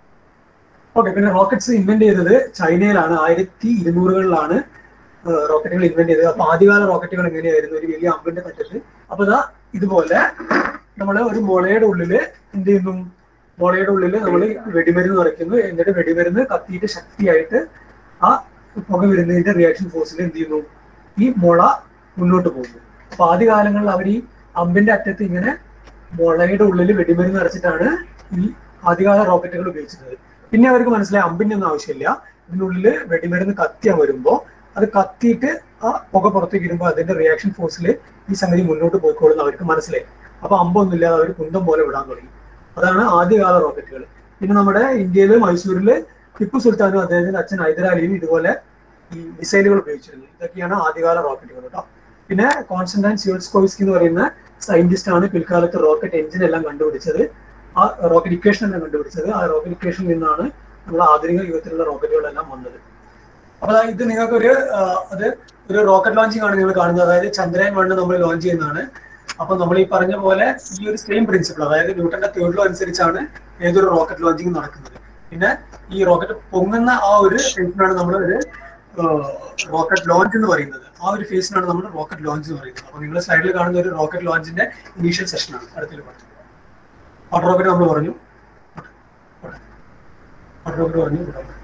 ഓക്കെ, പിന്നെ റോക്കറ്റ്സ് ഇൻവെന്റ് ചെയ്തത് ചൈനയിലാണ്. 1200കളിലാണ് റോക്കറ്റുകൾ ഇൻവെന്റ് ചെയ്തത്. അപ്പൊ ആദ്യകാല റോക്കറ്റുകൾ എങ്ങനെയായിരുന്നു, ഒരു വലിയ അമ്പിന്റെ തറ്റത്ത്. അപ്പൊ ഇതുപോലെ നമ്മള് ഒരു മുളയുടെ ഉള്ളില് എന്ത് ചെയ്യുന്നു, മുളയുടെ ഉള്ളില് നമ്മൾ വെടിമരുന്ന് നിറയ്ക്കുന്നു. എന്നിട്ട് വെടിമരുന്ന് കത്തിയിട്ട് ശക്തിയായിട്ട് ആ പുക വരുന്നതിന്റെ റിയാക്ഷൻ ഫോഴ്സിൽ എന്ത് ചെയ്യുന്നു, ഈ മുള മുന്നോട്ട് പോകുന്നു. അപ്പൊ ആദ്യകാലങ്ങളിൽ അവർ ഈ അമ്പിന്റെ അറ്റത്ത് ഇങ്ങനെ മുളയുടെ ഉള്ളിൽ വെടിമരുന്ന് നിറച്ചിട്ടാണ് ഈ ആദ്യകാല റോക്കറ്റുകൾ ഉപയോഗിച്ചിരുന്നത്. പിന്നെ അവർക്ക് മനസ്സിലായി അമ്പിന്റെ ഒന്നും ആവശ്യമില്ല, ഇതിനുള്ളിൽ വെടിമരുന്ന് കത്തിയാൻ വരുമ്പോൾ അത് കത്തിയിട്ട് ആ പുക പുറത്തേക്ക് വരുമ്പോൾ അതിന്റെ റിയാക്ഷൻ ഫോഴ്സിൽ ഈ സംഗതി മുന്നോട്ട് പോയിക്കോളുന്ന അവർക്ക് മനസ്സിലായി. അപ്പൊ അമ്പൊന്നുമില്ലാതെ അവർ കുന്തം പോലെ വിടാൻ തുടങ്ങി. അതാണ് ആദ്യകാല റോക്കറ്റുകൾ. പിന്നെ നമ്മുടെ ഇന്ത്യയില് മൈസൂരില് ടിപ്പു സുൽത്താനും അദ്ദേഹത്തിന്റെ അച്ഛൻ ഹൈദരാലിയും ഇതുപോലെ ഈ മിസൈലുകൾ ഉപയോഗിച്ചിരുന്നു. ഇതൊക്കെയാണ് ആദ്യകാല റോക്കറ്റുകൾ കേട്ടോ. പിന്നെ കോൺസ്റ്റന്റൈൻ സിയോൾസ്കോയ്സ്കി എന്ന് പറയുന്ന സയന്റിസ്റ്റ് ആണ് പിൽക്കാലത്ത് റോക്കറ്റ് എഞ്ചിൻ എല്ലാം കണ്ടുപിടിച്ചത്, ആ റോക്കറ്റ് ഇക്വേഷൻ എല്ലാം കണ്ടുപിടിച്ചത്. ആ റോക്കറ്റ് ഇക്വേഷനിൽ നിന്നാണ് നമ്മൾ ആധുനിക യുഗത്തിലുള്ള റോക്കറ്റുകളെല്ലാം വന്നത്. അപ്പൊ ഇത് നിങ്ങൾക്കൊരു ഒരു റോക്കറ്റ് ലോഞ്ചിങ് ആണ് നിങ്ങൾ കാണുന്നത്. അതായത് ചന്ദ്രയാൻ 1 നമ്മൾ ലോഞ്ച് ചെയ്യുന്നതാണ്. അപ്പൊ നമ്മൾ ഈ പറഞ്ഞ പോലെ ഈ ഒരു സെയിം പ്രിൻസിപ്പിൾ, അതായത് ന്യൂട്ടന്റെ തേർഡ് ലോ അനുസരിച്ചാണ് ഏതൊരു റോക്കറ്റ് ലോഞ്ചിങ് നടക്കുന്നത്. പിന്നെ ഈ റോക്കറ്റ് പൊങ്ങുന്ന ആ ഒരു ഫേസിനാണ് നമ്മൾ ഒരു റോക്കറ്റ് ലോഞ്ച് എന്ന് പറയുന്നത്. ആ ഒരു ഫേസിനാണ് നമ്മൾ റോക്കറ്റ് ലോഞ്ച് എന്ന് പറയുന്നത്. അപ്പൊ നിങ്ങൾ സൈഡിൽ കാണുന്ന ഒരു റോക്കറ്റ് ലോഞ്ചിന്റെ ഇനീഷ്യൽ സെഷനാണ്. അടുത്തിൽ പറഞ്ഞു വാട്ടർ റോക്കറ്റ് നമ്മൾ പറഞ്ഞു, വാട്ടർ റോക്കറ്റ് പറഞ്ഞു.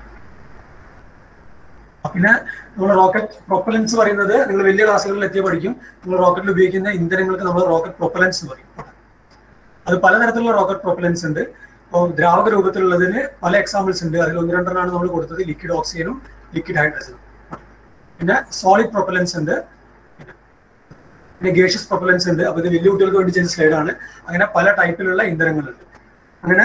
പിന്നെ നമ്മൾ റോക്കറ്റ് പ്രൊപ്പലൻസ് പറയുന്നത് നിങ്ങൾ വലിയ ക്ലാസ്സുകളിൽ എത്തിയ പഠിക്കും. നിങ്ങൾ റോക്കറ്റിൽ ഉപയോഗിക്കുന്ന ഇന്ധനങ്ങൾക്ക് നമ്മൾ റോക്കറ്റ് പ്രൊപ്പലൻസ് എന്ന് പറയും. അത് പലതരത്തിലുള്ള റോക്കറ്റ് പ്രൊപ്പലൻസ് ഉണ്ട്. അപ്പോൾ ദ്രാവക രൂപത്തിലുള്ളതിന് പല എക്സാമ്പിൾസ് ഉണ്ട്. അതിൽ 1-2 നമ്മൾ കൊടുത്തത് ലിക്വിഡ് ഓക്സിജനും ലിക്വിഡ് ഹൈഡ്രജനും. പിന്നെ സോളിഡ് പ്രൊപ്പലൻസ് ഉണ്ട്, പിന്നെ ഗേഷ്യസ് പ്രൊപ്പലൻസ് ഉണ്ട്. അപ്പൊ ഇത് വലിയ കുട്ടികൾക്ക് വേണ്ടി ചെയ്ത സ്ലൈഡാണ്. അങ്ങനെ പല ടൈപ്പിലുള്ള ഇന്ധനങ്ങളുണ്ട്. അങ്ങനെ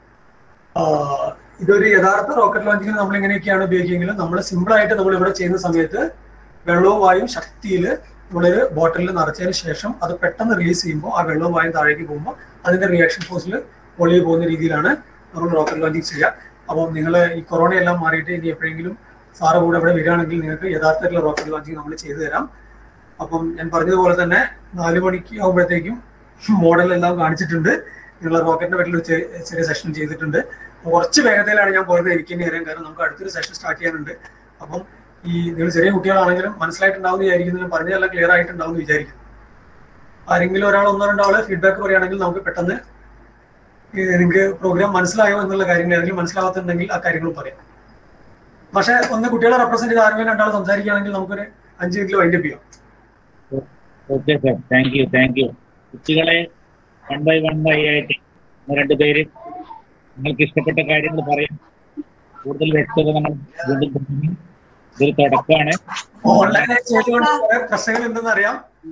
ഇതൊരു യഥാർത്ഥ റോക്കറ്റ് ലോഞ്ചിങ്ങിന് നമ്മൾ എങ്ങനെയൊക്കെയാണ് ഉപയോഗിക്കുമെങ്കിലും നമ്മൾ സിമ്പിൾ ആയിട്ട് നമ്മൾ ഇവിടെ ചെയ്യുന്ന സമയത്ത് വെള്ളവും വായും ശക്തിയിൽ നമ്മളൊരു ബോട്ടിലിൽ നിറച്ചതിന് ശേഷം അത് പെട്ടെന്ന് റിലീസ് ചെയ്യുമ്പോൾ ആ വെള്ളവും വായും താഴേക്ക് പോകുമ്പോൾ അതിന്റെ റിയാക്ഷൻ ഫോഴ്സിൽ ഒളിവ് പോകുന്ന രീതിയിലാണ് നമ്മൾ റോക്കറ്റ് ലോഞ്ചിങ് ചെയ്യുക. അപ്പം നിങ്ങൾ ഈ കൊറോണ എല്ലാം മാറിയിട്ട് ഇനി എപ്പോഴെങ്കിലും സാറ് കൂടെ ഇവിടെ വരികയാണെങ്കിൽ നിങ്ങൾക്ക് യഥാർത്ഥത്തിലുള്ള റോക്കറ്റ് ലോഞ്ചിങ് നമ്മൾ ചെയ്തു തരാം. അപ്പം ഞാൻ പറഞ്ഞതുപോലെ തന്നെ 4 മണിക്ക് ആകുമ്പോഴത്തേക്കും മോഡലെല്ലാം കാണിച്ചിട്ടുണ്ട്. നിങ്ങളെ റോക്കറ്റിനെ പറ്റിയുള്ള ചെറിയ സെഷൻ ചെയ്തിട്ടുണ്ട്. കുറച്ച് വേഗതയിലാണ് ഞാൻ പോയത്, എനിക്ക് തന്നെ അറിയാം, കാരണം നമുക്ക് അടുത്തൊരു സെഷൻ സ്റ്റാർട്ട് ചെയ്യാനുണ്ട്. അപ്പം ഈ നിങ്ങൾ ചെറിയ കുട്ടികളാണെങ്കിലും മനസ്സിലായിട്ടുണ്ടാവും വിചാരിക്കുന്നു, ഞാൻ പറഞ്ഞതെല്ലാം ക്ലിയർ ആയിട്ടുണ്ടാവും എന്ന് വിചാരിക്കുന്നു. ആരെങ്കിലും ഒരാൾ 1-2 ആള് ഫീഡ്ബാക്ക് പറയുകയാണെങ്കിൽ നമുക്ക് പെട്ടെന്ന് നിങ്ങൾക്ക് പ്രോഗ്രാം മനസ്സിലായോ എന്നുള്ള കാര്യങ്ങൾ, ഏതെങ്കിലും മനസ്സിലാവാത്തുണ്ടെങ്കിൽ ആ കാര്യങ്ങളും പറയാം. പക്ഷെ ഒന്ന് കുട്ടികളെ റെപ്രസെന്റ് ചെയ്ത് ആരെങ്കിലും 2 ആൾ സംസാരിക്കുകയാണെങ്കിൽ നമുക്കൊരു 5 മിനിറ്റിൽ വൈൻഡപ്പ് ചെയ്യാം. Okay sir, thank you. കുട്ടികളെ 1 by 1 ആയിട്ട് 2 പേര് നിങ്ങൾക്ക് ഇഷ്ടപ്പെട്ട കാര്യങ്ങൾ പറയാം. കൂടുതൽ വ്യക്തത നമ്മൾ ഇതൊരു തുടക്കമാണ്. ഓൺലൈനായി ചെയ്തുകൊണ്ട് കുറെ പ്രശ്നങ്ങൾ എന്തെന്ന് അറിയാം.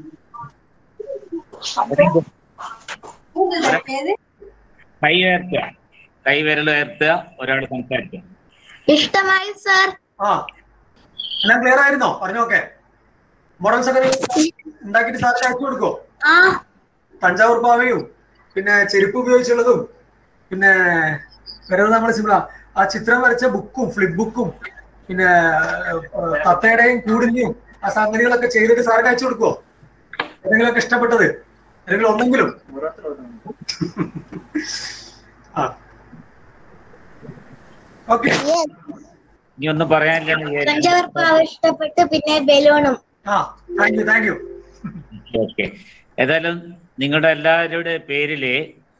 കൈ വിരൽ ഉയർത്തുക, ഒരാൾ സംസാരിക്കുക. ഇഷ്ടമായി സർ. എല്ലാം ക്ലിയർ ആയിരുന്നോ? പറഞ്ഞോക്കെ. മോഡൽസ് ഒക്കെ ഉണ്ടാക്കിയിട്ട് സാറിന് അയച്ചു കൊടുക്കോ? തഞ്ചാവൂർ പാവയും പിന്നെ ചെരുപ്പ് ഉപയോഗിച്ചുള്ളതും പിന്നെ വേറെ നമ്മൾ സിമ്പിളാ ആ ചിത്രം വരച്ച ബുക്കും ഫ്ലിപ്പ് ബുക്കും പിന്നെ തത്തയുടെയും കൂടിന്റെയും ആ സംഗതികളൊക്കെ ചെയ്തിട്ട് സാറിന് അയച്ചു കൊടുക്കുവോ? ഏതെങ്കിലുമൊക്കെ ഇഷ്ടപ്പെട്ടത് അല്ലെങ്കിൽ ഒന്നെങ്കിലും ഓക്കെ. ഇനി ഒന്നും പറയാനില്ല. തഞ്ചാവൂർ പാവ ഇഷ്ടപ്പെട്ട്, പിന്നെ ബലൂണും. Thank you. ഓക്കെ, ഏതായാലും നിങ്ങളുടെ എല്ലാവരുടെ പേരില്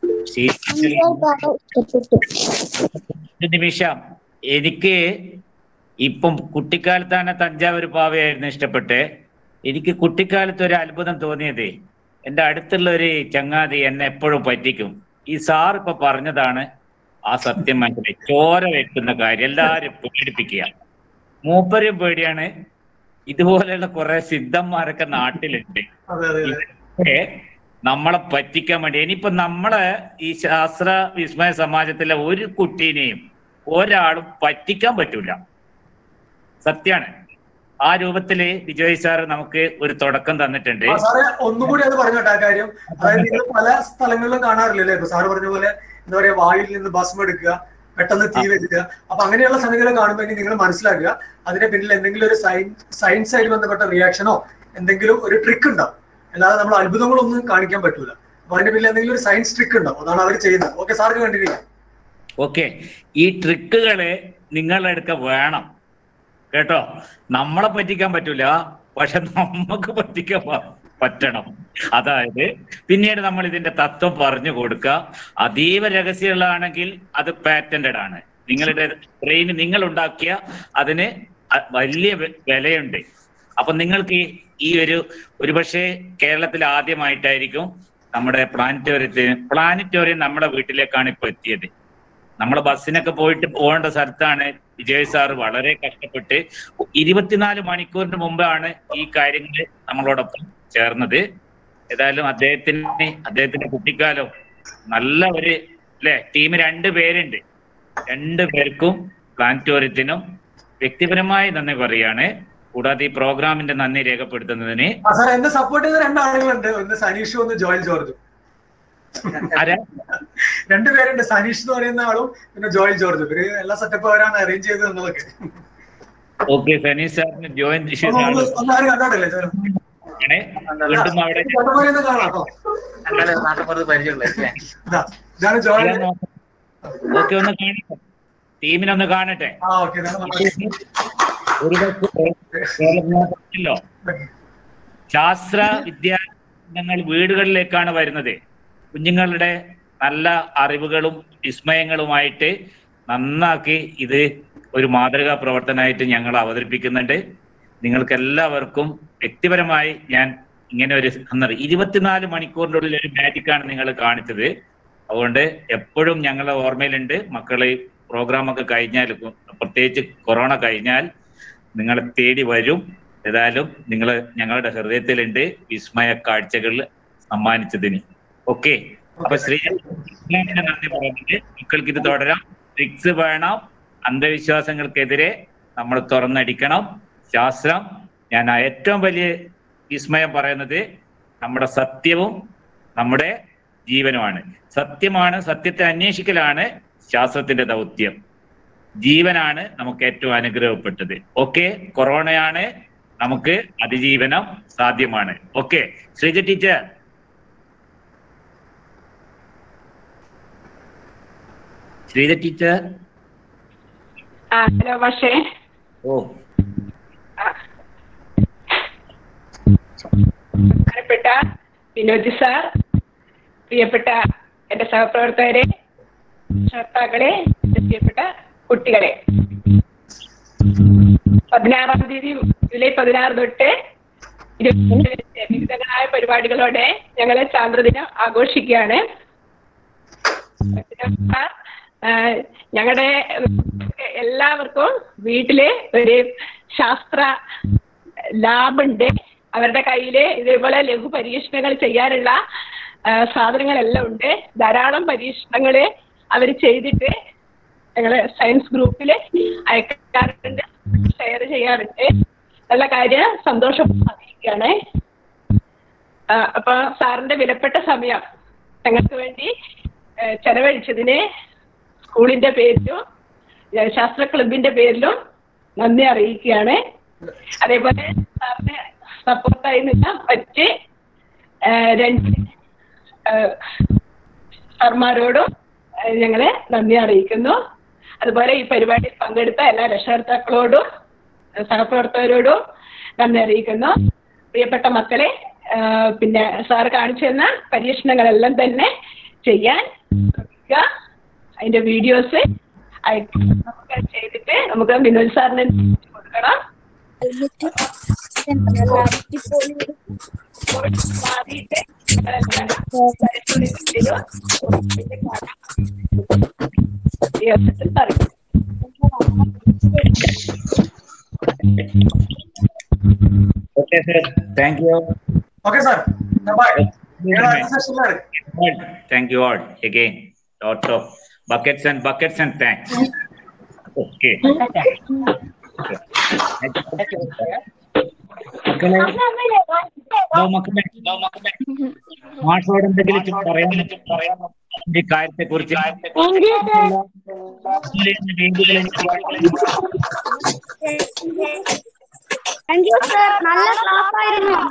നിമിഷം എനിക്ക് ഇപ്പം കുട്ടിക്കാലത്താണ് തഞ്ചാവൂർ പാവയായിരുന്നു ഇഷ്ടപ്പെട്ട്. എനിക്ക് കുട്ടിക്കാലത്ത് ഒരു അത്ഭുതം തോന്നിയത്, എൻ്റെ അടുത്തുള്ള ഒരു ചങ്ങാതി എന്നെ എപ്പോഴും പറ്റിക്കും. ഈ സാർ ഇപ്പൊ പറഞ്ഞതാണ് ആ സത്യം മനസ്സിലായി. ചോര വെക്കുന്ന കാര്യം എല്ലാരും പേടിപ്പിക്കുക. മൂപ്പരും പേടിയാണ്. ഇതുപോലെയുള്ള കുറെ സിദ്ധന്മാരൊക്കെ നാട്ടിലുണ്ട്. ഇവരൊക്കെ നമ്മളെ പറ്റിക്കാൻ വേണ്ടി. ഇനിയിപ്പോ നമ്മളെ ഈ ശാസ്ത്ര വിസ്മയ സമാജത്തിലെ ഒരു കുട്ടീനെയും ഒരാളും പറ്റിക്കാൻ പറ്റൂല. സത്യാണ്. ആ രൂപത്തില് വിജയ് സാർ നമുക്ക് ഒരു തുടക്കം തന്നിട്ടുണ്ട്. സാറേ ഒന്നുകൂടി അത് പറഞ്ഞോട്ടെ ആ കാര്യം. അതായത് നിങ്ങൾ പല സ്ഥലങ്ങളിലും കാണാറില്ലല്ലേ, ഇപ്പൊ സാറ് പറഞ്ഞ പോലെ എന്താ പറയാ, വായിൽ നിന്ന് ഭസ്മം എടുക്കുക, പെട്ടെന്ന് തീ വെക്കുക. അപ്പൊ അങ്ങനെയുള്ള സംഗതികൾ കാണുമ്പോൾ നിങ്ങൾ മനസ്സിലാക്കുക അതിന്റെ പിന്നിൽ എന്തെങ്കിലും ഒരു സയൻസ് ആയിട്ട് ബന്ധപ്പെട്ട റിയാക്ഷനോ എന്തെങ്കിലും ഒരു ട്രിക്ക് ഉണ്ടാവും. അല്ലാതെ നമ്മൾ അത്ഭുതങ്ങളൊന്നും കാണിക്കാൻ പറ്റൂല. അപ്പൊ അതിന്റെ പിന്നിൽ എന്തെങ്കിലും ഒരു സയൻസ് ട്രിക്ക് ഉണ്ടാവും. അതാണ് അവർ ചെയ്യുന്നത്. ഓക്കെ, സാർക്ക് കണ്ടിരിക്കാം. ഓക്കെ, ഈ ട്രിക്കുകള് നിങ്ങളെടുക്ക വേണം കേട്ടോ. നമ്മളെ പറ്റിക്കാൻ പറ്റൂല, പക്ഷെ നമുക്ക് പറ്റിക്കാൻ പറ്റണം. അതായത് പിന്നീട് നമ്മൾ ഇതിന്റെ തത്വം പറഞ്ഞു കൊടുക്കുക. അതീവ രഹസ്യമുള്ളതാണെങ്കിൽ അത് പാറ്റന്റഡ് ആണ്. നിങ്ങളുടെ ബ്രെയിൻ നിങ്ങൾ ഉണ്ടാക്കിയ അതിന് വലിയ വിലയുണ്ട്. അപ്പൊ നിങ്ങൾക്ക് ഈ ഒരുപക്ഷെ കേരളത്തിൽ ആദ്യമായിട്ടായിരിക്കും നമ്മുടെ പ്ലാനറ്റോറിയം നമ്മുടെ വീട്ടിലേക്കാണ് ഇപ്പൊ എത്തിയത്. നമ്മളെ ബസ്സിനൊക്കെ പോകേണ്ട സ്ഥലത്താണ് വിജയ് സാർ വളരെ കഷ്ടപ്പെട്ട് 24 മണിക്കൂറിന് മുമ്പാണ് ഈ കാര്യങ്ങൾ നമ്മളോടൊപ്പം ചേർന്നത്. ഏതായാലും അദ്ദേഹത്തിന്റെ കുട്ടിക്കാലം നല്ല ഒരു ടീം 2 പേരുണ്ട്. 2 പേർക്കും പ്ലാനറ്റോറിയത്തിനും വ്യക്തിപരമായി നന്ദി പറയാണ്. കൂടാതെ ഈ പ്രോഗ്രാമിന്റെ നന്ദി രേഖപ്പെടുത്തുന്നതിന് എന്നെ സപ്പോർട്ട് ചെയ്ത 2 ആളുകളുണ്ട്. ഒന്ന് സനീഷും ഒന്ന് ജോയൽ ജോർജും. 2 പേരുണ്ട്. സനീഷ് എന്ന് പറയുന്ന ആളും പിന്നെ ജോയൽ ജോർജ്. ഇവര് എല്ലാ സെറ്റപ്പ് അവരാണ് അറേഞ്ച് ചെയ്ത് തന്നതൊക്കെ. ഓക്കെ, സനീഷ് സാറിന് ജോയിൻ കണ്ടോട്ടല്ലേ ഓക്കെ, ഒന്ന് കാണട്ടെ, ടീമിനൊന്ന് കാണട്ടെ. ശാസ്ത്ര വിദ്യാലയങ്ങൾ വീടുകളിലേക്കാണ് വരുന്നത്. കുഞ്ഞുങ്ങളുടെ നല്ല അറിവുകളും വിസ്മയങ്ങളുമായിട്ട് നന്നാക്കി ഇത് ഒരു മാതൃകാ പ്രവർത്തനമായിട്ട് ഞങ്ങൾ അവതരിപ്പിക്കുന്നുണ്ട്. നിങ്ങൾക്ക് എല്ലാവർക്കും വ്യക്തിപരമായി ഞാൻ ഇങ്ങനെ ഒരു 24 മണിക്കൂറിൻ്റെ ഉള്ളിൽ ഒരു മാജിക്കാണ് നിങ്ങൾ കാണിച്ചത്. അതുകൊണ്ട് എപ്പോഴും ഞങ്ങളുടെ ഓർമ്മയിലുണ്ട്. മക്കള് പ്രോഗ്രാമൊക്കെ കഴിഞ്ഞാൽ, പ്രത്യേകിച്ച് കൊറോണ കഴിഞ്ഞാൽ നിങ്ങളെ തേടി വരും. ഏതായാലും നിങ്ങൾ ഞങ്ങളുടെ ഹൃദയത്തിലുണ്ട് വിസ്മയ കാഴ്ചകൾ സമ്മാനിച്ചതിന്. ഓക്കെ, അപ്പൊ ശ്രീജന്റെ നന്ദി പറയുന്നത്. മക്കൾക്ക് ഇത് തുടരാം. ട്രിക്സ് വേണം. അന്ധവിശ്വാസങ്ങൾക്കെതിരെ നമ്മൾ തുറന്നടിക്കണം. ശാസ്ത്രം, ഞാൻ ഏറ്റവും വലിയ വിസ്മയം പറയുന്നത് നമ്മുടെ സത്യവും നമ്മുടെ ജീവനുമാണ്. സത്യമാണ്, സത്യത്തെ അന്വേഷിക്കലാണ് ശാസ്ത്രത്തിന്റെ ദൗത്യം. ജീവനാണ് നമുക്ക് ഏറ്റവും അനുഗ്രഹപ്പെട്ടത്. ഓക്കെ, കൊറോണയാണ്, നമുക്ക് അതിജീവനം സാധ്യമാണ്. Okay, Sreeja teacher. Sreeja teacher. Hello പക്ഷേ ബഹുമാനപ്പെട്ട വിനോദ് സാർ, പ്രിയപ്പെട്ട എന്റെ സഹപ്രവർത്തകരെ, ശ്രോതാക്കളെ, പ്രിയപ്പെട്ട കുട്ടികളെ, 16-ാം തീയതി ജൂലൈ 16 തൊട്ട് 25 വിവിധങ്ങളായ പരിപാടികളോടെ ഞങ്ങൾ ചാന്ദ്രദിനം ആഘോഷിക്കുകയാണ്. ഞങ്ങളുടെ എല്ലാവർക്കും വീട്ടില് ഒരു ശാസ്ത്ര ലാബുണ്ട്. അവരുടെ കയ്യില് ഇതേപോലെ ലഘു പരീക്ഷണങ്ങൾ ചെയ്യാനുള്ള സാധനങ്ങളെല്ലാം ഉണ്ട്. ധാരാളം പരീക്ഷണങ്ങൾ അവർ ചെയ്തിട്ട് ഞങ്ങള് സയൻസ് ഗ്രൂപ്പില് അയക്കാറുണ്ട്, ഷെയർ ചെയ്യാറുണ്ട്. നല്ല കാര്യം, സന്തോഷം അറിയിക്കുകയാണ്. അപ്പൊ സാറിന്റെ വിലപ്പെട്ട സമയം ഞങ്ങൾക്ക് വേണ്ടി ചെലവഴിച്ചതിന് സ്കൂളിന്റെ പേരിലും ശാസ്ത്ര ക്ലബിന്റെ പേരിലും നന്ദി അറിയിക്കുകയാണ്. അതേപോലെ സാറിന് സപ്പോർട്ടായി നിൽക്കാൻ പറ്റി 2 സാർമാരോടും ഞങ്ങളെ നന്ദി അറിയിക്കുന്നു. അതുപോലെ ഈ പരിപാടിയിൽ പങ്കെടുത്ത എല്ലാ രക്ഷകർത്താക്കളോടും സഹപ്രവർത്തകരോടും നന്ദി അറിയിക്കുന്നു. പ്രിയപ്പെട്ട മക്കളെ, പിന്നെ സാർ കാണിച്ചു തന്ന പരീക്ഷണങ്ങളെല്ലാം തന്നെ ചെയ്യാൻ ശ്രമിക്കുക. അതിന്റെ വീഡിയോസ് നമുക്ക് ചെയ്തിട്ട് നമുക്ക് വിനോദ് സാറിന് കൊടുക്കണം. Okay, sir. Thank you. Okay, sir. Bye. Thank you all again. Lots of buckets and thanks. Okay. മക്കളെ മാഷോട് എന്തെങ്കിലും പറയാൻ ഈ കാര്യത്തെ കുറിച്ച് താങ്ക് യു സർ, നല്ല ക്ലാസ് ആയിരുന്നു.